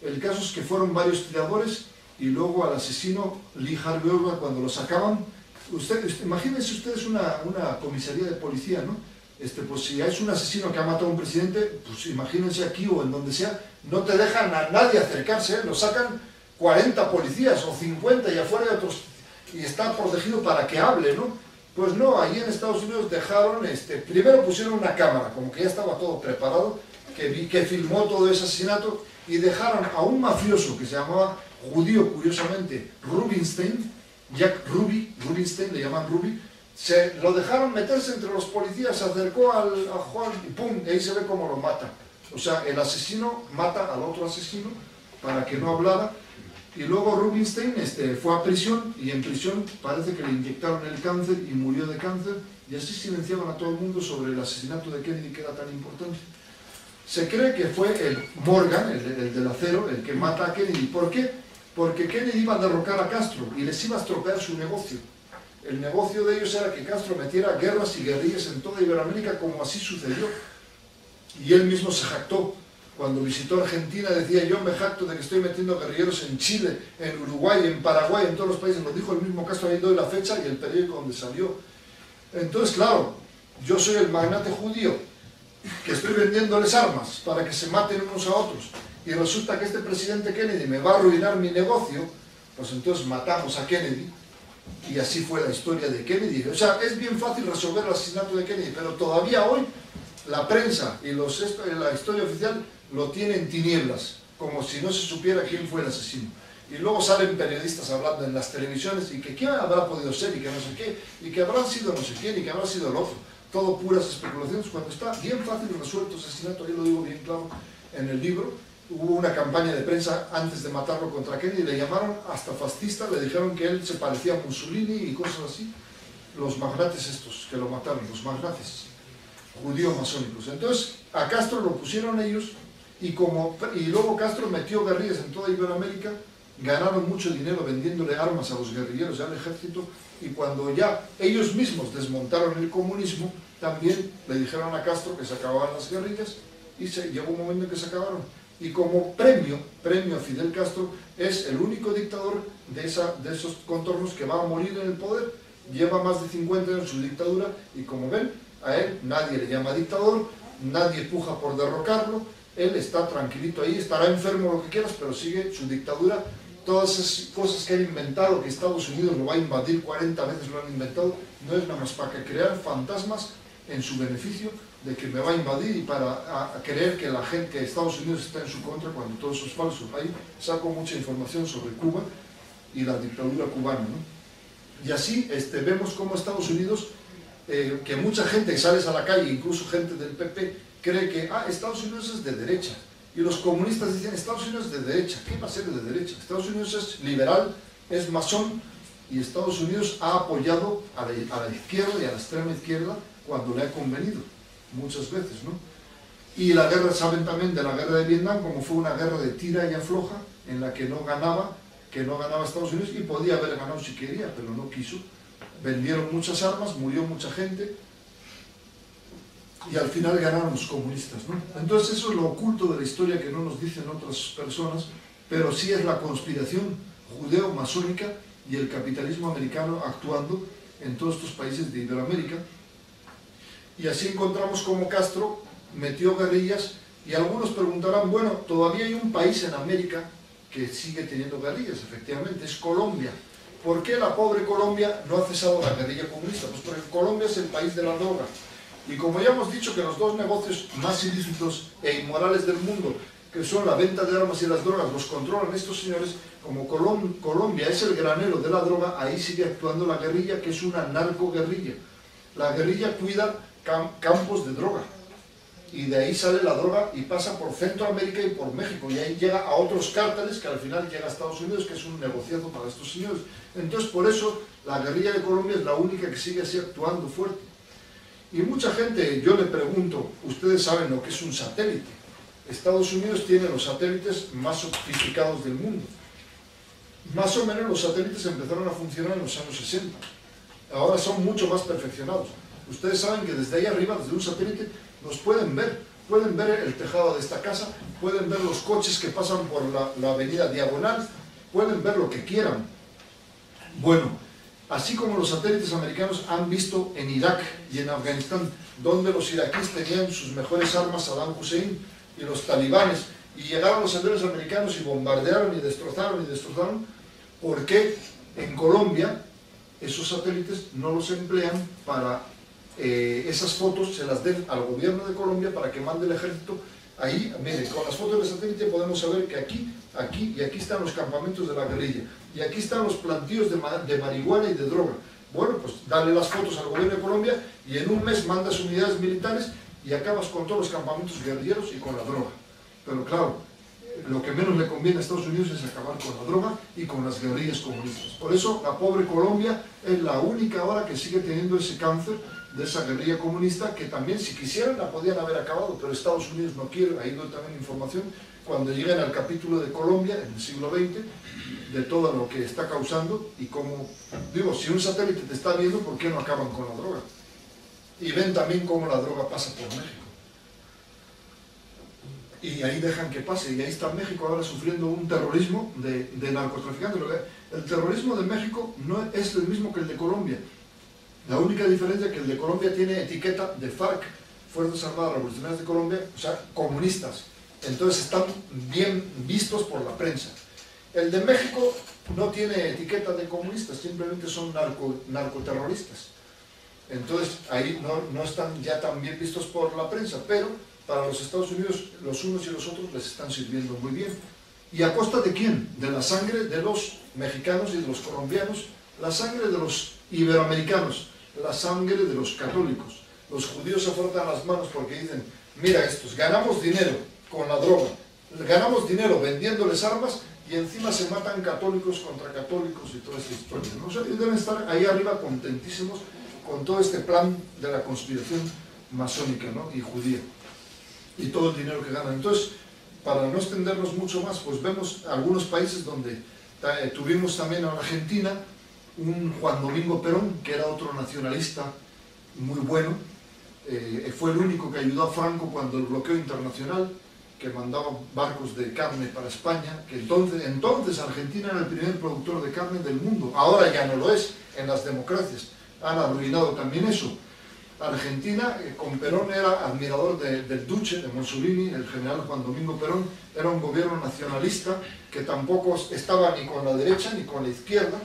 El caso es que fueron varios tiradores y luego al asesino Lee Harvey Oswald, cuando lo sacaban, usted, usted, imagínense ustedes una, una comisaría de policía, ¿no? Este, pues si es un asesino que ha matado a un presidente, pues imagínense aquí o en donde sea, no te dejan a nadie acercarse, ¿eh? Lo sacan cuarenta policías o cincuenta y afuera de otros, y está protegido para que hable, ¿no? Pues no, allí en Estados Unidos dejaron, este, primero pusieron una cámara, como que ya estaba todo preparado, que, vi, que filmó todo ese asesinato, y dejaron a un mafioso que se llamaba judío, curiosamente, Rubinstein, Jack Ruby, Rubinstein, le llaman Ruby, se lo dejaron meterse entre los policías, se acercó al, a Juan y pum, y ahí se ve cómo lo mata. O sea, el asesino mata al otro asesino para que no hablara, y luego Rubinstein este, fue a prisión, y en prisión parece que le inyectaron el cáncer y murió de cáncer, y así silenciaban a todo el mundo sobre el asesinato de Kennedy, que era tan importante. Se cree que fue el Morgan, el, el del acero, el que mata a Kennedy. ¿Por qué? Porque Kennedy iba a derrocar a Castro y les iba a estropear su negocio. El negocio de ellos era que Castro metiera guerras y guerrillas en toda Iberoamérica, como así sucedió. Y él mismo se jactó. Cuando visitó Argentina decía, yo me jacto de que estoy metiendo guerrilleros en Chile, en Uruguay, en Paraguay, en todos los países. Lo dijo el mismo Castro, ahí doy la fecha y el periódico donde salió. Entonces, claro, yo soy el magnate judío, que estoy vendiéndoles armas para que se maten unos a otros, y resulta que este presidente Kennedy me va a arruinar mi negocio, pues entonces matamos a Kennedy, y así fue la historia de Kennedy. O sea, es bien fácil resolver el asesinato de Kennedy, pero todavía hoy la prensa y los, la historia oficial lo tiene en tinieblas, como si no se supiera quién fue el asesino. Y luego salen periodistas hablando en las televisiones, y que quién habrá podido ser, y que no sé qué, y que habrán sido no sé quién, y que habrá sido el otro. Todo puras especulaciones, cuando está bien fácil resuelto ese asesinato. Yo lo digo bien claro en el libro. Hubo una campaña de prensa antes de matarlo contra Kennedy, le llamaron hasta fascista, le dijeron que él se parecía a Mussolini y cosas así. Los magnates estos que lo mataron, los magnates judíos masónicos. Entonces a Castro lo pusieron ellos, y, como, y luego Castro metió guerrillas en toda Iberoamérica, ganaron mucho dinero vendiéndole armas a los guerrilleros y al ejército, y cuando ya ellos mismos desmontaron el comunismo, también le dijeron a Castro que se acababan las guerrillas, y se, llegó un momento en que se acabaron. Y como premio, premio a Fidel Castro, es el único dictador de, esa, de esos contornos que va a morir en el poder. Lleva más de cincuenta años su dictadura, y como ven, a él nadie le llama dictador, nadie puja por derrocarlo, él está tranquilito ahí, estará enfermo, lo que quieras, pero sigue su dictadura. Todas esas cosas que han inventado, que Estados Unidos lo va a invadir cuarenta veces, lo han inventado, no es nada más para que crear fantasmas en su beneficio, de que me va a invadir, y para a, a creer que la gente, que Estados Unidos está en su contra, cuando todo eso es falso. Ahí saco mucha información sobre Cuba y la dictadura cubana, ¿no? Y así este, vemos cómo Estados Unidos, eh, que mucha gente que sales a la calle, incluso gente del P P, cree que ah, Estados Unidos es de derecha. Y los comunistas dicen, Estados Unidos es de derecha. ¿Qué va a ser de derecha? Estados Unidos es liberal, es masón, y Estados Unidos ha apoyado a la, a la izquierda y a la extrema izquierda cuando le ha convenido, muchas veces, ¿no? Y la guerra, saben también de la guerra de Vietnam, como fue una guerra de tira y afloja, en la que no ganaba, que no ganaba Estados Unidos, y podía haber ganado si quería, pero no quiso. Vendieron muchas armas, murió mucha gente, y al final ganaron los comunistas, ¿no? Entonces eso es lo oculto de la historia que no nos dicen otras personas, pero sí es la conspiración judeo-masónica y el capitalismo americano actuando en todos estos países de Iberoamérica. Y así encontramos cómo Castro metió guerrillas, y algunos preguntarán, bueno, todavía hay un país en América que sigue teniendo guerrillas, efectivamente, es Colombia. ¿Por qué la pobre Colombia no ha cesado la guerrilla comunista? Pues porque Colombia es el país de la droga. Y como ya hemos dicho que los dos negocios más ilícitos e inmorales del mundo, que son la venta de armas y las drogas, los controlan estos señores, como Colom Colombia es el granero de la droga, ahí sigue actuando la guerrilla, que es una narcoguerrilla. La guerrilla cuida cam campos de droga, y de ahí sale la droga y pasa por Centroamérica y por México, y ahí llega a otros cárteles que al final llega a Estados Unidos, que es un negociado para estos señores. Entonces, por eso, la guerrilla de Colombia es la única que sigue así actuando fuerte. Y mucha gente, yo le pregunto, ustedes saben lo que es un satélite. Estados Unidos tiene los satélites más sofisticados del mundo. Más o menos los satélites empezaron a funcionar en los años sesenta. Ahora son mucho más perfeccionados. Ustedes saben que desde ahí arriba, desde un satélite, nos pueden ver. pueden ver el tejado de esta casa, pueden ver los coches que pasan por la, la avenida Diagonal, pueden ver lo que quieran. Bueno, así como los satélites americanos han visto en Irak y en Afganistán, donde los iraquíes tenían sus mejores armas, Saddam Hussein y los talibanes, y llegaron los aviones americanos y bombardearon y destrozaron y destrozaron, ¿por qué en Colombia esos satélites no los emplean para eh, esas fotos, se las den al gobierno de Colombia para que mande el ejército? Ahí, mire, con las fotos del satélite podemos saber que aquí, aquí y aquí están los campamentos de la guerrilla, y aquí están los plantíos de, ma de marihuana y de droga. Bueno, pues dale las fotos al gobierno de Colombia y en un mes mandas unidades militares y acabas con todos los campamentos guerrilleros y con la droga. Pero claro, lo que menos le conviene a Estados Unidos es acabar con la droga y con las guerrillas comunistas. Por eso la pobre Colombia es la única ahora que sigue teniendo ese cáncer de esa guerrilla comunista, que también si quisieran la podían haber acabado, pero Estados Unidos no quiere. Ahí doy también información cuando lleguen al capítulo de Colombia en el siglo veinte, de todo lo que está causando y cómo, digo, si un satélite te está viendo, ¿por qué no acaban con la droga? Y ven también cómo la droga pasa por México. Y ahí dejan que pase, y ahí está México ahora sufriendo un terrorismo de, de narcotraficantes. El terrorismo de México no es el mismo que el de Colombia. La única diferencia es que el de Colombia tiene etiqueta de FARC, Fuerzas Armadas Revolucionarias de Colombia, o sea, comunistas. Entonces están bien vistos por la prensa. El de México no tiene etiqueta de comunistas, simplemente son narco, narcoterroristas. Entonces ahí no, no están ya tan bien vistos por la prensa, pero para los Estados Unidos los unos y los otros les están sirviendo muy bien. ¿Y a costa de quién? De la sangre de los mexicanos y de los colombianos, la sangre de los iberoamericanos, la sangre de los católicos. Los judíos se frotan las manos porque dicen, mira estos, ganamos dinero con la droga, ganamos dinero vendiéndoles armas y encima se matan católicos contra católicos y toda esta historia, ¿no? O sea, ellos deben estar ahí arriba contentísimos con todo este plan de la conspiración masónica, ¿no? Y judía, y todo el dinero que ganan. Entonces, para no extendernos mucho más, pues vemos algunos países donde eh, tuvimos también en Argentina un Juan Domingo Perón, que era otro nacionalista muy bueno, eh, fue el único que ayudó a Franco cuando el bloqueo internacional, que mandaba barcos de carne para España, que entonces, entonces Argentina era el primer productor de carne del mundo, ahora ya no lo es, en las democracias, han arruinado también eso. Argentina, eh, con Perón, era admirador de, del Duce, de Mussolini, el general Juan Domingo Perón, era un gobierno nacionalista que tampoco estaba ni con la derecha ni con la izquierda,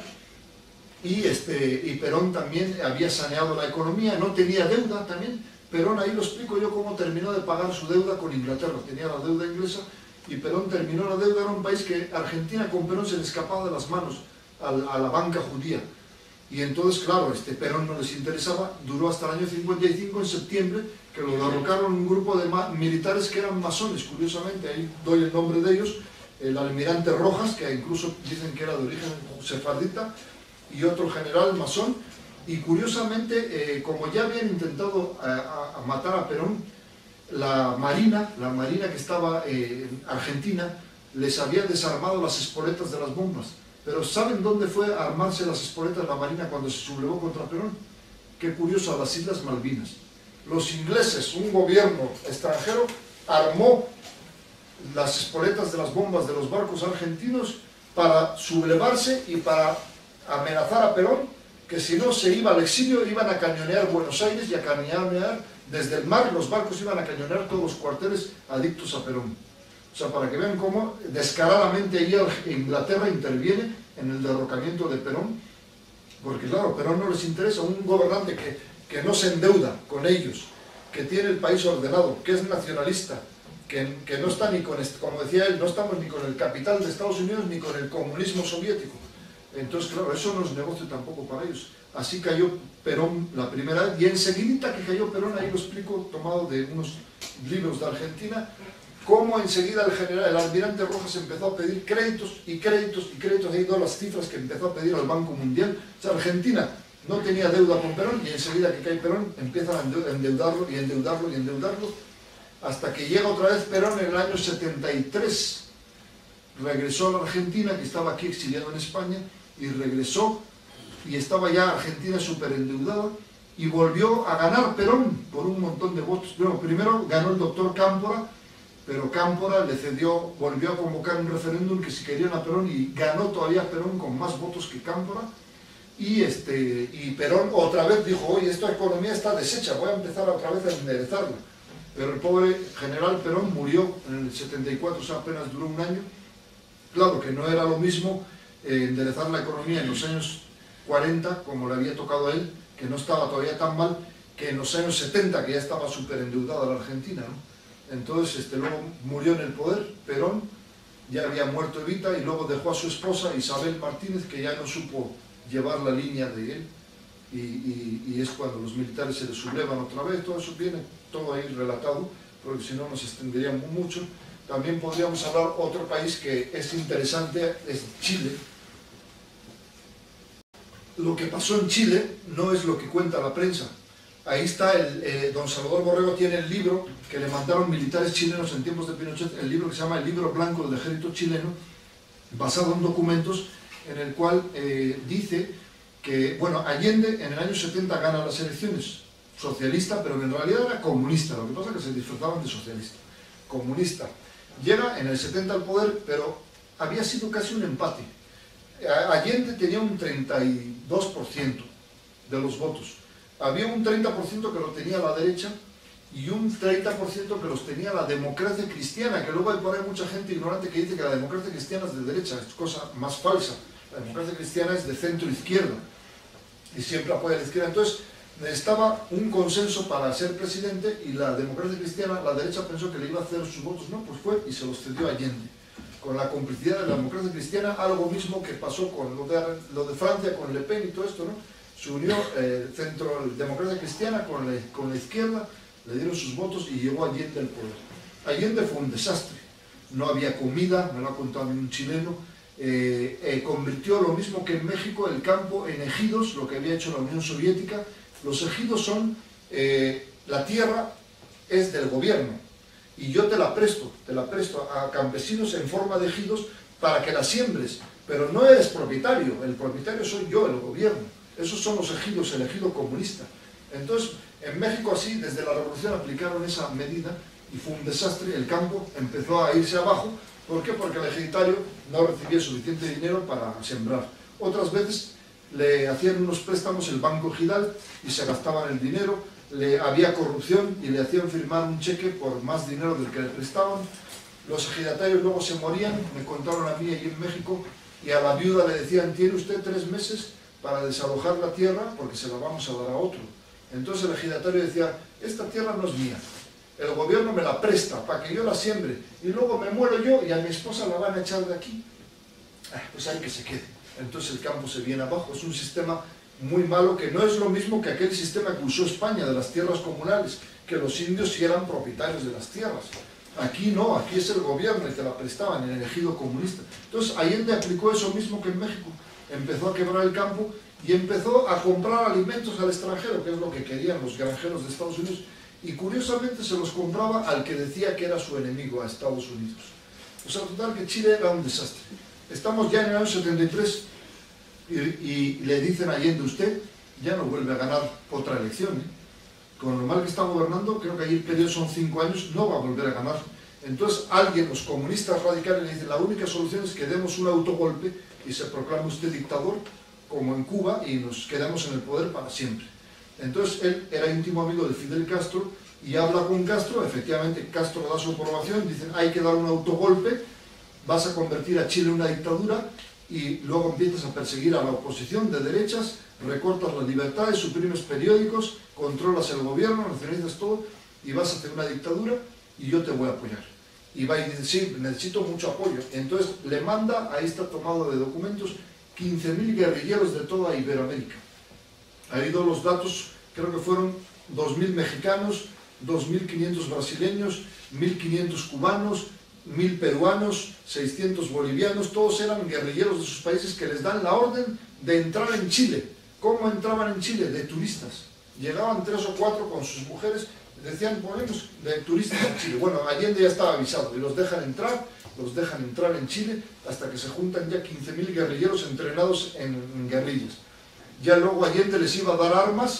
y, este, y Perón también había saneado la economía, no tenía deuda también. Perón, ahí lo explico yo cómo terminó de pagar su deuda con Inglaterra, tenía la deuda inglesa y Perón terminó la deuda. Era un país que Argentina con Perón se le escapaba de las manos a, a la banca judía, y entonces claro, este Perón no les interesaba. Duró hasta el año cincuenta y cinco, en septiembre, que lo derrocaron un grupo de militares que eran masones, curiosamente, ahí doy el nombre de ellos, el almirante Rojas, que incluso dicen que era de origen sefardita, y otro general masón. Y curiosamente, eh, como ya habían intentado a, a, a matar a Perón, la marina, la marina que estaba eh, en Argentina, les había desarmado las espoletas de las bombas. Pero ¿saben dónde fue a armarse las espoletas de la marina cuando se sublevó contra Perón? Qué curioso, a las Islas Malvinas. Los ingleses, un gobierno extranjero, armó las espoletas de las bombas de los barcos argentinos para sublevarse y para amenazar a Perón, que si no se iba al exilio, iban a cañonear Buenos Aires, y a cañonear desde el mar, los barcos iban a cañonear todos los cuarteles adictos a Perón. O sea, para que vean cómo descaradamente ahí Inglaterra interviene en el derrocamiento de Perón, porque claro, Perón no les interesa un gobernante que, que no se endeuda con ellos, que tiene el país ordenado, que es nacionalista, que, que no está ni con, como decía él, no estamos ni con el capital de Estados Unidos ni con el comunismo soviético. Entonces, claro, eso no es negocio tampoco para ellos. Así cayó Perón la primera vez, y enseguida que cayó Perón, ahí lo explico, tomado de unos libros de Argentina, cómo enseguida el general, el almirante Rojas empezó a pedir créditos y créditos y créditos. Ahí todas las cifras que empezó a pedir al Banco Mundial. O sea, Argentina no tenía deuda con Perón, y enseguida que cae Perón empiezan a endeudarlo y endeudarlo y endeudarlo, hasta que llega otra vez Perón en el año setenta y tres. Regresó a la Argentina, que estaba aquí exiliado en España, y regresó, y estaba ya Argentina súper endeudada, y volvió a ganar Perón por un montón de votos. Bueno, primero ganó el doctor Cámpora, pero Cámpora le cedió, volvió a convocar un referéndum que si querían a Perón, y ganó todavía Perón con más votos que Cámpora, y, este, y Perón otra vez dijo, oye, esta economía está deshecha, voy a empezar otra vez a enderezarla. Pero el pobre general Perón murió en el setenta y cuatro, o sea, apenas duró un año. Claro que no era lo mismo eh, enderezar la economía en los años cuarenta, como le había tocado a él, que no estaba todavía tan mal, que en los años setenta, que ya estaba súper endeudada la Argentina, ¿no? Entonces, este, luego murió en el poder Perón, ya había muerto Evita, y luego dejó a su esposa Isabel Martínez, que ya no supo llevar la línea de él, y, y, y es cuando los militares se les sublevan otra vez. Todo eso viene todo ahí relatado, porque si no nos extenderíamos mucho. También podríamos hablar otro país que es interesante, es Chile. Lo que pasó en Chile no es lo que cuenta la prensa. Ahí está, el, eh, don Salvador Borrego tiene el libro que le mandaron militares chilenos en tiempos de Pinochet, el libro que se llama El Libro Blanco del Ejército Chileno, basado en documentos, en el cual eh, dice que, bueno, Allende en el año setenta gana las elecciones, socialista, pero en realidad era comunista, lo que pasa es que se disfrazaban de socialista, comunista. Llega en el setenta al poder, pero había sido casi un empate. Allende tenía un treinta y dos por ciento de los votos. Había un treinta por ciento que lo tenía la derecha y un treinta por ciento que los tenía la democracia cristiana, que luego hay por ahí mucha gente ignorante que dice que la democracia cristiana es de derecha, es cosa más falsa. La democracia cristiana es de centro-izquierda y siempre apoya a la izquierda. Entonces necesitaba un consenso para ser presidente, y la democracia cristiana, la derecha pensó que le iba a hacer sus votos, no, pues fue y se los cedió a Allende, con la complicidad de la democracia cristiana, algo mismo que pasó con lo de, lo de Francia, con Le Pen y todo esto, ¿no? Se unió el eh, centro, la democracia cristiana con la, con la izquierda, le dieron sus votos y llegó Allende al poder. Allende fue un desastre, no había comida, me lo ha contado un chileno, eh, eh, convirtió lo mismo que en México el campo en ejidos, lo que había hecho la Unión Soviética. Los ejidos son, eh, la tierra es del gobierno, y yo te la presto, te la presto a campesinos en forma de ejidos para que la siembres, pero no eres propietario, el propietario soy yo, el gobierno. Esos son los ejidos, el ejido comunista. Entonces, en México así, desde la revolución aplicaron esa medida y fue un desastre, el campo empezó a irse abajo. ¿Por qué? Porque el ejidatario no recibía suficiente dinero para sembrar. Otras veces le hacían unos préstamos el Banco Ejidal y se gastaban el dinero, le, había corrupción y le hacían firmar un cheque por más dinero del que le prestaban. Los ejidatarios luego se morían, me contaron a mí allí en México, y a la viuda le decían, tiene usted tres meses para desalojar la tierra porque se la vamos a dar a otro. Entonces el ejidatario decía, esta tierra no es mía, el gobierno me la presta para que yo la siembre, y luego me muero yo y a mi esposa la van a echar de aquí. Ah, pues hay que se quede. Entonces el campo se viene abajo. Es un sistema muy malo, que no es lo mismo que aquel sistema que usó España de las tierras comunales, que los indios sí eran propietarios de las tierras. Aquí no, aquí es el gobierno y te la prestaban en el ejido comunista. Entonces Allende aplicó eso mismo que en México, empezó a quebrar el campo y empezó a comprar alimentos al extranjero, que es lo que querían los granjeros de Estados Unidos, y curiosamente se los compraba al que decía que era su enemigo, a Estados Unidos. O sea, total que Chile era un desastre. Estamos ya en el año setenta y tres y, y le dicen a Allende, usted ya no vuelve a ganar otra elección, ¿eh? Con lo mal que está gobernando, creo que ahí el periodo son cinco años, no va a volver a ganar. Entonces alguien, los comunistas radicales, le dicen, la única solución es que demos un autogolpe y se proclame usted dictador, como en Cuba, y nos quedamos en el poder para siempre. Entonces él era íntimo amigo de Fidel Castro y habla con Castro, efectivamente Castro da su aprobación, dicen hay que dar un autogolpe, vas a convertir a Chile en una dictadura y luego empiezas a perseguir a la oposición de derechas, recortas las libertades, suprimes periódicos, controlas el gobierno, nacionalizas todo y vas a hacer una dictadura y yo te voy a apoyar. Y va y dice, sí, necesito mucho apoyo. Entonces le manda, ahí está tomado de documentos, quince mil guerrilleros de toda Iberoamérica. Ha ido los datos, creo que fueron dos mil mexicanos, dos mil quinientos brasileños, mil quinientos cubanos, mil peruanos, seiscientos bolivianos, todos eran guerrilleros de sus países que les dan la orden de entrar en Chile. ¿Cómo entraban en Chile? De turistas. Llegaban tres o cuatro con sus mujeres, decían, ponemos de turistas en Chile. Bueno, Allende ya estaba avisado y los dejan entrar, los dejan entrar en Chile hasta que se juntan ya quince mil guerrilleros entrenados en, en guerrillas. Ya luego Allende les iba a dar armas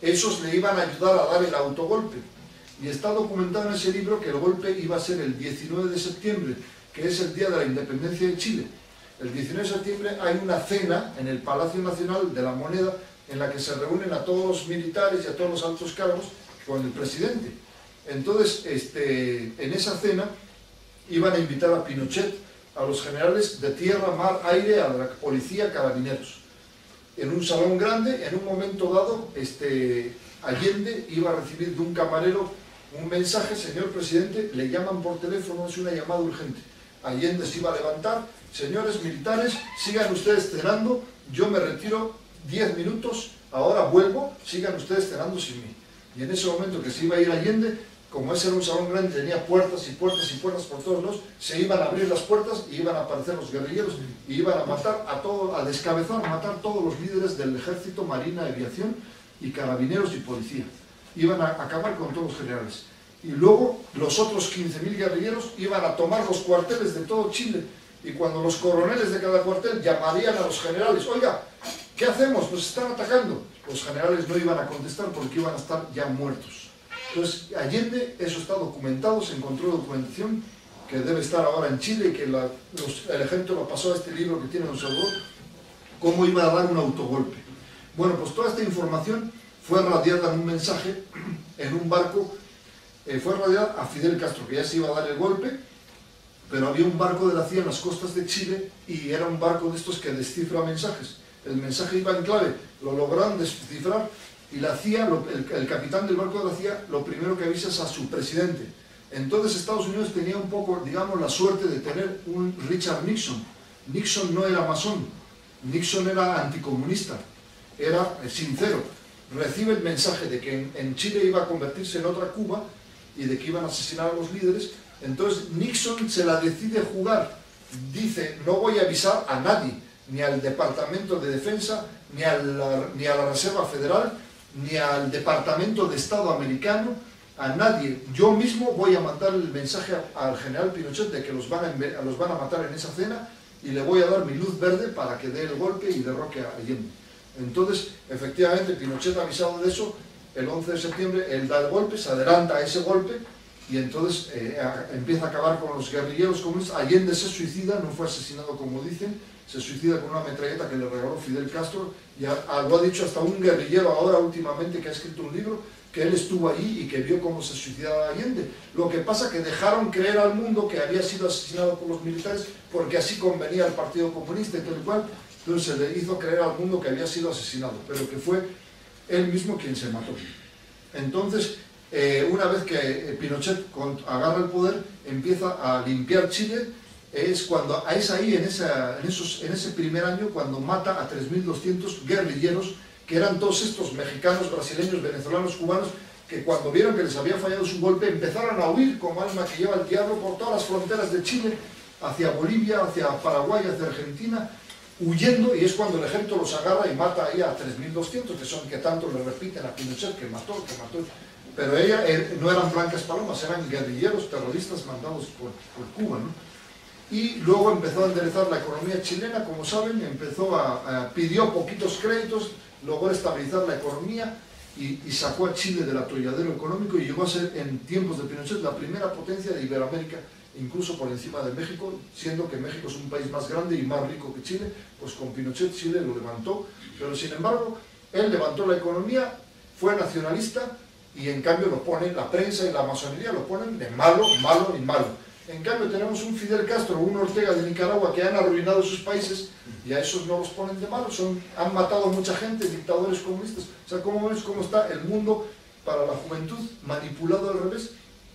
esos le iban a ayudar a dar el autogolpe. Y está documentado en ese libro que el golpe iba a ser el diecinueve de septiembre, que es el día de la independencia de Chile. El diecinueve de septiembre hay una cena en el Palacio Nacional de la Moneda en la que se reúnen a todos los militares y a todos los altos cargos con el presidente. Entonces, este, en esa cena iban a invitar a Pinochet, a los generales de tierra, mar, aire, a la policía, carabineros. En un salón grande, en un momento dado, este, Allende iba a recibir de un camarero un mensaje: señor presidente, le llaman por teléfono, es una llamada urgente. Allende se iba a levantar: señores militares, sigan ustedes cenando, yo me retiro diez minutos, ahora vuelvo, sigan ustedes cenando sin mí. Y en ese momento que se iba a ir Allende, como ese era un salón grande, tenía puertas y puertas y puertas por todos lados, se iban a abrir las puertas y iban a aparecer los guerrilleros y iban a matar a todo, a descabezar, a matar todos los líderes del ejército, marina, aviación y carabineros y policía. Iban a acabar con todos los generales. Y luego los otros quince mil guerrilleros iban a tomar los cuarteles de todo Chile, y cuando los coroneles de cada cuartel llamarían a los generales: oiga, ¿qué hacemos? Nos están atacando. Los generales no iban a contestar porque iban a estar ya muertos. Entonces, Allende, eso está documentado, se encontró documentación que debe estar ahora en Chile y que la, los, el ejército lo pasó a este libro que tiene Don Salvador, cómo iba a dar un autogolpe. Bueno, pues toda esta información fue radiada en un mensaje, en un barco, eh, fue radiada a Fidel Castro, que ya se iba a dar el golpe, pero había un barco de la C I A en las costas de Chile y era un barco de estos que descifra mensajes. El mensaje iba en clave, lo lograron descifrar, y la C I A, lo, el, el capitán del barco de la C I A, lo primero que avisa es a su presidente. Entonces Estados Unidos tenía un poco, digamos, la suerte de tener un Richard Nixon. Nixon no era masón, Nixon era anticomunista, era sincero. Recibe el mensaje de que en, en Chile iba a convertirse en otra Cuba y de que iban a asesinar a los líderes. Entonces Nixon se la decide jugar, dice: no voy a avisar a nadie, ni al Departamento de Defensa, ni a la, ni a la Reserva Federal, ni al Departamento de Estado americano, a nadie. Yo mismo voy a mandar el mensaje a, al general Pinochet de que los van, a, los van a matar en esa cena, y le voy a dar mi luz verde para que dé el golpe y derroque a Allende. Entonces, efectivamente, Pinochet, avisado de eso, el once de septiembre, él da el golpe, se adelanta a ese golpe, y entonces eh, a, empieza a acabar con los guerrilleros comunistas. Allende se suicida, no fue asesinado como dicen, se suicida con una metralleta que le regaló Fidel Castro, y a, a, lo ha dicho hasta un guerrillero ahora últimamente que ha escrito un libro, que él estuvo allí y que vio cómo se suicidaba Allende. Lo que pasa que dejaron creer al mundo que había sido asesinado por los militares porque así convenía al Partido Comunista y tal y cual. Entonces se le hizo creer al mundo que había sido asesinado, pero que fue él mismo quien se mató. Entonces, eh, una vez que Pinochet agarra el poder, empieza a limpiar Chile. Es cuando es ahí, en, esa, en, esos, en ese primer año, cuando mata a tres mil doscientos guerrilleros, que eran todos estos mexicanos, brasileños, venezolanos, cubanos, que cuando vieron que les había fallado su golpe, empezaron a huir como alma que lleva el diablo por todas las fronteras de Chile, hacia Bolivia, hacia Paraguay, hacia Argentina, huyendo, y es cuando el ejército los agarra y mata ahí a tres mil doscientos, que son que tanto le repiten a Pinochet, que mató, que mató. Pero ella eh, no eran blancas palomas, eran guerrilleros, terroristas mandados por, por Cuba, ¿no? Y luego empezó a enderezar la economía chilena, como saben, empezó a, a pidió poquitos créditos, logró estabilizar la economía y, y sacó a Chile del atolladero económico, y llegó a ser en tiempos de Pinochet la primera potencia de Iberoamérica, incluso por encima de México, siendo que México es un país más grande y más rico que Chile. Pues con Pinochet Chile lo levantó, pero sin embargo él levantó la economía, fue nacionalista, y en cambio lo ponen, la prensa y la masonería lo ponen de malo, malo y malo. En cambio tenemos un Fidel Castro, un Ortega de Nicaragua, que han arruinado sus países, y a esos no los ponen de malos, son, han matado a mucha gente, dictadores comunistas. O sea, ¿cómo ves cómo está el mundo para la juventud manipulado al revés?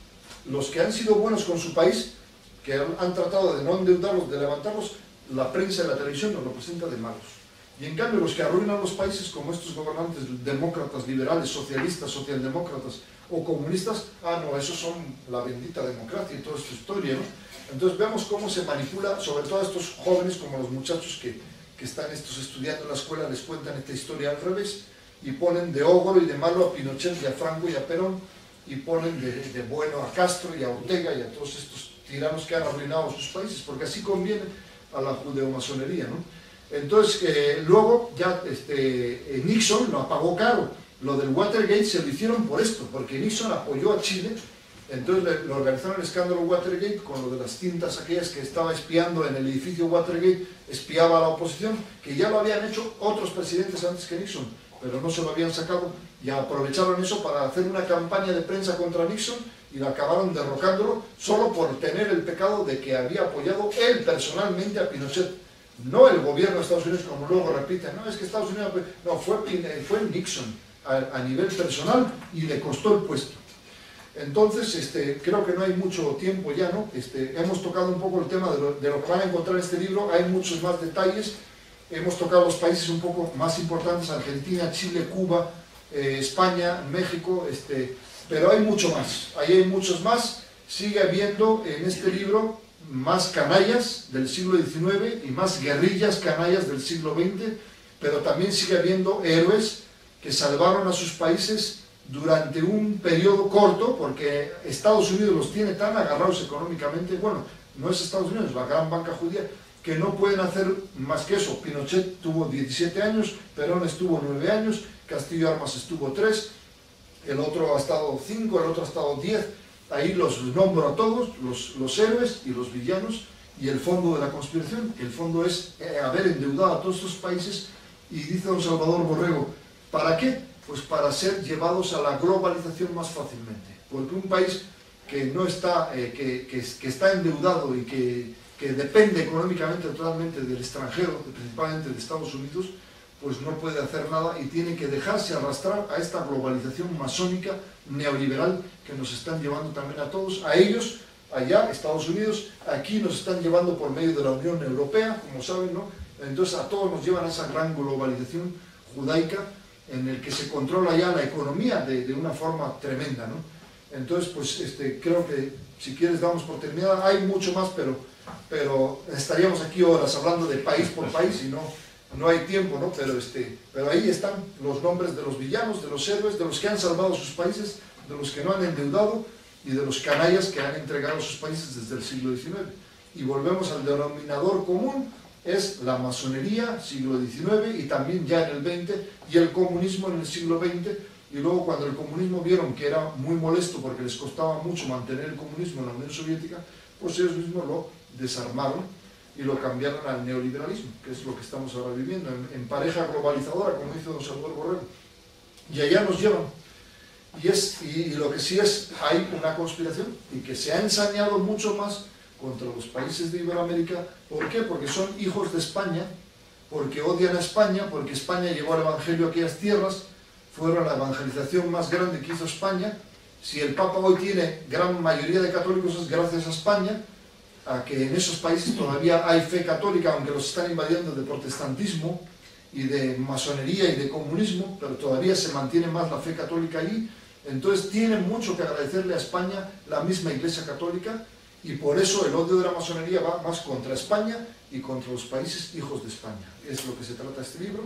Los que han sido buenos con su país, que han tratado de no endeudarlos, de levantarlos, la prensa y la televisión nos lo presenta de malos. Y en cambio los que arruinan los países, como estos gobernantes demócratas, liberales, socialistas, socialdemócratas o comunistas, ah no, esos son la bendita democracia y toda esta historia, ¿no? Entonces vemos cómo se manipula, sobre todo a estos jóvenes, como los muchachos que, que están estos estudiando en la escuela, les cuentan esta historia al revés, y ponen de ogro y de malo a Pinochet y a Franco y a Perón, y ponen de, de bueno a Castro y a Ortega y a todos estos tiranos que han arruinado sus países, porque así conviene a la judeo-masonería, ¿no? Entonces, eh, luego ya este, Nixon lo pagó caro, Lo del Watergate se lo hicieron por esto, porque Nixon apoyó a Chile. Entonces le, le organizaron el escándalo Watergate con lo de las cintas aquellas que estaba espiando en el edificio Watergate, espiaba a la oposición, que ya lo habían hecho otros presidentes antes que Nixon, pero no se lo habían sacado, y aprovecharon eso para hacer una campaña de prensa contra Nixon y lo acabaron derrocándolo solo por tener el pecado de que había apoyado él personalmente a Pinochet, no el gobierno de Estados Unidos, como luego repiten, no, es que Estados Unidos, no, fue, fue Nixon a, a nivel personal y le costó el puesto. Entonces, este, creo que no hay mucho tiempo ya, ¿no? Este, hemos tocado un poco el tema de lo, de lo que van a encontrar en este libro, hay muchos más detalles, hemos tocado los países un poco más importantes, Argentina, Chile, Cuba, eh, España, México, este, pero hay mucho más, ahí hay muchos más, sigue habiendo en este libro más canallas del siglo diecinueve y más guerrillas canallas del siglo veinte, pero también sigue habiendo héroes que salvaron a sus países durante un periodo corto, porque Estados Unidos los tiene tan agarrados económicamente, bueno, no es Estados Unidos, la gran banca judía, que no pueden hacer más que eso. Pinochet tuvo diecisiete años, Perón estuvo nueve años, Castillo Armas estuvo tres, el otro ha estado cinco, el otro ha estado diez, ahí los nombro a todos, los, los héroes y los villanos, y el fondo de la conspiración. El fondo es eh, haber endeudado a todos estos países, y dice don Salvador Borrego, ¿para qué? Pues para ser llevados a la globalización más fácilmente, porque un país que no está, eh, que, que, que está endeudado y que, que depende económicamente totalmente del extranjero, principalmente de Estados Unidos, pues no puede hacer nada y tiene que dejarse arrastrar a esta globalización masónica neoliberal que nos están llevando también a todos, a ellos, allá, Estados Unidos, aquí nos están llevando por medio de la Unión Europea, como saben, ¿no? Entonces a todos nos llevan a esa gran globalización judaica, en el que se controla ya la economía de, de una forma tremenda, ¿no? Entonces, pues este, creo que si quieres damos por terminada, hay mucho más, pero, pero estaríamos aquí horas hablando de país por país y no, no hay tiempo, ¿no? Pero, este, pero ahí están los nombres de los villanos, de los héroes, de los que han salvado sus países, de los que no han endeudado y de los canallas que han entregado sus países desde el siglo diecinueve. Y volvemos al denominador común, es la masonería, siglo diecinueve, y también ya en el veinte, y el comunismo en el siglo veinte, y luego cuando el comunismo vieron que era muy molesto porque les costaba mucho mantener el comunismo en la Unión Soviética, pues ellos mismos lo desarmaron y lo cambiaron al neoliberalismo, que es lo que estamos ahora viviendo, en, en pareja globalizadora, como dice don Salvador Borrego. Y allá nos llevan. Y, es, y, y lo que sí es, hay una conspiración, y que se ha ensañado mucho más contra los países de Iberoamérica. ¿Por qué? Porque son hijos de España, porque odian a España, porque España llevó el Evangelio a aquellas tierras, fueron la evangelización más grande que hizo España. Si el Papa hoy tiene gran mayoría de católicos es gracias a España, a que en esos países todavía hay fe católica, aunque los están invadiendo de protestantismo y de masonería y de comunismo, pero todavía se mantiene más la fe católica allí. Entonces tienen mucho que agradecerle a España la misma Iglesia Católica, y por eso el odio de la masonería va más contra España y contra los países hijos de España. Es lo que se trata este libro.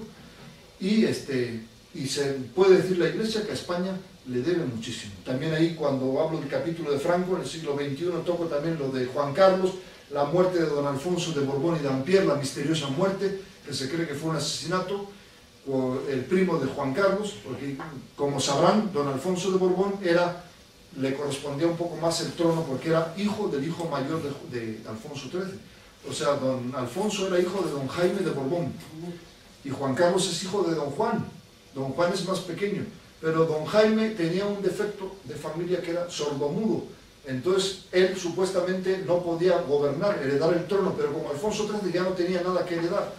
Y, este, y se puede decir la Iglesia que a España le debe muchísimo. También ahí, cuando hablo del capítulo de Franco, en el siglo veintiuno, toco también lo de Juan Carlos, la muerte de don Alfonso de Borbón y Dampierre, la misteriosa muerte, que se cree que fue un asesinato, por el primo de Juan Carlos, porque como sabrán, don Alfonso de Borbón era... le correspondía un poco más el trono porque era hijo del hijo mayor de, de Alfonso trece. O sea, don Alfonso era hijo de don Jaime de Borbón y Juan Carlos es hijo de don Juan. Don Juan es más pequeño, pero don Jaime tenía un defecto de familia que era sordomudo. Entonces él supuestamente no podía gobernar, heredar el trono, pero como Alfonso trece ya no tenía nada que heredar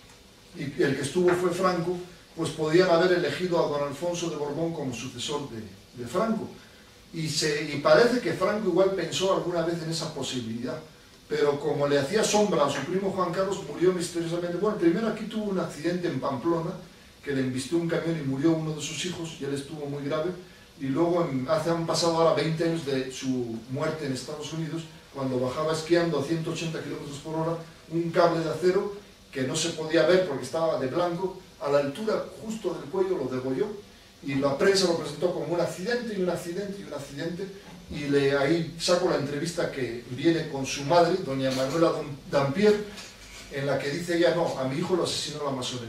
y el que estuvo fue Franco, pues podían haber elegido a don Alfonso de Borbón como sucesor de, de Franco. Y, se, y parece que Franco igual pensó alguna vez en esa posibilidad, pero como le hacía sombra a su primo Juan Carlos, murió misteriosamente. Bueno, primero aquí tuvo un accidente en Pamplona, que le embistió un camión y murió uno de sus hijos, y él estuvo muy grave, y luego en, hace, han pasado ahora veinte años de su muerte en Estados Unidos, cuando bajaba esquiando a ciento ochenta kilómetros por hora, un cable de acero que no se podía ver porque estaba de blanco, a la altura justo del cuello lo degolló, y la prensa lo presentó como un accidente y un accidente y un accidente, y le, ahí saco la entrevista que viene con su madre, doña Manuela Dampierre, en la que dice ella, no, a mi hijo lo asesinó la masonería.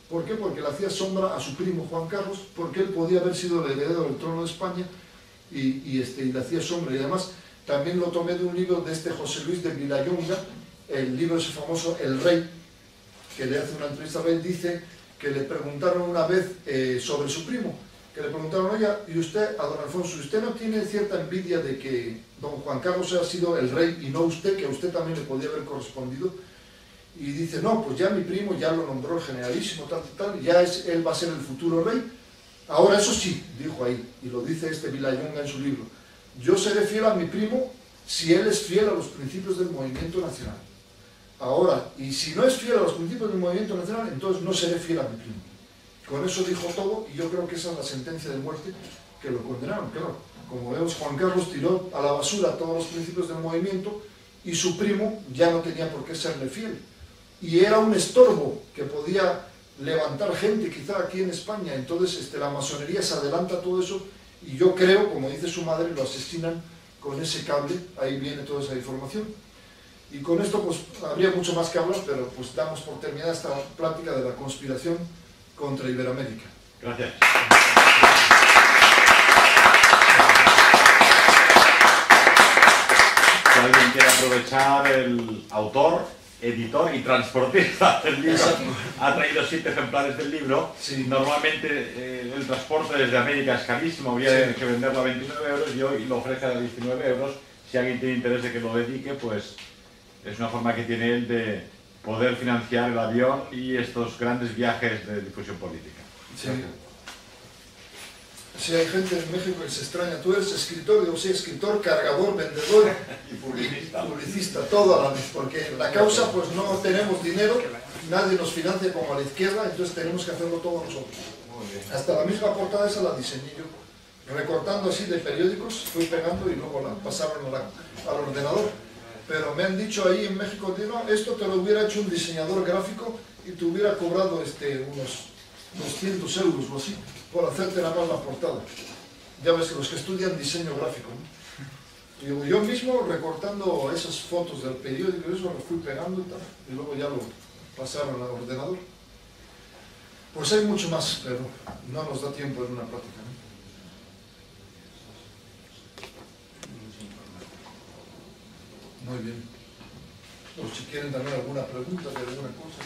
¿Por qué? Porque le hacía sombra a su primo Juan Carlos, porque él podía haber sido el heredero del trono de España y, y, este, y le hacía sombra. Y además también lo tomé de un libro de este José Luis de Vilallonga, el libro ese famoso El Rey, que le hace una entrevista a él, dice que le preguntaron una vez eh, sobre su primo, que le preguntaron, oye, y usted, a don Alfonso, ¿usted no tiene cierta envidia de que don Juan Carlos haya sido el rey y no usted, que a usted también le podía haber correspondido? Y dice, no, pues ya mi primo ya lo nombró el generalísimo, tal, tal, ya es, él va a ser el futuro rey. Ahora eso sí, dijo ahí, y lo dice este Vilallonga en su libro, yo seré fiel a mi primo si él es fiel a los principios del movimiento nacional. Ahora, y si no es fiel a los principios del movimiento nacional, entonces no seré fiel a mi primo. Con eso dijo todo, y yo creo que esa es la sentencia de muerte que lo condenaron. Claro, como vemos, Juan Carlos tiró a la basura todos los principios del movimiento y su primo ya no tenía por qué serle fiel. Y era un estorbo que podía levantar gente quizá aquí en España. Entonces este, la masonería se adelanta a todo eso y yo creo, como dice su madre, lo asesinan con ese cable. Ahí viene toda esa información. Y con esto pues habría mucho más que hablar, pero pues damos por terminada esta plática de la conspiración contra Iberoamérica. Gracias. Si alguien quiere aprovechar, el autor, editor y transportista del libro ha traído siete ejemplares del libro. Sí. Normalmente eh, el transporte desde América es carísimo, había sí. que venderlo a veintinueve euros y hoy lo ofrece a diecinueve euros. Si alguien tiene interés de que lo dedique, pues es una forma que tiene él de poder financiar el avión y estos grandes viajes de difusión política. Sí. Sí, hay gente en México que se extraña. Tú eres escritor, digo, sí, escritor, cargador, vendedor y publicista. Y publicista, todo a la vez, porque la causa, pues no tenemos dinero, nadie nos financia como a la izquierda, entonces tenemos que hacerlo todo nosotros. Hasta la misma portada esa la diseñé yo, recortando así de periódicos, fui pegando y luego la pasaron a la, al ordenador. Pero me han dicho ahí en México, no, esto te lo hubiera hecho un diseñador gráfico y te hubiera cobrado este, unos doscientos euros o así, por hacerte nada más la portada. Ya ves que los que estudian diseño gráfico, ¿no? Digo, yo mismo recortando esas fotos del periódico, eso lo fui pegando y tal, y luego ya lo pasaron al ordenador. Pues hay mucho más, pero no nos da tiempo en una plática, ¿no? Muy bien. Pues si quieren también alguna pregunta de alguna cosa.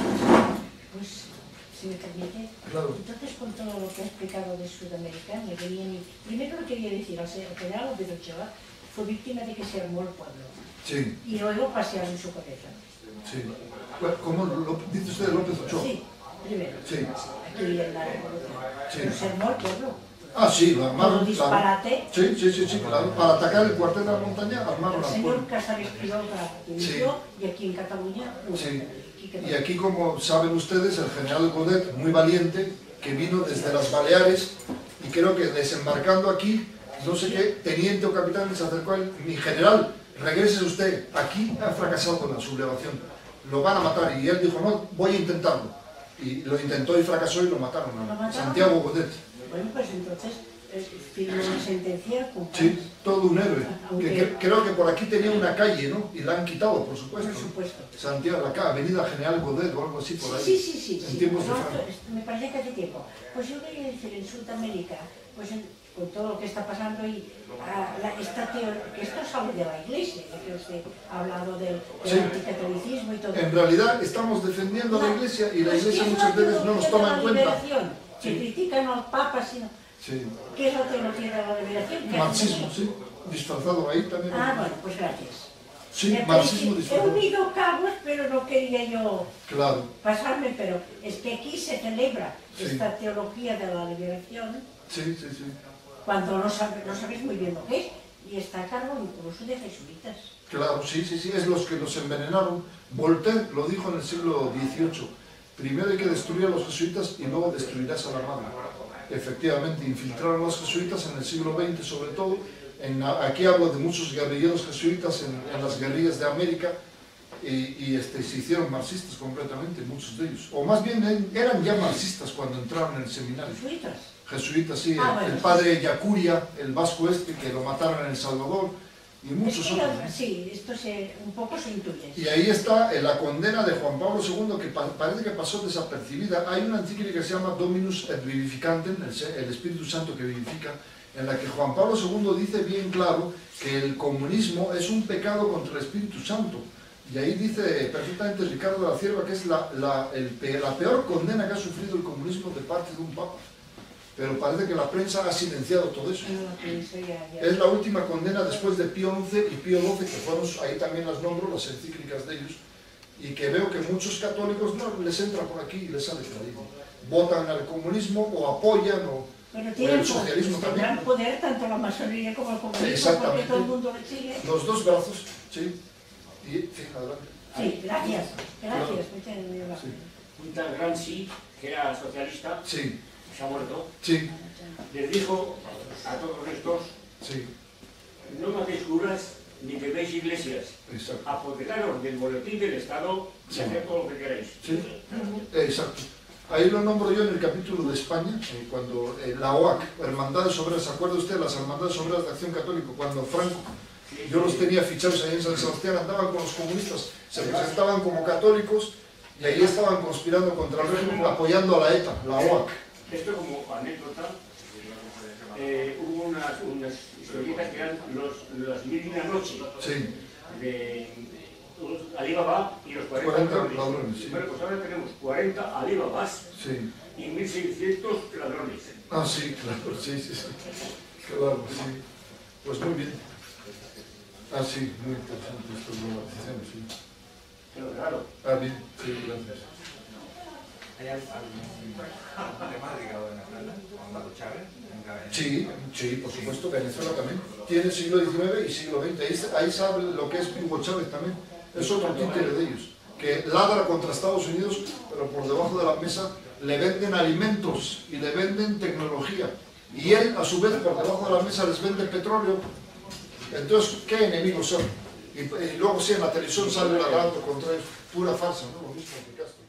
Pues, si me permite, claro. Entonces con todo lo que ha explicado de Sudamérica, me quería, primero le quería decir al general López Ochoa fue víctima de que se armó el pueblo. Sí. Y luego pasearon su cabeza. Sí. ¿Cómo lo, dice usted López Ochoa? Sí, primero. Sí. Aquí en la revolución. Sí. Pero se armó el pueblo. Ah, sí, lo armaron. Con disparate. Sí, sí, sí, sí, claro. Para atacar el cuartel de la montaña armaron al El pueblo. señor Casares Quiroga inició, sí. Y aquí en Cataluña. Sí. Y aquí, como saben ustedes, el general Godet, muy valiente, que vino desde las Baleares, y creo que desembarcando aquí, no sé qué, teniente o capitán, se acercó a él, mi general, regrese usted, aquí ha fracasado con la sublevación, lo van a matar, y él dijo, no, voy a intentarlo, y lo intentó y fracasó y lo mataron, ¿no? ¿Lo mataron? Santiago Godet. Bueno, pues entonces firmó una sentencia con... Sí, todo un héroe, que, que, creo que por aquí tenía una calle, ¿no? Y la han quitado, por supuesto. Por supuesto. Santiago, acá, Avenida General Godet o algo así por ahí. Sí, sí, sí. En sí. tiempos No, de Franco. me parece que hace tiempo. Pues yo quería decir, en Sudamérica, pues en, con todo lo que está pasando y a, la, esta teoría, que esto sale de la Iglesia, ya que usted ha hablado del, del sí. anticatolicismo y todo. En realidad estamos defendiendo a la Iglesia y la Iglesia muchas veces no nos toma en cuenta. Se sí. critican a los papas, sino... Sí. ¿Qué es la teología de la liberación? Marxismo, sí, disfrazado ahí también. Ah, bueno, pues gracias. Sí, marxismo disfrazado. He unido cabos, pero no quería yo claro. pasarme, pero es que aquí se celebra sí. esta teología de la liberación, sí, sí, sí. cuando no, sabe, no sabéis muy bien lo que es, y está a cargo incluso de jesuitas. Claro, sí, sí, sí, es los que los envenenaron. Voltaire lo dijo en el siglo dieciocho. Primero hay que destruir a los jesuitas y luego destruirás a la madre. Efectivamente, infiltraron a los jesuitas en el siglo veinte sobre todo. En, aquí hablo de muchos guerrilleros jesuitas en, en las guerrillas de América y, y este, se hicieron marxistas completamente, muchos de ellos. O más bien eran ya marxistas cuando entraron en el seminario. ¿Jesuitas? Jesuitas, sí. Ah, el, bueno, el padre Yacuria, el vasco este, que lo mataron en El Salvador. y muchos Es que otros. lo- Sí, esto se, un poco se intuye. Y ahí está eh, la condena de Juan Pablo segundo, que pa parece que pasó desapercibida. Hay una encíclica que se llama Dominus et Vivificantem, el, el Espíritu Santo que vivifica, en la que Juan Pablo segundo dice bien claro que el comunismo es un pecado contra el Espíritu Santo. Y ahí dice perfectamente Ricardo de la Cierva que es la, la, el, la peor condena que ha sufrido el comunismo de parte de un papa. Pero parece que la prensa ha silenciado todo eso. No, pienso ya, ya. Es la última condena después de Pío once y Pío doce, que fueron, ahí también las nombro, las encíclicas de ellos, y que veo que muchos católicos no les entra por aquí y les sale por ahí. Votan al comunismo o apoyan o, Pero o tienen el socialismo tendrán también. poder tanto la masonería como el comunismo, porque Exactamente. todo el mundo le sigue. Los dos brazos, sí. Y, sí, adelante. Sí, gracias, gracias, muchas gracias. Sí, Un tal Gramsci, que era socialista, sí, se ha muerto, sí, les dijo a todos estos, sí, no me hacéis curas ni queméis iglesias, exacto. apoderaros del boletín del Estado y Sí. haced todo lo que queráis. Sí, exacto. Ahí lo nombro yo en el capítulo de España, eh, cuando eh, la O A C, Hermandades Obreras, ¿se acuerda usted? Las Hermandades Obreras de Acción Católica, cuando Franco, yo los tenía fichados ahí en San Sebastián, andaban con los comunistas, se presentaban como católicos y ahí estaban conspirando contra el régimen, apoyando a la ETA, la O A C. Esto como anécdota, eh, hubo unas, unas historietas que eran los, las mil y una noches Sí, de Ali Baba y los cuarenta, cuarenta ladrones. ladrones, sí. Bueno, pues ahora tenemos cuarenta Ali Babas sí. y mil seiscientos ladrones. Ah, sí, claro, sí, sí, sí. Claro, sí. Pues muy bien. Ah, sí, muy interesante esto de la decisión, sí. Pero claro, Ah, bien, sí, gracias. ¿Hay algún tema ligado a Venezuela con Hugo Chávez? Sí, sí, por supuesto, Venezuela también. Tiene siglo diecinueve y siglo veinte. Ahí, ahí sabe lo que es Hugo Chávez también. Es otro títere de ellos, que ladra contra Estados Unidos, pero por debajo de la mesa le venden alimentos y le venden tecnología. Y él, a su vez, por debajo de la mesa les vende petróleo. Entonces, ¿qué enemigos son? Y, y luego sí, en la televisión sale ladrando contra ellos. Pura farsa, ¿no? Lo mismo que Castro.